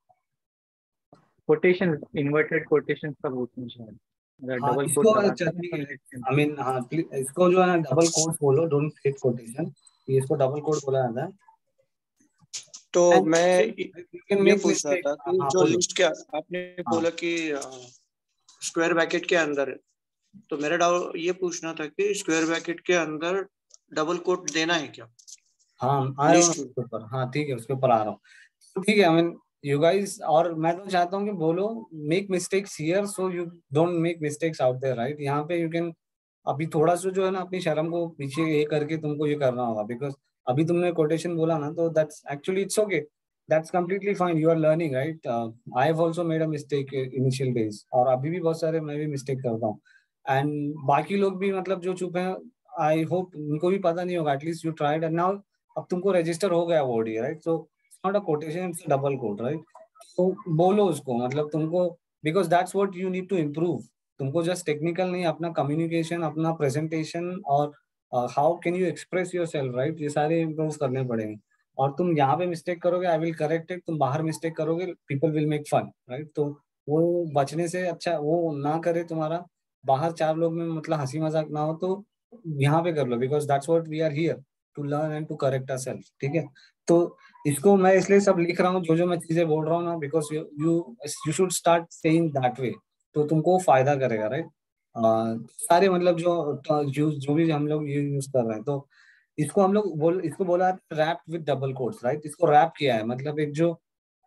कोटेशन, इन्वर्टेड कोटेशन का पूछना शायद, अगर हाँ डबल इसको कोट लगाना अच्छा है ना ठीक तो है, लिस्ट आई मीन हाँ इसको जो है ना डबल कोट्स बोलो, डोंट क्लिक कोटेशन, इसको डबल कोट बोला जाता है। तो And मैं you can ये make पूछ रहा mistake, था कि हाँ जो बोलो। लिस्ट क्या आपने हाँ बोला कि स्क्वायर ब्रैकेट के अंदर है, तो मेरा डाउट ये पूछना था कि स्क्वायर ब्रैकेट के अंदर डबल कोट देना है क्या हाँ आ रहा हूँ लिस्ट में? उसके ऊपर, हाँ ठीक है उसके ऊपर आ रहा हूँ। तो ठीक है, आई मीन यू गाइस, और मैं तो चाहता हूँ कि बोलो make mistakes here so you don't make mistakes out there, right. यहाँ पे यू कैन अभी थोड़ा सा जो है ना अपनी शर्म को पीछे ये करके तुमको ये करना होगा, बिकॉज अभी तुमने कोटेशन बोला ना, तो that's actually it's okay, that's completely fine, you are learning right. I have also made a mistake initial days, और अभी भी बहुत सारे मैं भी मिस्टेक करता हूँ, एंड बाकी लोग भी मतलब जो चुप हैं, आई होप उनको भी पता नहीं होगा, at least you tried and now अब तुमको रजिस्टर हो गया वर्ड ये, right. So not a quotation, it's double quote, right. तो बोलो उसको, मतलब तुमको, because that's what you need to improve, तुमको जस्ट टेक्निकल नहीं, अपना कम्युनिकेशन, अपना प्रेजेंटेशन, और how can you express yourself, right, ये सारे इम्प्रूव करने पड़ेंगे। और तुम यहाँ पे मिस्टेक करोगे, आई विल करेक्ट इट, तुम बाहर मिस्टेक करोगे, people will make fun, right. तो वो बचने से अच्छा वो ना करे तुम्हारा, बाहर चार लोग में मतलब हंसी मजाक ना हो, तो यहाँ पे कर लो, because that's what we are here to learn and to correct ourself, ठीक है। तो इसको मैं इसलिए सब लिख रहा हूँ, जो जो मैं चीजें बोल रहा हूँ ना, because you you you should start saying that way, तो तुमको फायदा करेगा, राइट। सारे मतलब जो भी हम लोग ये यूज कर रहे हैं, तो इसको हम लोग इसको बोला wrap with double quotes, right. इसको रैप किया है, मतलब एक जो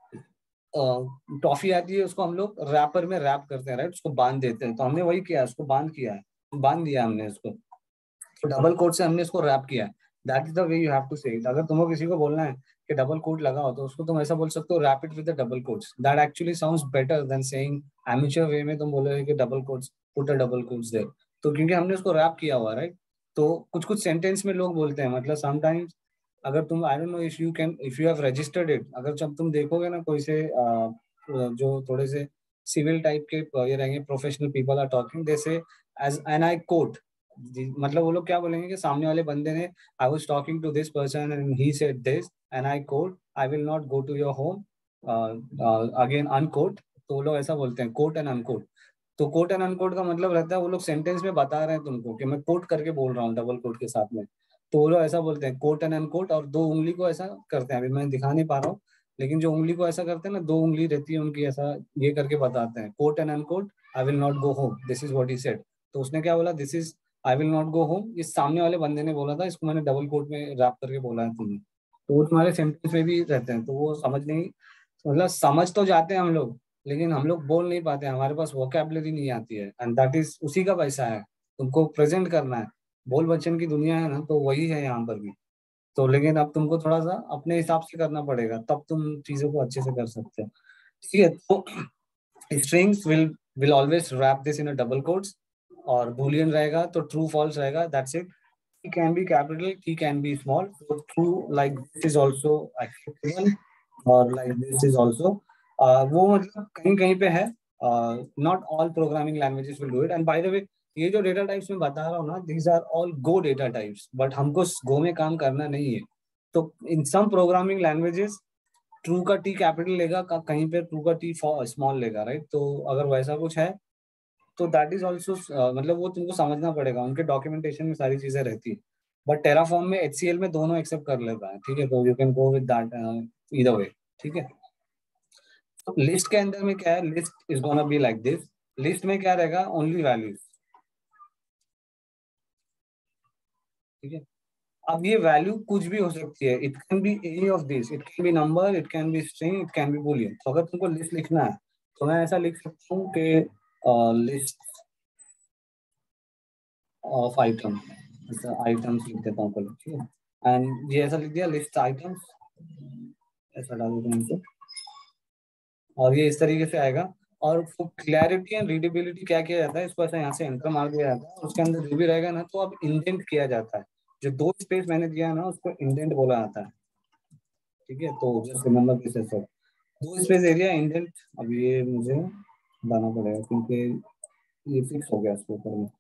टॉफी आती है उसको हम लोग रैपर में रैप करते हैं, राइट, उसको बांध देते हैं, तो हमने वही किया है, उसको बांध किया है, बांध दिया हमने इसको, तो डबल कोट से हमने इसको रैप किया है। That is the way you have to say it. अगर तुमको किसी को बोलना है कि डबल कोट लगाओ, तो उसको तुम ऐसा बोल सकते हो, wrap it with the double quotes, that actually sounds better than saying amateur way में तुम बोलोगे कि double quotes, put a double quotes there, तो क्योंकि हमने उसको रैप किया हुआ, राइट। तो कुछ कुछ सेंटेंस में लोग बोलते हैं, मतलब समटाइम्स अगर तुम, I don't know if you can, if you have registered it, अगर जब तुम देखोगे ना कोई से जो थोड़े से सिविल टाइप के ये रहेंगे, professional people are talking, they say as N I quote, मतलब वो लोग क्या बोलेंगे कि सामने वाले बंदे ने, I was talking to this person and he said this and I quote, I will not go to your home again unquote, तो वो लोग ऐसा बोलते हैं, कोट एंड अनकोट। तो कोट एंड अनकोट का मतलब रहता है वो लोग सेंटेंस में बता रहे हैं तुमको कि मैं कोट करके बोल रहा हूँ डबल कोट के साथ में, तो वो लोग ऐसा बोलते हैं कोट एंड अनकोट, और दो उंगली को ऐसा करते हैं, अभी मैं दिखा नहीं पा रहा हूँ, लेकिन जो उंगली को ऐसा करते हैं ना, दो उंगली रहती है उनकी, ऐसा ये करके बताते हैं, quote and unquote, I will not go home, this is what he said. तो उसने क्या बोला, this is I will not go home, इस सामने वाले बंदे ने बोला था, इसको मैंने डबल कोट में रैप करके बोला है तुमने, तो वो तुम्हारे सेंटेंस में भी रहते हैं, तो वो समझ नहीं, मतलब समझ तो जाते हैं हम लोग, लेकिन हम लोग बोल नहीं पाते, हमारे पास वोकैबुलरी नहीं आती है, एंड दैट इज उसी का पैसा है, तुमको प्रेजेंट करना है, बोल बच्चन की दुनिया है ना, तो वही है यहाँ पर भी। तो लेकिन अब तुमको थोड़ा सा अपने हिसाब से करना पड़ेगा, तब तुम चीजों को अच्छे से कर सकते हो। ठीक है, तो strings will always wrap this in a double quotes, और बूलियन रहेगा तो ट्रू फॉल्स रहेगा, that's it. T can be capital, T can be small. So true like this is also acceptable, or like this is also. वो मतलब कहीं कहीं पे है, not all programming languages will do it. And by the way, ये जो डेटा टाइप्स में बता रहा हूँ ना, these are all Go data types, but हमको Go में काम करना नहीं है। तो in some programming languages true का टी कैपिटल लेगा, कहीं पे ट्रू का टी स्मॉल लेगा, राइट। तो अगर वैसा कुछ है तो दैट इज ऑल्सो, मतलब वो तुमको समझना पड़ेगा, उनके डॉक्यूमेंटेशन में सारी चीजें रहती है। बट टेराफॉर्म में HCL में दोनों एक्सेप्ट कर लेता है, ठीक है, तो you can go with that either way, ठीक है। तो लिस्ट के अंदर में क्या है, list is gonna be like this. List में क्या रहेगा, ओनली वैल्यूज, ठीक है। अब ये वैल्यू कुछ भी हो सकती है, it can be any of this, it can be number, it can be string, it can be boolean. तो अगर तुमको लिस्ट लिखना है तो मैं ऐसा लिख सकता हूँ कि लिस्ट ऑफ आइटम, आइटम्स लिख देता हूँ पहले, ठीक है। एंड ये ऐसा लिख दिया, लिस्ट आइटम्स, ऐसा डाल देता हूँ इसे, और ये इस तरीके से आएगा। और क्लैरिटी एंड रीडेबिलिटी क्या किया जाता है, इसको ऐसा यहाँ से एंटर मार दिया जाता है, और उसके अंदर जो भी रहेगा ना, तो अब इंडेंट किया जाता है। जो 2 स्पेस मैंने दिया है ना, उसको इंडेंट बोला जाता है, ठीक है। तो just remember this is 2 space area indent. अब ये मुझे बनाना पड़ेगा क्योंकि ये फिक्स हो गया इसके ऊपर में।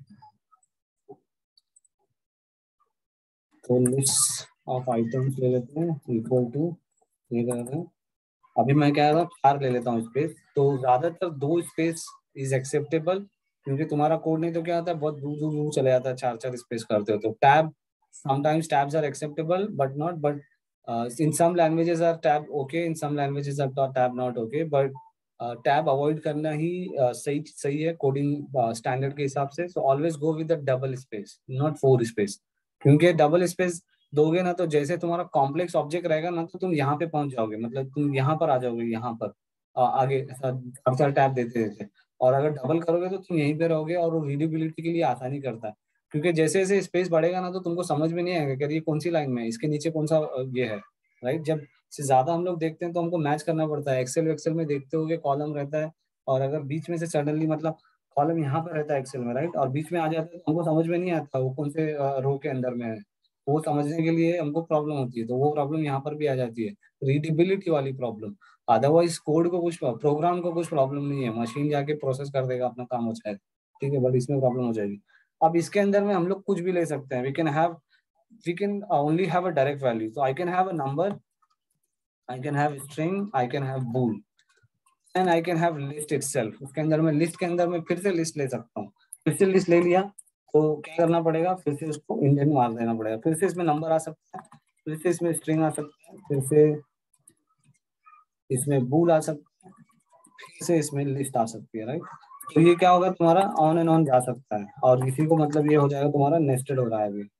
तो लिस्ट ऑफ आइटम्स ले लेते हैं, इक्वल टू, ये कर रहे हैं। अभी मैं क्या कर रहा हूँ, 4 ले लेता हूँ स्पेस। तो ज्यादातर 2 स्पेस इज एक्सेप्टेबल, क्योंकि तुम्हारा कोड नहीं तो क्या होता है, बहुत दूर दूर दूर चले जाता है, 4 स्पेस करते हो। तो tab, sometimes tabs are acceptable but not, but in some languages are tab okay, in some languages are tab not okay, but tab avoid करना ही सही सही है कोडिंग स्टैंडर्ड के हिसाब से। So always go with the double space, not 4 space, क्योंकि डबल स्पेस दोगे ना तो जैसे तुम्हारा कॉम्प्लेक्स ऑब्जेक्ट रहेगा ना, तो तुम यहाँ पे पहुंच जाओगे, मतलब तुम यहाँ पर आ जाओगे, यहाँ पर आगे चार टैब देते देते। और अगर डबल करोगे तो तुम यहीं पे रहोगे, और वो रीडेबिलिटी के लिए आसानी करता है, क्योंकि जैसे जैसे स्पेस बढ़ेगा ना, तो तुमको समझ में नहीं आएगा कि ये कौन सी लाइन में है, इसके नीचे कौन सा ये है, राइट। जब से ज्यादा हम लोग देखते हैं तो हमको मैच करना पड़ता है। एक्सेल में देखते हो कॉलम रहता है, और अगर बीच में से सडनली, मतलब कॉलम यहाँ पर रहता है एक्सेल में, राइट, और बीच में आ जाता है तो हमको समझ में नहीं आता वो कौन से रो के अंदर में है। वो समझने के लिए हमको प्रॉब्लम होती है, तो वो प्रॉब्लम यहाँ पर भी आ जाती है, रीडेबिलिटी वाली प्रॉब्लम। अदरवाइज कोड को कुछ, प्रोग्राम को कुछ प्रॉब्लम नहीं है, मशीन जाके प्रोसेस कर देगा, अपना काम हो जाएगा, ठीक है, बट इसमें प्रॉब्लम हो जाएगी। अब इसके अंदर में हम लोग कुछ भी ले सकते हैं, we can only have a direct value, so I can have a number, I can have string, I can have bool, and I can have list itself। उसके अंदर में, लिस्ट के अंदर में फिर से लिस्ट ले सकता हूँ। फिर से लिस्ट ले लिया तो क्या करना पड़ेगा, फिर से उसको इंडेंट मार देना पड़ेगा, फिर से इसमें नंबर आ सकता है, फिर से इसमें स्ट्रिंग आ सकता है, फिर से इसमें बूल आ सकता है, फिर से इसमें लिस्ट आ सकती है, राइट। तो ये क्या होगा, तुम्हारा ऑन एंड ऑन जा सकता है, और इसी को मतलब ये हो जाएगा तुम्हारा नेस्टेड हो रहा है अभी,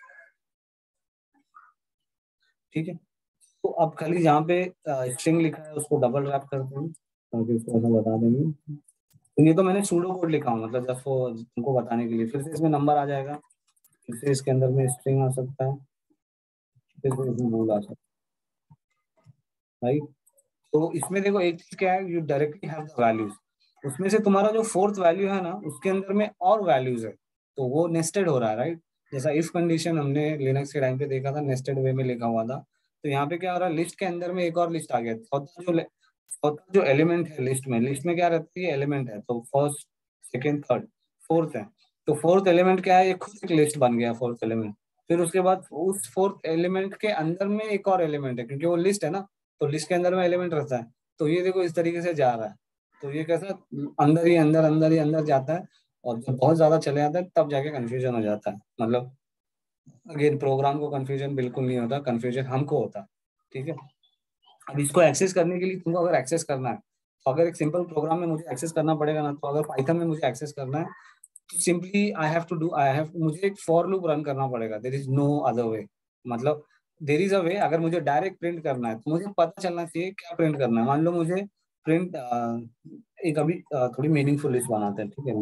ठीक है। तो अब खाली जहाँ पे स्ट्रिंग लिखा है उसको डबल रैप करते हैं, ताकि उसको ऐसा बता देंगे। तो ये तो मैंने सूडो कोड लिखा हूँ, मतलब जस्ट तुमको बताने के लिए। फिर से इसमें नंबर आ जाएगा, फिर से इसके अंदर में स्ट्रिंग आ सकता है, फिर से इसमें बूल आ सकता है, राइट। तो इसमें देखो एक चीज क्या है, you directly have the values. उसमें से तुम्हारा जो 4th वैल्यू है ना, उसके अंदर में और वैल्यूज है, तो वो नेस्टेड हो रहा है, राइट। जैसा इफ कंडीशन हमने लिनक्स के टाइम पे देखा था, नेस्टेड वे में लिखा हुआ था। तो यहाँ पे क्या हो रहा है, लिस्ट के अंदर में एक और लिस्ट आ गया, चौथा जो एलिमेंट है लिस्ट में क्या रहती है, एलिमेंट है, तो फर्स्ट, सेकेंड, थर्ड, फोर्थ है। तो 4th एलिमेंट क्या है, ये खुद एक लिस्ट बन गया 4th एलिमेंट। फिर उसके बाद उस 4th एलिमेंट के अंदर में एक और एलिमेंट है, क्योंकि वो लिस्ट है ना, तो लिस्ट के अंदर में एलिमेंट रहता है। तो ये देखो इस तरीके से जा रहा है, तो ये कैसा, अंदर ही अंदर अंदर ही अंदर जाता है, और जब बहुत ज्यादा चले जाता है तब जाके कंफ्यूजन हो जाता है। मतलब अगेन प्रोग्राम को कंफ्यूजन बिल्कुल नहीं होता, कंफ्यूजन हमको होता है, ठीक है। अब इसको एक्सेस करने के लिए तुमको अगर एक्सेस करना है, तो अगर एक सिंपल प्रोग्राम में मुझे एक्सेस करना पड़ेगा ना, तो अगर पाइथन में मुझे एक्सेस करना है, तो सिंपली आई हैव मुझे एक फॉर लूप रन करना पड़ेगा, there is no other way. मतलब देयर इज अ वे, अगर मुझे डायरेक्ट प्रिंट करना है तो मुझे पता चलना चाहिए क्या प्रिंट करना है। मान लो मुझे प्रिंट, एक अभी थोड़ी मीनिंगफुल लिस्ट बनाते हैं, ठीक है,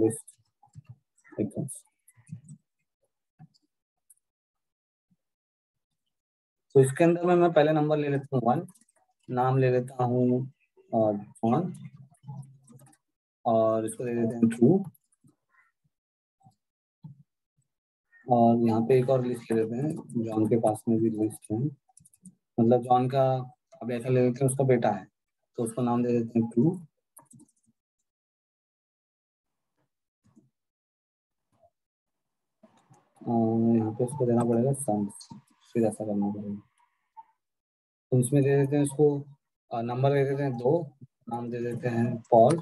लिस्ट तो इसके अंदर में मैं पहले नंबर ले लेता हूँ 1, नाम ले लेता हूँ जॉन, और इसको दे देते हैं ट्रू, और यहाँ पे एक और लिस्ट ले लेते हैं, जॉन के पास में भी लिस्ट है, मतलब जॉन का अब ऐसा ले लेते हैं उसका बेटा है, तो उसको नाम दे देते हैं ट्रू, और यहाँ पे उसको देना पड़ेगा सन, फिर ऐसा करना पड़ेगा। तो इसमें दे देते हैं उसको नंबर दे देते हैं 2, नाम दे देते हैं पॉल,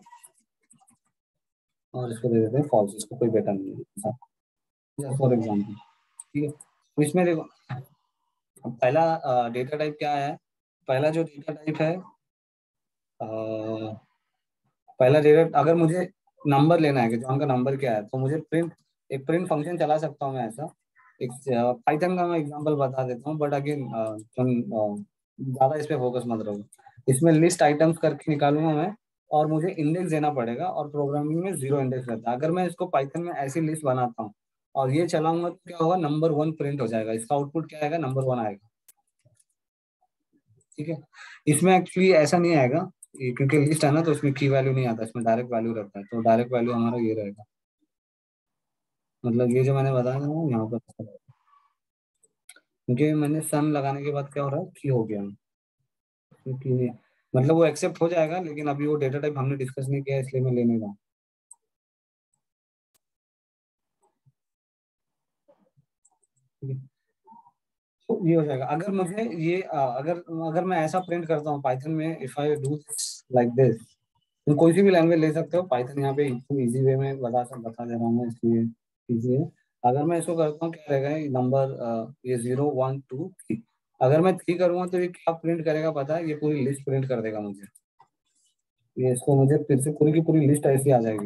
और इसको दे देते हैं फॉल्स, इसको कोई बेटा नहीं है फॉर एग्जाम्पल। ठीक है, तो इसमें देखो पहला डेटा टाइप क्या है, पहला जो डेटा टाइप है पहला डेटा, अगर मुझे नंबर लेना है कि जॉन का नंबर क्या है, तो मुझे एक प्रिंट फंक्शन चला सकता हूँ मैं ऐसा, एक पाइथन का मैं एग्जांपल बता देता हूँ, बट अगेन ज़्यादा इस पे फोकस मत रहो। इसमें लिस्ट आइटम्स करके निकालूंगा मैं, और मुझे इंडेक्स देना पड़ेगा, और प्रोग्रामिंग में 0 इंडेक्स रहता है। अगर मैं इसको पाइथन में ऐसी लिस्ट बनाता हूँ और ये चलाऊंगा तो क्या होगा, नंबर 1 प्रिंट हो जाएगा, इसका आउटपुट क्या आएगा, नंबर 1 आएगा। ठीक है, इसमें एक्चुअली ऐसा नहीं आएगा क्योंकि लिस्ट है ना, तो इसमें की वैल्यू नहीं आता, इसमें डायरेक्ट वैल्यू रहता है, तो डायरेक्ट वैल्यू हमारा ये रहेगा, मतलब ये जो मैंने बताया ना यहाँ पर, क्योंकि मैंने सन लगाने के बाद क्या हो रहा है, की हो गया, क्योंकि मतलब वो एक्सेप्ट हो जाएगा, लेकिन अभी वो डेटा टाइप हमने डिस्कस नहीं किया, इसलिए मैं लेने रहा। तो ये हो जाएगा। अगर मुझे ये अगर अगर मैं ऐसा प्रिंट करता हूँ पाइथन में, if I do like this, तुम कोई सी भी लैंग्वेज ले सकते हो, पाइथन यहाँ पे इजी वे में बता दे रहा हूँ मैं, इसलिए इजी है। अगर मैं इसको करता हूँ, क्या रहेगा नंबर, ये 0 1 2 3, अगर मैं 3 करूँगा तो ये क्या प्रिंट करेगा पता है, ये पूरी लिस्ट प्रिंट कर देगा मुझे, ये इसको मुझे फिर से पूरी की पूरी लिस्ट ऐसी आ जाएगी।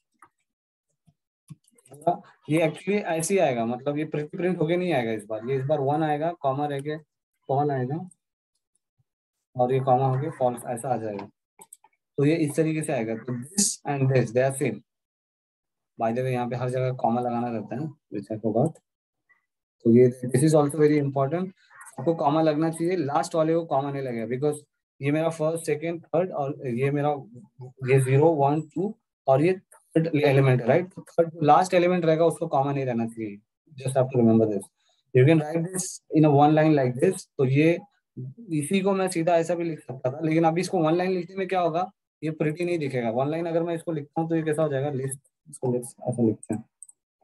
ये एक्चुअली ऐसे ही आएगा, मतलब ये प्रिंट होके नहीं आएगा इस बार, ये इस बार 1 आएगा, कॉमा रह के फॉल आएगा, और ये कॉमा होके फॉल्स ऐसा आ जाएगा। तो ये इस तरीके से आएगा। तो this and this they are same, by the way यहाँ पे हर जगह कॉमा लगाना रहता है, व्हिच आई फॉरगॉट। तो ये this is also very important, आपको कॉमा लगना चाहिए, लास्ट वाले को कॉमा नहीं लगेगा, बिकॉज ये मेरा फर्स्ट सेकंड थर्ड, और ये मेरा ये 0 1 2 और ये थर्ड एलिमेंट है, राइट। तो थर्ड लास्ट एलिमेंट रहेगा उसको कॉमा नहीं रहना चाहिए, just have to remember this. You can write this in a one line like this. तो ये इसी को मैं सीधा ऐसा भी लिख सकता था, लेकिन अभी इसको वन लाइन लिखने में क्या होगा, ये प्रिटी नहीं दिखेगा। वन लाइन अगर मैं इसको लिखता हूँ तो ये कैसा हो जाएगा, लिस्ट, इसको ऐसा लिखते हैं,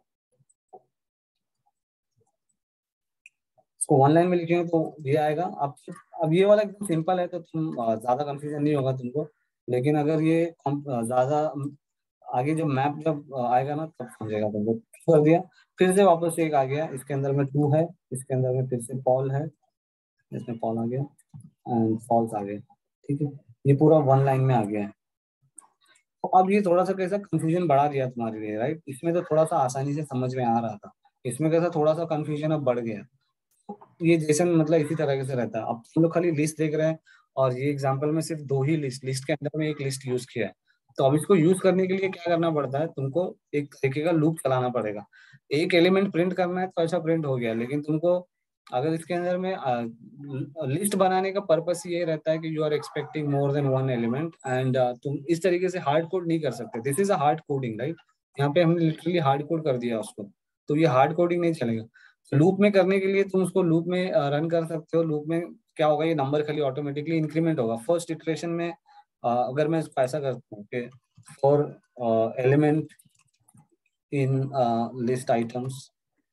इसको वन लाइन में लिखेंगे तो ये आएगा। अब ये वाला एकदम सिंपल है, तो तुम ज्यादा कंफ्यूजन नहीं होगा तुमको, लेकिन अगर ये ज्यादा आगे जब मैप जब आएगा ना तब समझेगा तुमको। कर दिया, फिर से वापस से एक आ गया, इसके अंदर में 2 है, इसके अंदर में फिर से पॉल है, इसमें पॉल आ गया एंड फॉल्स आ गया। ठीक है, ये पूरा वन लाइन में आ गया है। तो अब ये थोड़ा सा कैसा कंफ्यूजन बढ़ा दिया तुम्हारे लिए, राइट। इसमें तो थोड़ा सा आसानी से समझ में आ रहा था, इसमें कैसा थोड़ा सा कंफ्यूजन अब बढ़ गया। ये जेसन मतलब इसी तरह से रहता है। अब हम लोग खाली लिस्ट देख रहे हैं, और ये एग्जांपल में सिर्फ 2 ही लिस्ट के अंदर में एक लिस्ट यूज किया है। तो अब इसको यूज करने के लिए क्या करना पड़ता है, तुमको एक तरीके का लूप चलाना पड़ेगा। एक एलिमेंट प्रिंट करना है तो ऐसा प्रिंट हो गया, लेकिन तुमको अगर इसके अंदर में लिस्ट बनाने का पर्पस ये रहता है कि you are expecting more than one element, and तुम इस तरीके से हार्ड कोड नहीं कर सकते। This is a hard coding, right. यहाँ पे हमने लिटरली हार्ड कोड कर दिया उसको, तो ये हार्ड कोडिंग नहीं चलेगा। लूप में करने के लिए तुम उसको लूप में रन कर सकते हो। लूप में क्या होगा, ये नंबर खाली ऑटोमेटिकली इंक्रीमेंट होगा। फर्स्ट इटरेशन में अगर मैं इसको ऐसा करता हूँ कि for element in list items,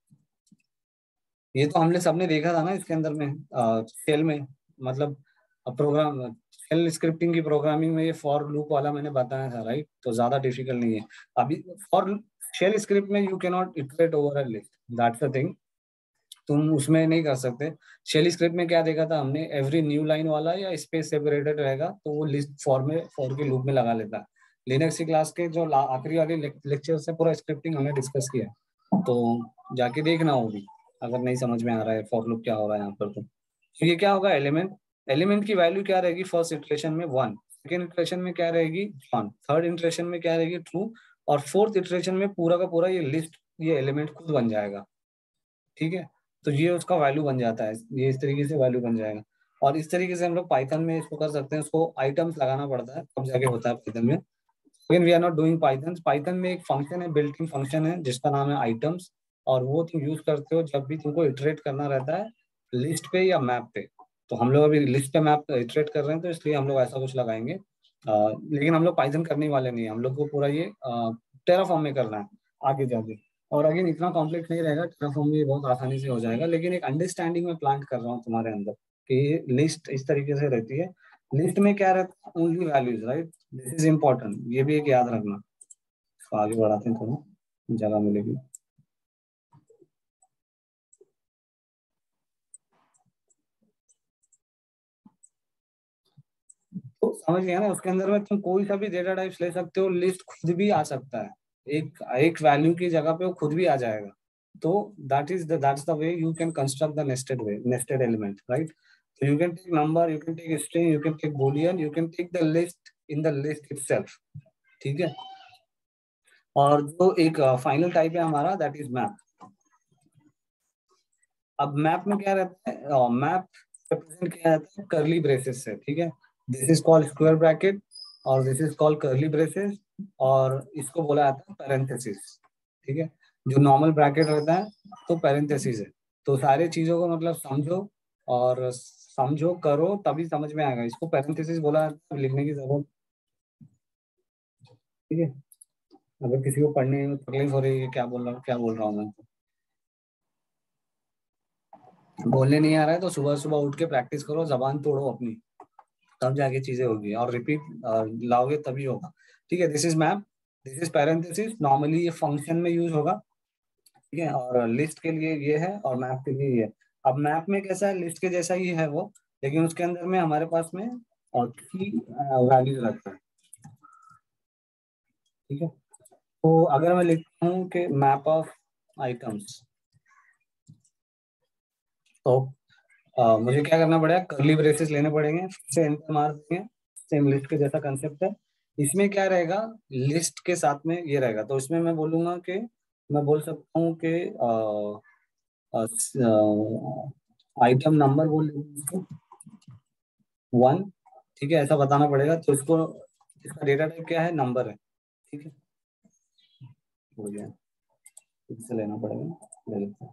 ये तो हमने सबने देखा था ना इसके अंदर में शेल में, मतलब प्रोग्राम शेल स्क्रिप्टिंग की प्रोग्रामिंग में ये फॉर लूप वाला मैंने बताया था, राइट। तो ज्यादा डिफिकल्ट नहीं है। अभी फॉर शेल स्क्रिप्ट में you can not iterate over a list, that's the thing, तुम उसमें नहीं कर सकते। शेल स्क्रिप्ट में क्या देखा था हमने, एवरी न्यू लाइन वाला या स्पेस सेपरेटेड रहेगा तो वो लिस्ट फॉर के लूप में लगा लेता है। लिनक्स की क्लास के जो आखिरी वाले लेक्चर से पूरा स्क्रिप्टिंग हमने डिस्कस किया, तो जाके देखना वो भी, अगर नहीं समझ में आ रहा है फॉर लूप क्या हो रहा है यहाँ पर। तो ये क्या होगा, एलिमेंट की वैल्यू क्या रहेगी, फर्स्ट इटरेशन में 1, सेकेंड इटरेशन में क्या रहेगी 1, थर्ड इटरेशन में क्या रहेगी ट्रू, और फोर्थ इटरेशन में पूरा का पूरा ये लिस्ट, ये एलिमेंट खुद बन जाएगा। ठीक है, तो ये उसका वैल्यू बन जाता है, ये इस तरीके से वैल्यू बन जाएगा। और इस तरीके से हम लोग पाइथन में इसको कर सकते हैं, उसको आइटम्स लगाना पड़ता है तब जाके होता है पाइथन में। लेकिन we are not doing Python. Python में एक फंक्शन है, बिल्ट इन फंक्शन है जिसका नाम है आइटम्स, और वो तुम यूज करते हो जब भी तुमको इटरेट करना रहता है लिस्ट पे या मैप पे। तो हम लोग अभी लिस्ट पे मैप इटरेट कर रहे हैं, तो इसलिए हम लोग ऐसा कुछ लगाएंगे। लेकिन हम लोग पाइथन करने वाले नहीं है, हम लोग को पूरा ये टेराफॉर्म में करना है आगे जाके। और अगेन इतना कॉम्प्लेक्स नहीं रहेगा, टेराफॉर्म में बहुत आसानी से हो जाएगा। लेकिन एक अंडरस्टैंडिंग में प्लांट कर रहा हूँ तुम्हारे अंदर कि लिस्ट इस तरीके से रहती है। लिस्ट में क्या रहता है, only values, right, this is important, ये भी एक याद रखना। इसको आगे बढ़ाते हैं, थोड़ा जगह मिलेगी। तो समझ गया ना, उसके अंदर में तुम कोई सा भी डेटा टाइप्स ले सकते हो, लिस्ट खुद भी आ सकता है, एक वैल्यू की जगह पे वो खुद भी आ जाएगा। तो that's the way you can construct the nested element, right. So you can take number, you can take string, you can take boolean, you can take the list in the list itself, ठीक है। और जो एक फाइनल टाइप है हमारा, दैट इज मैप। अब मैप में क्या रहता है, मैप रिप्रेजेंट किया जाता है कर्ली ब्रेसेस से, ठीक है। This is called square bracket और this is called curly braces, और इसको बोला जाता है पैरेंथेसिस, ठीक है। जो नॉर्मल ब्रैकेट रहता है तो पैरेंथेसिस है। तो सारे चीजों को मतलब समझो, और समझो करो तभी समझ में आएगा। इसको पैरेंथेसिस बोला जाता है, लिखने की जरूरत, ठीक है। अगर किसी को पढ़ने में तकलीफ हो रही है, क्या बोल रहा हूँ मैं, बोलने नहीं आ रहा है, तो सुबह सुबह उठ के प्रैक्टिस करो, जबान तोड़ो अपनी, तब जाके चीजें होगी, और रिपीट लाओगे तभी होगा, ठीक है। This is map, this is parenthesis. Normally ये फंक्शन में यूज होगा, ठीक है, और लिस्ट के लिए ये है और मैप के लिए ये है। अब मैप में कैसा है, लिस्ट के जैसा ही है वो, लेकिन उसके अंदर में हमारे पास में और की वैल्यूज रखता है, ठीक है। तो अगर मैं लिखता हूँ कि मैप ऑफ आइटम्स, तो मुझे क्या करना पड़ेगा, कर्ली ब्रेसेस लेने पड़ेंगे, फिर से एंटर मार देंगे, सेम लिस्ट के जैसा कंसेप्ट है। इसमें क्या रहेगा, लिस्ट के साथ में ये रहेगा, तो इसमें मैं बोलूंगा कि मैं बोल सकता हूँ कि आइटम नंबर बोल इसको 1, ठीक है, ऐसा बताना पड़ेगा। तो इसको, इसका डेटा टाइप क्या है, नंबर है, ठीक है, हो गया, इससे लेना पड़ेगा, ले लेते हैं।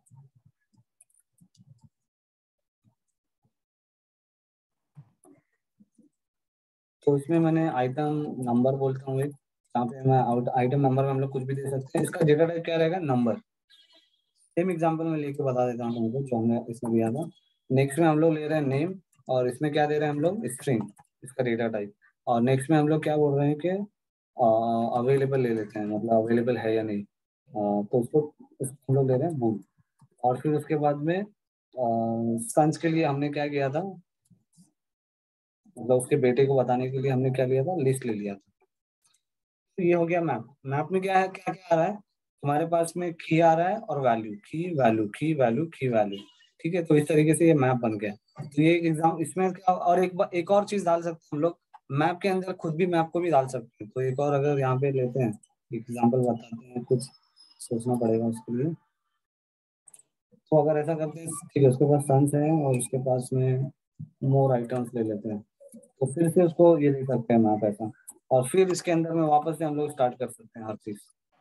तो इसमें मैंने आइटम नंबर बोलता हूँ एक, यहाँ पे मैं आइटम नंबर में हम लोग कुछ भी दे सकते हैं। इसका डेटा टाइप क्या रहेगा, नंबर। सेम एग्जांपल में लेके बता देता हूँ तुमको, जो हमने इसमें दिया था। नेक्स्ट में हम लोग ले रहे हैं नेम, और इसमें क्या दे रहे हैं हम लोग, स्ट्रिंग, इसका डेटा टाइप। और नेक्स्ट में हम लोग क्या बोल रहे हैं कि अवेलेबल ले लेते हैं, मतलब अवेलेबल है या नहीं, तो उसको हम लोग ले रहे हैं बूल। और फिर उसके बाद में सन्स के लिए हमने क्या किया था, मतलब उसके बेटे को बताने के लिए हमने क्या लिया था, लिस्ट ले लिया था। तो ये हो गया मैप। मैप में क्या है, क्या क्या आ रहा है तुम्हारे पास में, की आ रहा है और value, key value, key value, key value, ठीक है। तो इस तरीके से ये मैप बन गया। तो ये एग्जाम, इसमें क्या, और एक और चीज डाल सकते हैं हम लोग मैप के अंदर, खुद भी मैप को भी डाल सकते हैं। तो एक और अगर यहाँ पे लेते हैं एग्जाम्पल बताते हैं, कुछ सोचना पड़ेगा उसके लिए। तो अगर ऐसा करते हैं, ठीक है, उसके पास सन्स है और उसके पास में मोर आइटम्स ले लेते हैं, तो फिर से उसको ये दे सकते हैं मैप ऐसा, और फिर इसके अंदर में वापस से हम लोग स्टार्ट कर सकते हैं हर चीज।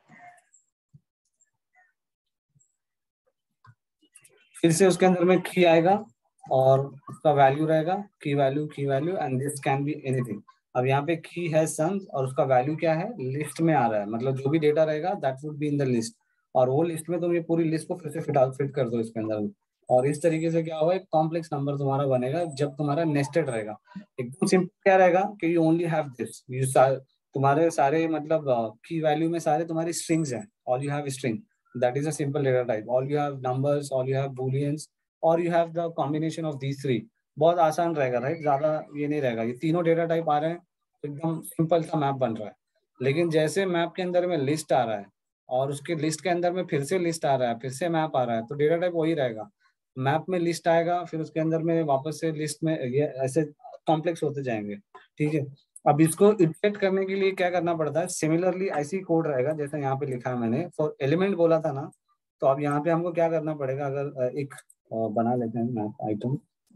फिर से उसके अंदर में की आएगा और उसका वैल्यू रहेगा, key value, key value, and this can be anything. अब यहाँ पे की है सन्स और उसका वैल्यू क्या है, लिस्ट में आ रहा है, मतलब जो भी डेटा रहेगा that would be in the list, और वो लिस्ट में तुम ये पूरी लिस्ट को फिर से फिट कर दो इसके अंदर में। और इस तरीके से क्या होगा, एक कॉम्प्लेक्स नंबर तुम्हारा बनेगा जब तुम्हारा नेस्टेड रहेगा। एकदम सिंपल क्या रहेगा कि यू ओनली हैव दिस, तुम्हारे सारे मतलब की वैल्यू में सारे तुम्हारे स्ट्रिंग्स हैं, all you have string, that is a simple data type, all you have numbers, all you have booleans, or you have the combination of these three। बहुत आसान रहेगा, राइट, ज्यादा ये नहीं रहेगा। ये तीनों डेटा टाइप आ रहे हैं, एकदम सिंपल सा मैप बन रहा है। लेकिन जैसे मैप के अंदर में लिस्ट आ रहा है और उसके लिस्ट के अंदर में फिर से लिस्ट आ रहा है, फिर से मैप आ रहा है, तो डेटा टाइप वही रहेगा। मैप में लिस्ट आएगा, फिर उसके अंदर में वापस से लिस्ट में, ये ऐसे कॉम्प्लेक्स होते जाएंगे, ठीक है। अब इसको इटरेट करने के लिए क्या करना पड़ता है, सिमिलरली ऐसी कोड रहेगा जैसे यहाँ पे लिखा है मैंने, फॉर एलिमेंट बोला था ना, तो अब यहाँ पे हमको क्या करना पड़ेगा, अगर एक बना लेते हैं मैप आइटम।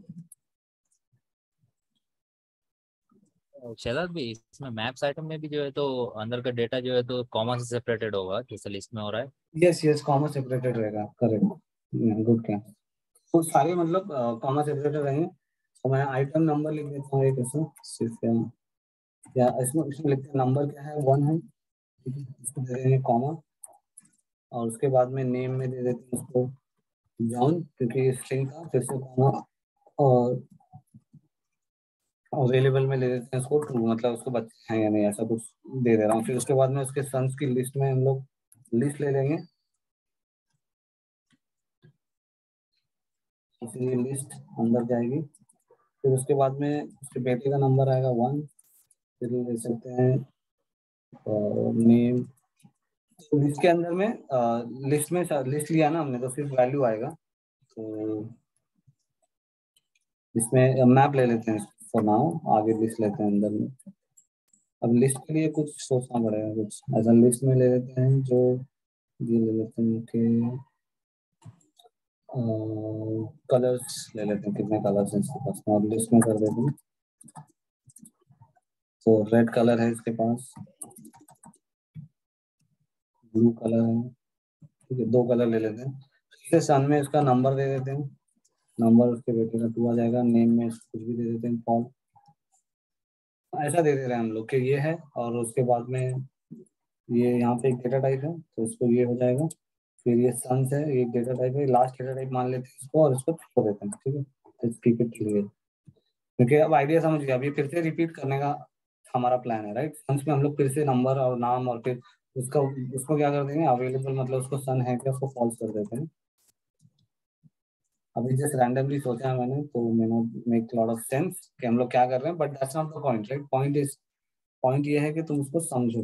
शैलाद भी इसमें मैप्स आइटम में भी जो है तो अंदर का डेटा जो है तो कॉमा से सेपरेटेड होगा जैसे लिस्ट में हो रहा है। यस यस, कॉमा सेपरेटेड रहेगा, करेक्ट, गुड क्या। तो सारे मतलब कॉमा सेपरेटेड रहेंगे। तो मैं आइटम नंबर लिख देता हूँ एक इसमें सिर्फ, या इसमें इसमें लिखते हैं नंबर क्या है 1 है, ठीक है, इसको दे देंगे कॉमा, और उसके बाद में नेम में दे देते हैं उसको जॉन, क्योंकि स्ट्रिंग था, फिर से कॉमा, और अवेलेबल में ले देते हैं उसको ट्रू, मतलब उसको बच्चे हैं या नहीं ऐसा कुछ दे दे रहा हूँ। फिर उसके बाद में उसके सन्स की लिस्ट में हम लोग लिस्ट ले लेंगे, इसलिए लिस्ट अंदर जाएगी। फिर उसके बाद में उसके बेटे का नंबर आएगा 1, फिर ले सकते हैं नेम। तो लिस्ट के अंदर में लिस्ट लिया ना हमने, तो सिर्फ वैल्यू आएगा। तो इसमें मैप ले लेते हैं फॉर नाउ, आगे लिस्ट लेते हैं अंदर में। अब लिस्ट के लिए कुछ सोचना पड़ेगा, कुछ ऐसा लिस्ट में ले लेते हैं जो ये ले लेते हैं कि कलर्स ले लेते हैं, कितने कलर्स हैं इसके पास, और लिस्ट में कर देते हैं। तो रेड कलर है इसके पास, ब्लू कलर है, ठीक है, 2 कलर ले लेते हैं। इसके सन में इसका नंबर दे देते हैं, नंबर उसके बेटे का 2 आ जाएगा। नेम में कुछ भी दे देते हैं फॉर्म, ऐसा दे दे रहे हैं हम लोग कि ये है। और उसके बाद में ये यहाँ पे एक डेटा टाइप है, तो इसको ये हो जाएगा। फिर ये सन्स है, ये डेटा टाइप है, लास्ट डेटा टाइप मान लेते हैं इसको, और इसको छोड़ देते हैं, ठीक है, तो कीप इट क्लियर। क्योंकि अब आइडिया समझ गया, अभी फिर से रिपीट करने का हमारा प्लान है, राइट। सन्स में हम लोग फिर से नंबर और नाम, और फिर उसका उसको क्या कर देंगे अवेलेबल, मतलब उसको सन है क्या उसको फॉल्स कर देते हैं। अभी जस्ट रैंडमली सोचा है मैंने, तो मैंने मेक लॉट ऑफ सेंस कि हम लोग क्या कर रहे हैं, but that's not the point, right. Point ये है कि तुम उसको समझो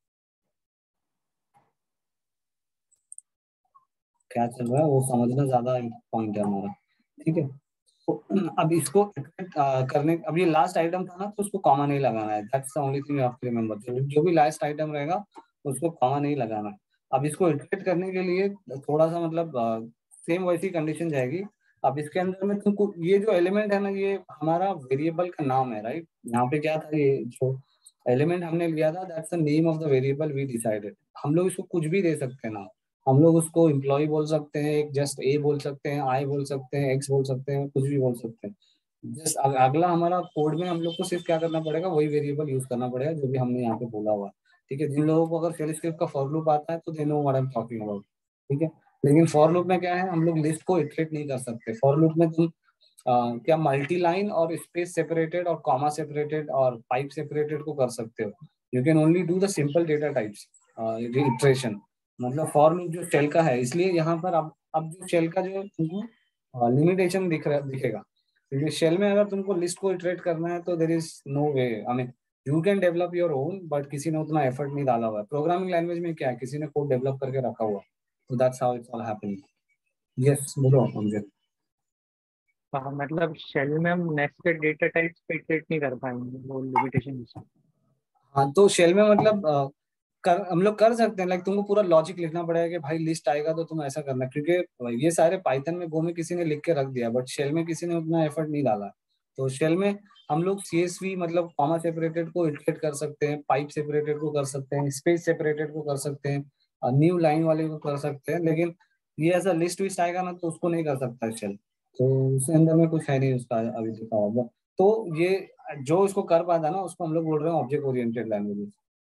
क्या चल रहा है, वो समझना ज्यादा पॉइंट है हमारा, ठीक है। तो अब इसको करने, अब ये लास्ट आइटम था ना, तो उसको कॉमा नहीं लगाना है, that's the only thing you have to remember. जो भी लास्ट आइटम रहेगा उसको कॉमा नहीं लगाना है। अब इसको इटरेट करने के लिए थोड़ा सा मतलब सेम वैसी कंडीशन जाएगी। अब इसके अंदर में तुमको ये जो एलिमेंट है ना, ये हमारा वेरिएबल का नाम है, राइट। यहाँ पे क्या था, ये जो एलिमेंट हमने लिया था that's the name of the variable we decided. हम लोग इसको कुछ भी दे सकते हैं ना, हम लोग उसको एम्प्लॉय बोल सकते हैं, एक जस्ट ए बोल सकते हैं, आई बोल सकते हैं, एक्स बोल सकते हैं, कुछ भी बोल सकते हैं। जस्ट अगला हमारा कोड में हम लोग को सिर्फ क्या करना पड़ेगा, वही वेरिएबल यूज करना पड़ेगा जो भी हमने यहाँ पे बोला हुआ है, ठीक है। जिन लोगों को अगर शेल स्क्रिप्ट का फॉर लूप आता है तो they know what I am talking about, ठीक है। लेकिन फॉर लूप में क्या है, हम लोग लिस्ट को इटरेट नहीं कर सकते। फॉर लूप में तुम क्या मल्टी लाइन और स्पेस सेपरेटेड और कॉमा सेपरेटेड और पाइप सेपरेटेड को कर सकते हो। You can only do the simple data types iteration, मतलब फॉर लूप जो शेल का है। इसलिए यहाँ पर अब जो शेल का जो तुमको लिमिटेशन दिखेगा, क्योंकि शेल में अगर तुमको लिस्ट को इटरेट करना है तो there is no way, I mean you can develop your own, but किसी ने उतना एफर्ट नहीं डाला हुआ है। प्रोग्रामिंग लैंग्वेज में क्या है, किसी ने कोड डेवलप करके रखा हुआ है, तो that's how it's all happening. Yes बोलो अमजद। हाँ, मतलब शेल में हम नेस्टेड डेटा टाइप्स पे इटरेट नहीं कर पाएंगे, वो लिमिटेशन। हाँ, तो शेल में मतलब हम लोग कर सकते हैं, लाइक तुमको पूरा लॉजिक लिखना पड़ेगा कि भाई लिस्ट आएगा तो तुम ऐसा करना, क्योंकि ये सारे पाइथन में गो में किसी ने लिख के रख दिया, बट शेल में किसी ने उतना एफर्ट नहीं डाला। तो शेल में हम लोग सीएसवी मतलब कॉमा सेपरेटेड को इटरेट कर सकते हैं, पाइप सेपरेटेड को कर सकते हैं, स्पेस सेपरेटेड को कर सकते हैं, न्यू लाइन वाले को कर सकते हैं। लेकिन ये ऐसा लिस्ट विस्ट आएगा ना, तो उसको नहीं कर सकता शेल, तो उसके अंदर में कुछ है नहीं उसका अभी लिखा हुआ। तो ये जो उसको कर पाता ना, उसको हम लोग बोल रहे हैं ऑब्जेक्ट ओरिएंटेड लैंग्वेज,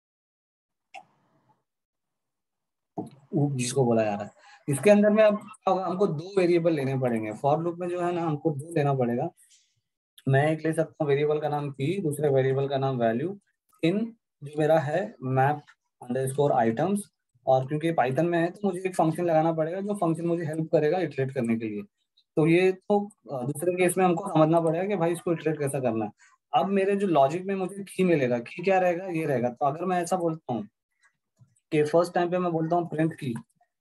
जिसको बोला जा रहा है। इसके अंदर में अब क्या होगा, हमको 2 वेरिएबल लेने पड़ेंगे। फॉर लूप में जो है ना, हमको 2 लेना पड़ेगा। मैं एक ले सकता हूँ वेरिएबल का नाम पी, दूसरे वेरिएबल का नाम वैल्यू। इन जो मेरा है मैप अंडरस्कोर आइटम्स, और क्योंकि पाइथन में है तो मुझे एक फंक्शन लगाना पड़ेगा जो फंक्शन मुझे हेल्प करेगा इटरेट करने के लिए। तो ये तो दूसरे केस में हमको समझना पड़ेगा कि भाई इसको इटरेट कैसा करना है। अब मेरे जो लॉजिक में मुझे की मिलेगा, की क्या रहेगा, ये रहेगा। तो अगर मैं ऐसा बोलता हूँ कि फर्स्ट टाइम पे मैं बोलता हूँ प्रिंट की,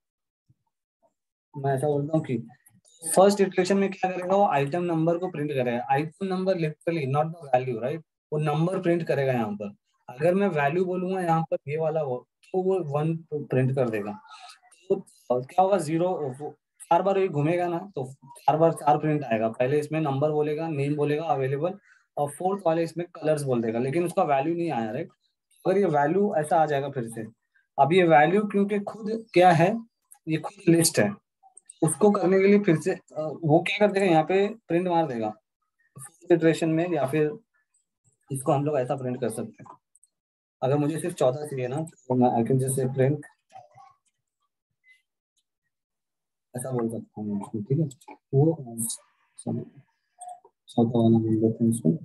मैं ऐसा बोलता हूँ कि फर्स्ट इटरेशन में क्या करेगा, वो आइटम नंबर को प्रिंट करेगा। Item number literally not the value, right. वो नंबर प्रिंट करेगा यहाँ पर। अगर मैं वैल्यू बोलूंगा यहाँ पर ये वाला, वो तो वो 1 प्रिंट कर देगा। तो क्या होगा, 0 4 बार ये घूमेगा ना तो 4 बार 4 प्रिंट आएगा। पहले इसमें नंबर बोलेगा, नेम बोलेगा, अवेलेबल, और फोर्थ वाले इसमें कलर्स बोल देगा, लेकिन उसका वैल्यू नहीं आया, राइट। अगर ये वैल्यू ऐसा आ जाएगा फिर से, अब ये वैल्यू क्योंकि खुद क्या है, ये खुद लिस्ट है, उसको करने के लिए फिर से वो क्या कर देगा, यहाँ पे प्रिंट मार देगा इटरेशन में, या फिर इसको हम लोग ऐसा प्रिंट कर सकते हैं। अगर मुझे सिर्फ 14 चाहिए ना तो मैं I can just say print, ऐसा बोल सकता हूँ इसको, ठीक है। वो 14 वाला बोल देते हैं इसको।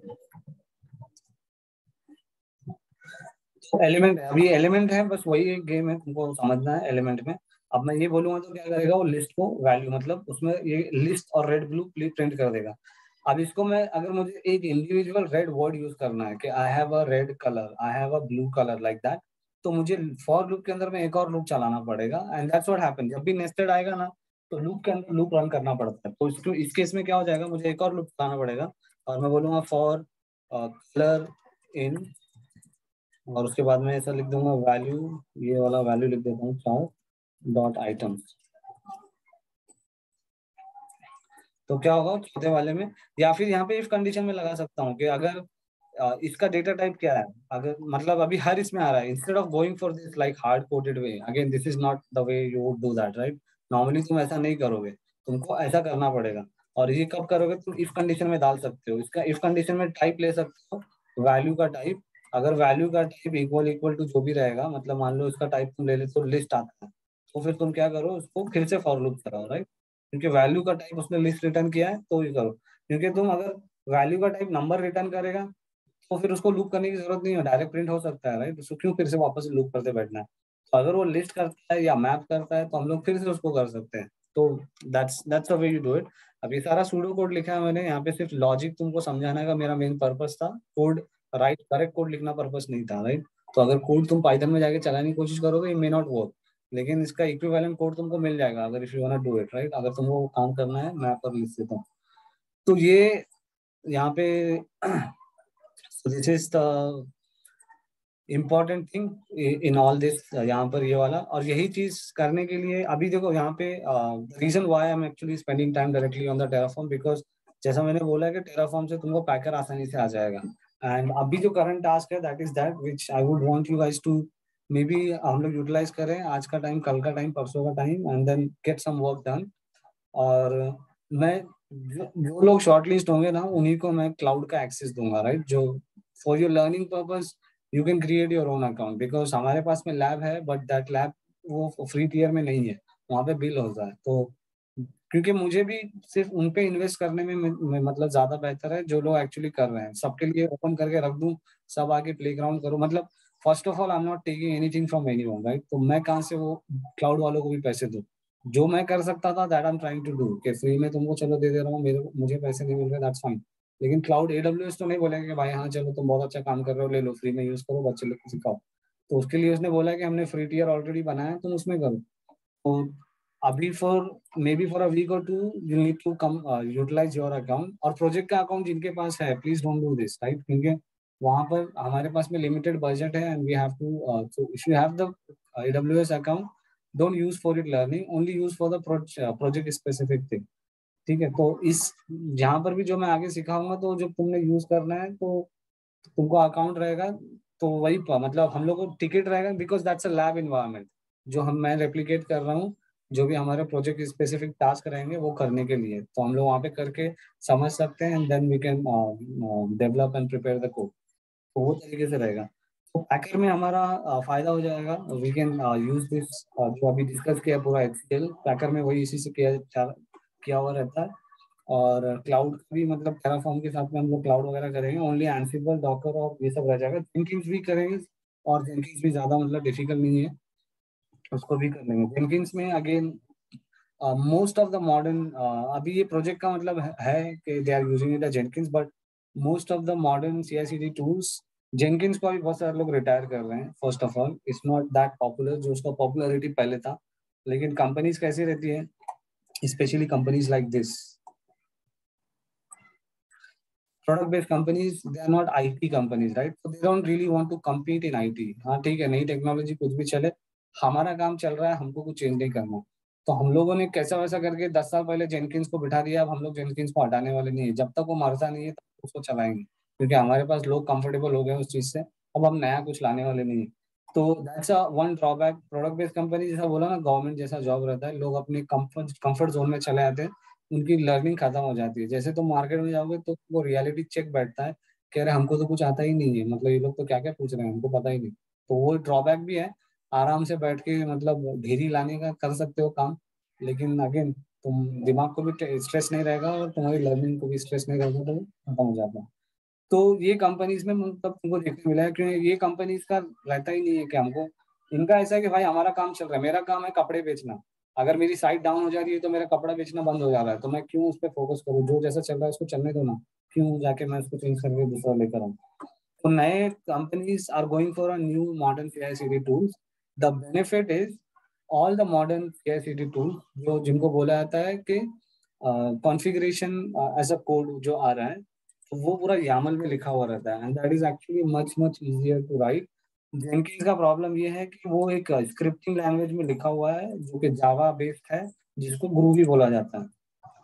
तो एलिमेंट है, अभी एलिमेंट है, बस वही एक गेम है, तुमको समझना है एलिमेंट में। अब मैं ये बोलूंगा तो क्या करेगा वो, लिस्ट को वैल्यू मतलब उसमें ये लिस्ट और रेड ब्लू प्रिंट कर देगा। अब इसको मैं, अगर मुझे एक इंडिविजुअल रेड वर्ड यूज करना है कि I have a red colour, I have a blue colour like that, तो मुझे फॉर लूप के अंदर में एक और लूप चलाना पड़ेगा। एंड दैट्स व्हाट हैपन, जब भी नेस्टेड आएगा ना तो लूप के अंदर लूप रन करना पड़ता है। तो इस केस में क्या हो जाएगा, मुझे एक और लूप चलाना पड़ेगा, और मैं बोलूंगा फॉर कलर इन, और उसके बाद में ऐसा लिख दूंगा वैल्यू, ये वाला वैल्यू लिख देता हूँ 4 डॉट आइटम्स। तो क्या होगा चौथे वाले में, या फिर यहाँ पे इफ कंडीशन में लगा सकता हूँ कि अगर इसका डेटा टाइप क्या है, अगर मतलब अभी हर इसमें आ रहा है, instead of going for this like hard coded way, again this is not the way you would do that, right. Normally तुम ऐसा नहीं करोगे, तुमको ऐसा करना पड़ेगा। और ये कब करोगे, तुम इफ कंडीशन में डाल सकते हो, इसका इफ कंडीशन में टाइप ले सकते हो, वैल्यू का टाइप। अगर वैल्यू का टाइप इक्वल टू जो भी रहेगा, मतलब मान लो इसका टाइप तुम ले ले तो लिस्ट आता है, तो फिर तुम क्या करो, उसको फिर से फॉर लूप कराओ, राइट। क्योंकि वैल्यू का टाइप उसने लिस्ट रिटर्न किया है तो ये करो। क्योंकि तुम अगर वैल्यू का टाइप नंबर रिटर्न करेगा तो फिर उसको लूप करने की जरूरत नहीं है, डायरेक्ट प्रिंट हो सकता है, राइट। उसको क्यों फिर से वापस लूप करते बैठना है। तो अगर वो लिस्ट करता है या मैप करता है तो हम लोग फिर से उसको कर सकते हैं। तो that's the way you do it. अब ये सारा सूडो कोड लिखा है मैंने यहाँ पे, सिर्फ लॉजिक तुमको समझाने का मेरा मेन पर्पस था। कोड राइट करेक्ट कोड लिखना पर्पस नहीं था, राइट। तो अगर कोड तुम पाइथन में जाके चलाने की कोशिश करोगे, ये मे नॉट वर्क, लेकिन इसका इक्विवेलेंट कोड तुमको मिल जाएगा अगर if you want to do it, right. अगर तुमको काम करना है मैप और लिस्ट से तो ये यहाँ पे this is the important thing in all this, यहाँ पर ये वाला। और यही चीज करने के लिए अभी देखो यहाँ पे reason why I am actually spending time directly on the Terraform, because जैसा मैंने बोला है कि टेराफॉर्म से तुमको पैकर आसानी से आ जाएगा। एंड अभी जो करंट टास्क है that is that which I would want you guys to maybe हम लोग यूटिलाइज करें आज का टाइम, कल का टाइम, परसों का time, and then get some work done. और मैं जो लोग शॉर्ट लिस्ट होंगे ना उन्हीं को मैं क्लाउड का एक्सेस दूंगा, राइट। जो for your learning purpose you can create your own account, because हमारे पास में लैब है बट दैट लैब वो फ्री टीयर में नहीं है, वहाँ पे बिल होता है। तो क्योंकि मुझे भी सिर्फ उन पे इन्वेस्ट करने में मतलब ज्यादा बेहतर है जो लोग एक्चुअली कर रहे हैं। सबके लिए ओपन करके रख दूं, सब आके प्लेग्राउंड करो, मतलब first of all I am not taking anything from anyone, right. तो मैं कहाँ से वो क्लाउड वालों को भी पैसे दूं। जो मैं कर सकता था that I am trying to do, कि फ्री में तुमको चलो दे दे रहा हूँ, मेरे मुझे पैसे नहीं मिल रहे, दैट्स फाइन। लेकिन क्लाउड AWS तो नहीं बोलेंगे कि भाई हाँ चलो तुम बहुत अच्छा काम कर रहे हो, ले लो फ्री में यूज करो, बच्चे लोग को सिखाओ। तो उसके लिए उसने बोला कि हमने फ्री टीयर ऑलरेडी बनाया है, तुम उसमें करो। तो अभी for maybe for a week और two you need to come utilise your account, और प्रोजेक्ट का अकाउंट जिनके पास है please don't do this, right. क्योंकि वहां पर हमारे पास में लिमिटेड बजट है and we have to, so if you have the AWS account don't use for it learning, only use for the project specific thing, ठीक है। तो इस जहां पर भी जो मैं आगे सिखाऊंगा तो जो तुमने यूज करना है तो तुमको अकाउंट रहेगा, तो वही मतलब हम लोग को टिकट रहेगा, because that's a lab environment जो मैं रेप्लिकेट कर रहा हूँ। जो भी हमारे प्रोजेक्ट स्पेसिफिक टास्क रहेंगे वो करने के लिए, तो हम लोग वहाँ पे करके समझ सकते हैं and then we can develop and prepare the code. तो वो तरीके से रहेगा। तो पैकर में हमारा फायदा हो जाएगा, वी कैन यूज दिस जो अभी डिस्कस किया पूरा HCL पैकर में, वही इसी से किया हुआ रहता है। और क्लाउड भी मतलब टेराफॉर्म के साथ में हम लोग क्लाउड वगैरह करेंगे, ओनली एंसिबल डॉकर और ये सब रह जाएगा। जेनकिंस भी करेंगे, और जेनकिंस भी ज्यादा मतलब डिफिकल्ट नहीं है, उसको भी कर लेंगे। जेनकिंस में again most of the modern, अभी ये प्रोजेक्ट का मतलब है कि they are using it Jenkins, but most of the modern CI/CD tools Jenkins को भी बहुत सारे लोग रिटायर कर रहे हैं। First of all it's not that popular जो उसका पॉपुलरिटी पहले था। लेकिन कंपनीज कैसी रहती है, specially companies like this product based companies, they are not IT companies, right? So they don't really want to compete in IT. हाँ ठीक है, नई टेक्नोलॉजी कुछ भी चले, हमारा काम चल रहा है, हमको कुछ चेंज नहीं करना। तो हम लोगों ने कैसा वैसा करके 10 साल पहले जेनकिंस को बिठा दिया। अब हम लोग जेनकिंस को हटाने वाले नहीं है, जब तक वो मरता नहीं है तब तक उसको चलाएंगे, क्योंकि हमारे पास लोग कंफर्टेबल हो गए उस चीज से। अब हम नया कुछ लाने वाले नहीं है। तो that's a one drawback. Product based company जैसा बोला ना, गवर्नमेंट जैसा जॉब रहता है, लोग अपने कंफर्ट जोन में चले आते हैं, उनकी लर्निंग खत्म हो जाती है। जैसे तुम मार्केट में जाओगे तो वो रियलिटी चेक बैठता है, कह रहे हमको तो कुछ आता ही नहीं है, मतलब ये लोग तो क्या क्या पूछ रहे हैं, हमको पता ही नहीं। तो वो ड्रॉबैक भी है। आराम से बैठ के मतलब ढेरी लाने का कर सकते हो काम, लेकिन अगेन तुम दिमाग को भी स्ट्रेस नहीं रहेगा और तुम्हारी लर्निंग को भी स्ट्रेस नहीं रहेगा, तो खत्म हो जाता है। तो ये कंपनीज में मतलब तुमको देखने मिला है कि ये कंपनीज का रहता ही नहीं है कि हमको, इनका ऐसा है कि भाई हमारा काम चल रहा है, मेरा काम है कपड़े बेचना, अगर मेरी साइट डाउन हो जा रही है तो मेरा कपड़ा बेचना बंद हो जा रहा है, तो मैं क्यों उस पर फोकस करूँ, जो जैसा चल रहा है उसको चलने दो ना, क्यों जाके मैं उसको चेंज करके दूसरा लेकर आऊँ। तो नए companies are going for a new modern CI/CD tools. The benefit is all the modern CI/CD tools जो जिनको बोला जाता है कि कॉन्फ़िगरेशन एज अ कोड जो आ रहा है, तो वो पूरा YAML में लिखा हुआ रहता है, and that is actually much much easier to write. Jenkins का प्रॉब्लम ये है कि वो एक स्क्रिप्टिंग लैंग्वेज में लिखा हुआ है जो कि जावा बेस्ड है, जिसको ग्रूवी बोला जाता है।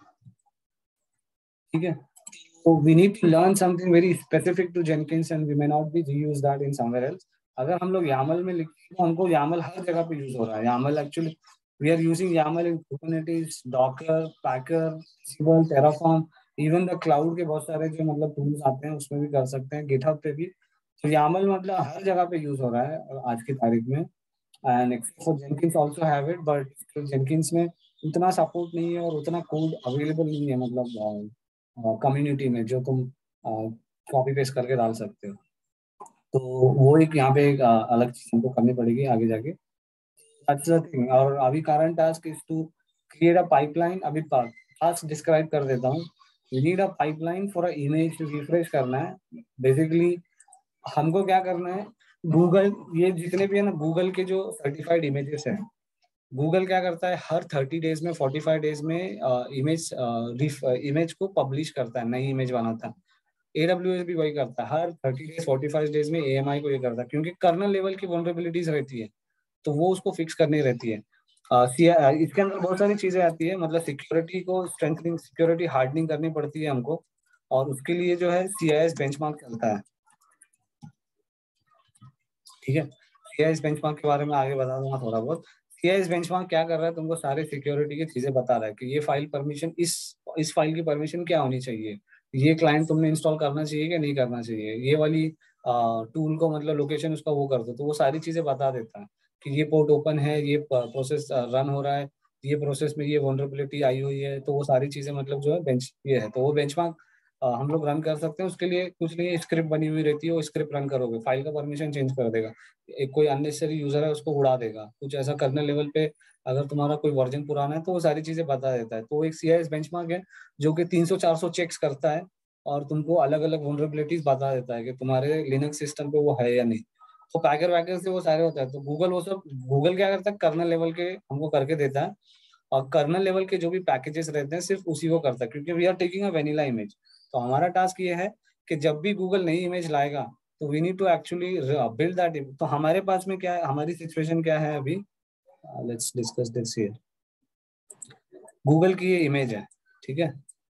ठीक है, तो we need to learn something very specific to Jenkins and we may not be reuse that in somewhere else। अगर हम लोग YAML में लिखते हैं तो हमको YAML हर जगह पे यूज हो रहा है। YAML actually we are using YAML in Kubernetes, Docker, Packer, Ansible, Terraform, even the cloud के बहुत सारे जो मतलब टूल्स आते हैं उसमें भी कर सकते हैं, GitHub पे भी। तो YAML मतलब हर जगह पे यूज हो रहा है आज की तारीख में। And except for Jenkins also have it, but Jenkins में उतना सपोर्ट नहीं है और उतना कोड अवेलेबल नहीं है, मतलब कम्युनिटी में जो तुम कॉपी पेस्ट करके डाल सकते हो। तो वो एक यहाँ पे एक अलग चीज हमको करनी पड़ेगी आगे जाके। That's the thing। और अभी current task is to create a pipeline. अभी टास्क डिस्क्राइब कर देता हूँ। We need a pipeline for a image to refresh करना है। बेसिकली हमको क्या करना है, गूगल ये जितने भी है ना, गूगल के जो सर्टिफाइड इमेजेस हैं, गूगल क्या करता है हर 30 डेज में 45 डेज में इमेज को पब्लिश करता है, नई इमेज बनाता है। AWS भी वही करता है, हर 30 डेज 45 डेज में AMI को ये करता है, क्योंकि कर्नल लेवल की वल्नरेबिलिटीज रहती है, तो वो उसको फिक्स करनी रहती है। इसके अंदर बहुत सारी चीजें आती है, मतलब सिक्योरिटी को स्ट्रेंथनिंग, सिक्योरिटी हार्डनिंग करनी पड़ती है हमको, और उसके लिए जो है CIS बेंचमार्क चलता है। ठीक है, CIS बेंचमार्क के बारे में आगे बता दूंगा थोड़ा बहुत। CIS बेंचमार्क क्या कर रहा है, तुमको सारे सिक्योरिटी की चीजें बता रहा है कि ये फाइल परमिशन, इस फाइल की परमिशन क्या होनी चाहिए, ये क्लाइंट तुमने इंस्टॉल करना चाहिए कि नहीं करना चाहिए, ये वाली टूल को मतलब लोकेशन उसका वो कर दो, तो वो सारी चीजें बता देता है कि ये पोर्ट ओपन है, ये प्रोसेस रन हो रहा है, ये प्रोसेस में ये वल्नरेबिलिटी आई हुई है, तो वो सारी चीजें मतलब जो है बेंच ये है, तो वो बेंचमार्क हम लोग रन कर सकते हैं। उसके लिए कुछ नहीं, स्क्रिप्ट बनी हुई रहती है, वो स्क्रिप्ट रन करोगे, फाइल का परमिशन चेंज कर देगा, एक कोई अननेसेसरी यूजर है उसको उड़ा देगा, कुछ ऐसा कर्नल लेवल पे अगर तुम्हारा कोई वर्जन पुराना है तो वो सारी चीजें बता देता है। तो एक CIS बेंचमार्क है जो कि 300-400 चेक्स करता है और तुमको अलग अलग वल्नरेबिलिटीज बता देता है कि तुम्हारे लिनक्स सिस्टम पे वो है या नहीं। तो पैकर वैकर से वो सारे होता है, तो गूगल वो सब, गूगल क्या करता है कर्नल लेवल के हमको करके देता है, और कर्नल लेवल के जो भी पैकेजेस रहते हैं सिर्फ उसी को करता है, क्योंकि we are taking a vanilla image. तो हमारा टास्क ये है कि जब भी गूगल नई इमेज लाएगा तो we need to actually build that. तो हमारे पास में क्या है, हमारी सिचुएशन क्या है अभी, let's discuss this here. Google की ये इमेज है, ठीक है,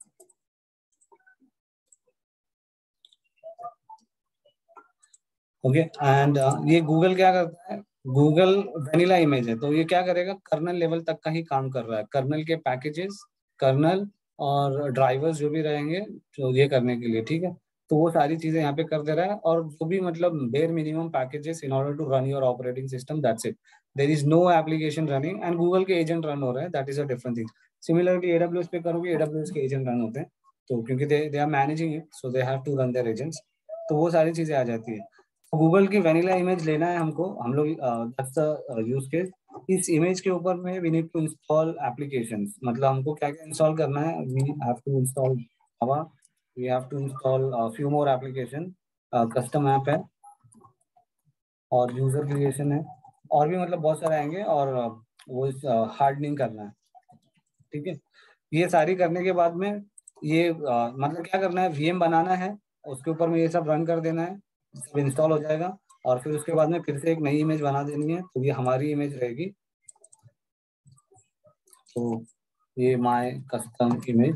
ओके, एंड ये गूगल क्या करता है, गूगल वेनिला इमेज है, तो ये क्या करेगा, कर्नल लेवल तक का ही काम कर रहा है, कर्नल के पैकेजेस, कर्नल और ड्राइवर्स जो भी रहेंगे तो ये करने के लिए, ठीक है। तो वो सारी चीजें यहाँ पे कर दे रहा है, और जो भी मतलब bare minimum packages in order to run your operating system, that's it. There is no application running, and Google के एजेंट रन हो रहे हैं, that is a different thing. Similarly AWS पे करोगे, AWS के एजेंट रन होते हैं, तो क्योंकि they are managing it, so they have to run their agents, तो वो सारी चीजें आ जाती है। गूगल की वेनिला इमेज लेना है हमको, हम लोग दैट्स द यूज केस। इस इमेज के ऊपर में we need to install applications, मतलब हमको क्या क्या इंस्टॉल करना है, we have to install Java, we have to install few more application, custom app है और यूजर क्रिएशन है, और भी मतलब बहुत सारे आएंगे, और वो हार्डनिंग करना है, ठीक है। ये सारी करने के बाद में ये मतलब क्या करना है, VM बनाना है, उसके ऊपर में ये सब रन कर देना है, सब इंस्टॉल हो जाएगा, और फिर उसके बाद में फिर से एक नई इमेज बना देनी है, तो ये हमारी इमेज रहेगी। तो ये माय कस्टम इमेज,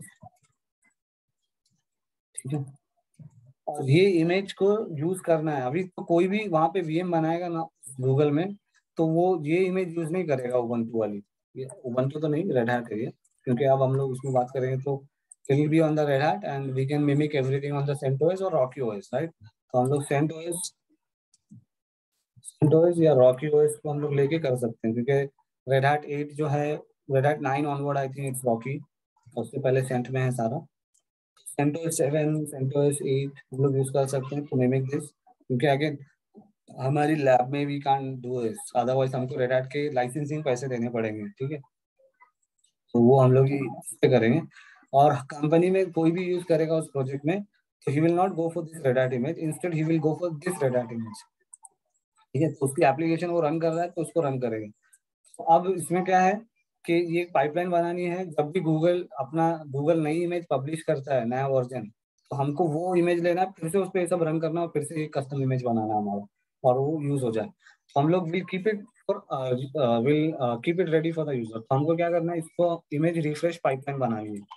ठीक है। और ये इमेज को यूज करना है। अभी तो कोई भी वहाँ पे वीएम बनाएगा ना गूगल में, तो वो ये इमेज यूज नहीं करेगा उबंटू वाली। ये उबंटू तो नहीं, रेड हैट है ये, क्योंकि अब हम लोग उसमें बात करेंगे तो it will be on the Red Hat and we can mimic everything on the CentOS और रॉकी ओएस, राइट। तो हम लोग CentOS या रॉकी ओएस को हम लोग लेके कर सकते हैं, क्योंकि रेड हैट 8 जो है, Red Hat 9 onward I think it's Rocky, उससे पहले सेंट में है सारा। CentOS 7, CentOS 8 हम लोग यूज कर सकते हैं टू मिमिक दिस, क्योंकि अगेन हमारी लैब में we can't do this, otherwise हमको रेड हैट के लाइसेंसिंग पैसे देने पड़ेंगे, ठीक है। तो वो हम लोग ही इससे करेंगे। और कंपनी में कोई भी यूज करेगा उस प्रोजेक्ट में, तो he will not go for this Red Hat image, instead he will go for this Red Hat image, ठीक है। तो उसकी एप्लीकेशन वो रन कर रहा है तो उसको रन करेगा। तो अब इसमें क्या है कि ये पाइपलाइन बनानी है, जब भी गूगल नई इमेज पब्लिश करता है, नया वर्जन, तो हमको वो इमेज लेना है, फिर से उस पर ये सब रन करना और फिर से एक कस्टम इमेज बनाना है हमारा, और वो यूज हो जाए। तो हम लोग will keep it ready for the user. तो हमको क्या करना है, इसको इमेज रिफ्रेश पाइपलाइन बनानी है,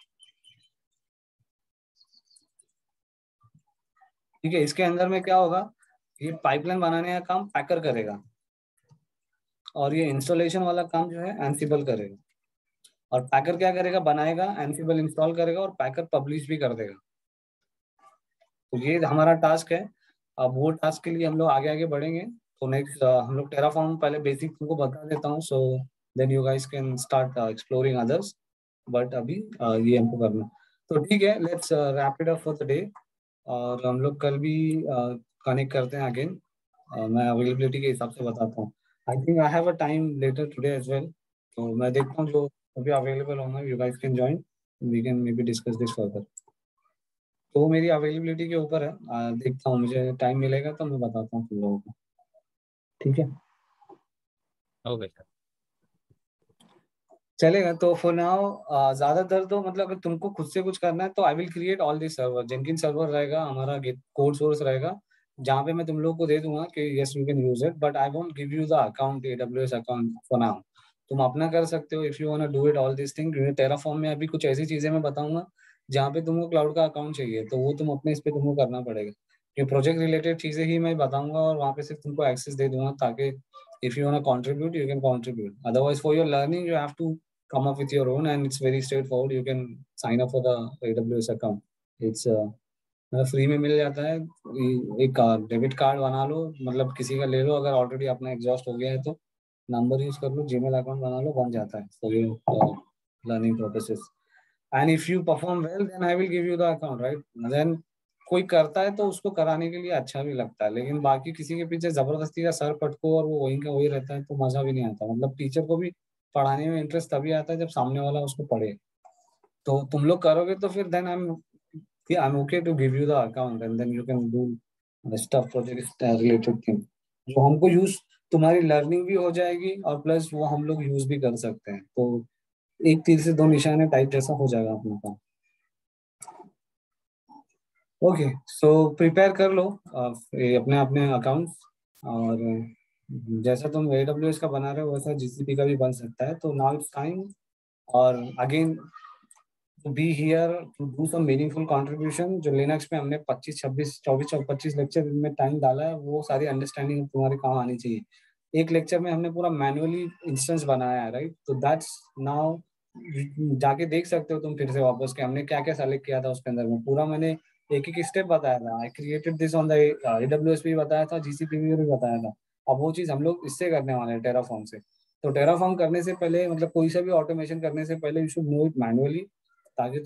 ठीक है। इसके अंदर में क्या होगा, ये पाइपलाइन बनाने का काम पैकर करेगा और ये इंस्टॉलेशन वाला काम जो है एंसिबल करेगा। और पैकर क्या करेगा, बनाएगा, एंसिबल इंस्टॉल करेगा और पैकर पब्लिश भी कर देगा। तो ये हमारा टास्क है। अब वो टास्क के लिए हम लोग आगे आगे बढ़ेंगे। तो नेक्स्ट हम लोग टेराफॉर्म पहले बेसिक तुमको बता देता हूँ, so then you guys can start exploring others, but अभी ये हमको करना है। तो ठीक है, let's wrap it up for the day. और हम लोग कल भी कनेक्ट करते हैं अगेन। मैं अवेलेबिलिटी के हिसाब से बताता हूँ। I think I have a time later today as well, तो मैं देखता हूँ जो अभी अवेलेबल होंगे, you guys can join, we can maybe discuss this further. तो मेरी अवेलेबिलिटी के ऊपर है, देखता हूँ मुझे टाइम मिलेगा तो मैं बताता हूँ तुम लोगों को, ठीक है। Okay sir. चलेगा। तो फॉर नाउ ज्यादातर तो मतलब अगर तुमको खुद से कुछ करना है तो I will create all this server, Jenkins server रहेगा हमारा, गिट कोड सोर्स रहेगा, जहाँ पे मैं तुम लोग को दे दूंगा कि yes you can use it, but I won't give you the account, AWS account for now. तुम अपना कर सकते हो if you want to do it all this thing. Terraform में अभी कुछ ऐसी चीजें मैं बताऊंगा जहाँ पे तुमको क्लाउड का अकाउंट चाहिए, तो वो तुम अपने इस पे तुमको करना पड़ेगा। ये प्रोजेक्ट रिलेटेड चीजें ही मैं बताऊंगा और वहाँ पे सिर्फ तुमको एक्सेस दे दूंगा, ताकि if you want to contribute you can contribute, otherwise for your learning you have to come up with your own, and it's very straightforward. You can sign up for the AWS account. It's free में मिल जाता है। एक डेबिट कार्ड बना लो, मतलब किसी का ले लो, अगर ऑलरेडी अपना एग्जॉस्ट हो गया है तो नंबर यूज कर लो, जीमेल अकाउंट बना लो, बन जाता है for your learning purposes. And if you perform well then I will give you the account, right. Then कोई करता है तो उसको कराने के लिए अच्छा भी लगता है, लेकिन बाकी किसी के पीछे जबरदस्ती का सर पटको और वो वहीं का वही रहता है तो मजा भी नहीं आता। मतलब टीचर को भी पढ़ाने में इंटरेस्ट तभी आता है जब सामने वाला उसको पढ़े। तो तुम लोग करोगे तो फिर then I'm okay to give you the account and then you can do the stuff project related thing, जो हमको यूज, तुम्हारी लर्निंग भी हो जाएगी और प्लस वो हम लोग यूज भी कर सकते हैं। तो एक तीर से दो निशाने टाइप जैसा हो जाएगा अपना काम। ओके, सो प्रिपेयर कर लो अपने अपने अकाउंट्स, और जैसा तुम AWS का बना रहे हो वैसा GCP का भी बन सकता है। तो नाउ इट्स टाइम, और again to be here to do some meaningful contribution। जो लिनक्स पे हमने 25 26 24 और 25 लेक्चर में टाइम डाला है, वो सारी अंडरस्टैंडिंग तुम्हारे काम आनी चाहिए। एक लेक्चर में हमने पूरा मैनुअली इंस्टेंस बनाया है, राइट। तो दैट्स नाउ, जाके देख सकते हो तुम फिर से वापस के हमने क्या क्या सेलेक्ट किया था उसके अंदर में, पूरा मैंने एक एक स्टेप बताया था। I created this on the AWS भी बताया था, GCP भी बताया था। अब वो चीज हम लोग इससे करने वाले हैं, टेराफॉर्म से। तो टेराफॉर्म करने से पहले, मतलब कोई सा भी ऑटोमेशन करने से पहले, you should know it manually, ताकि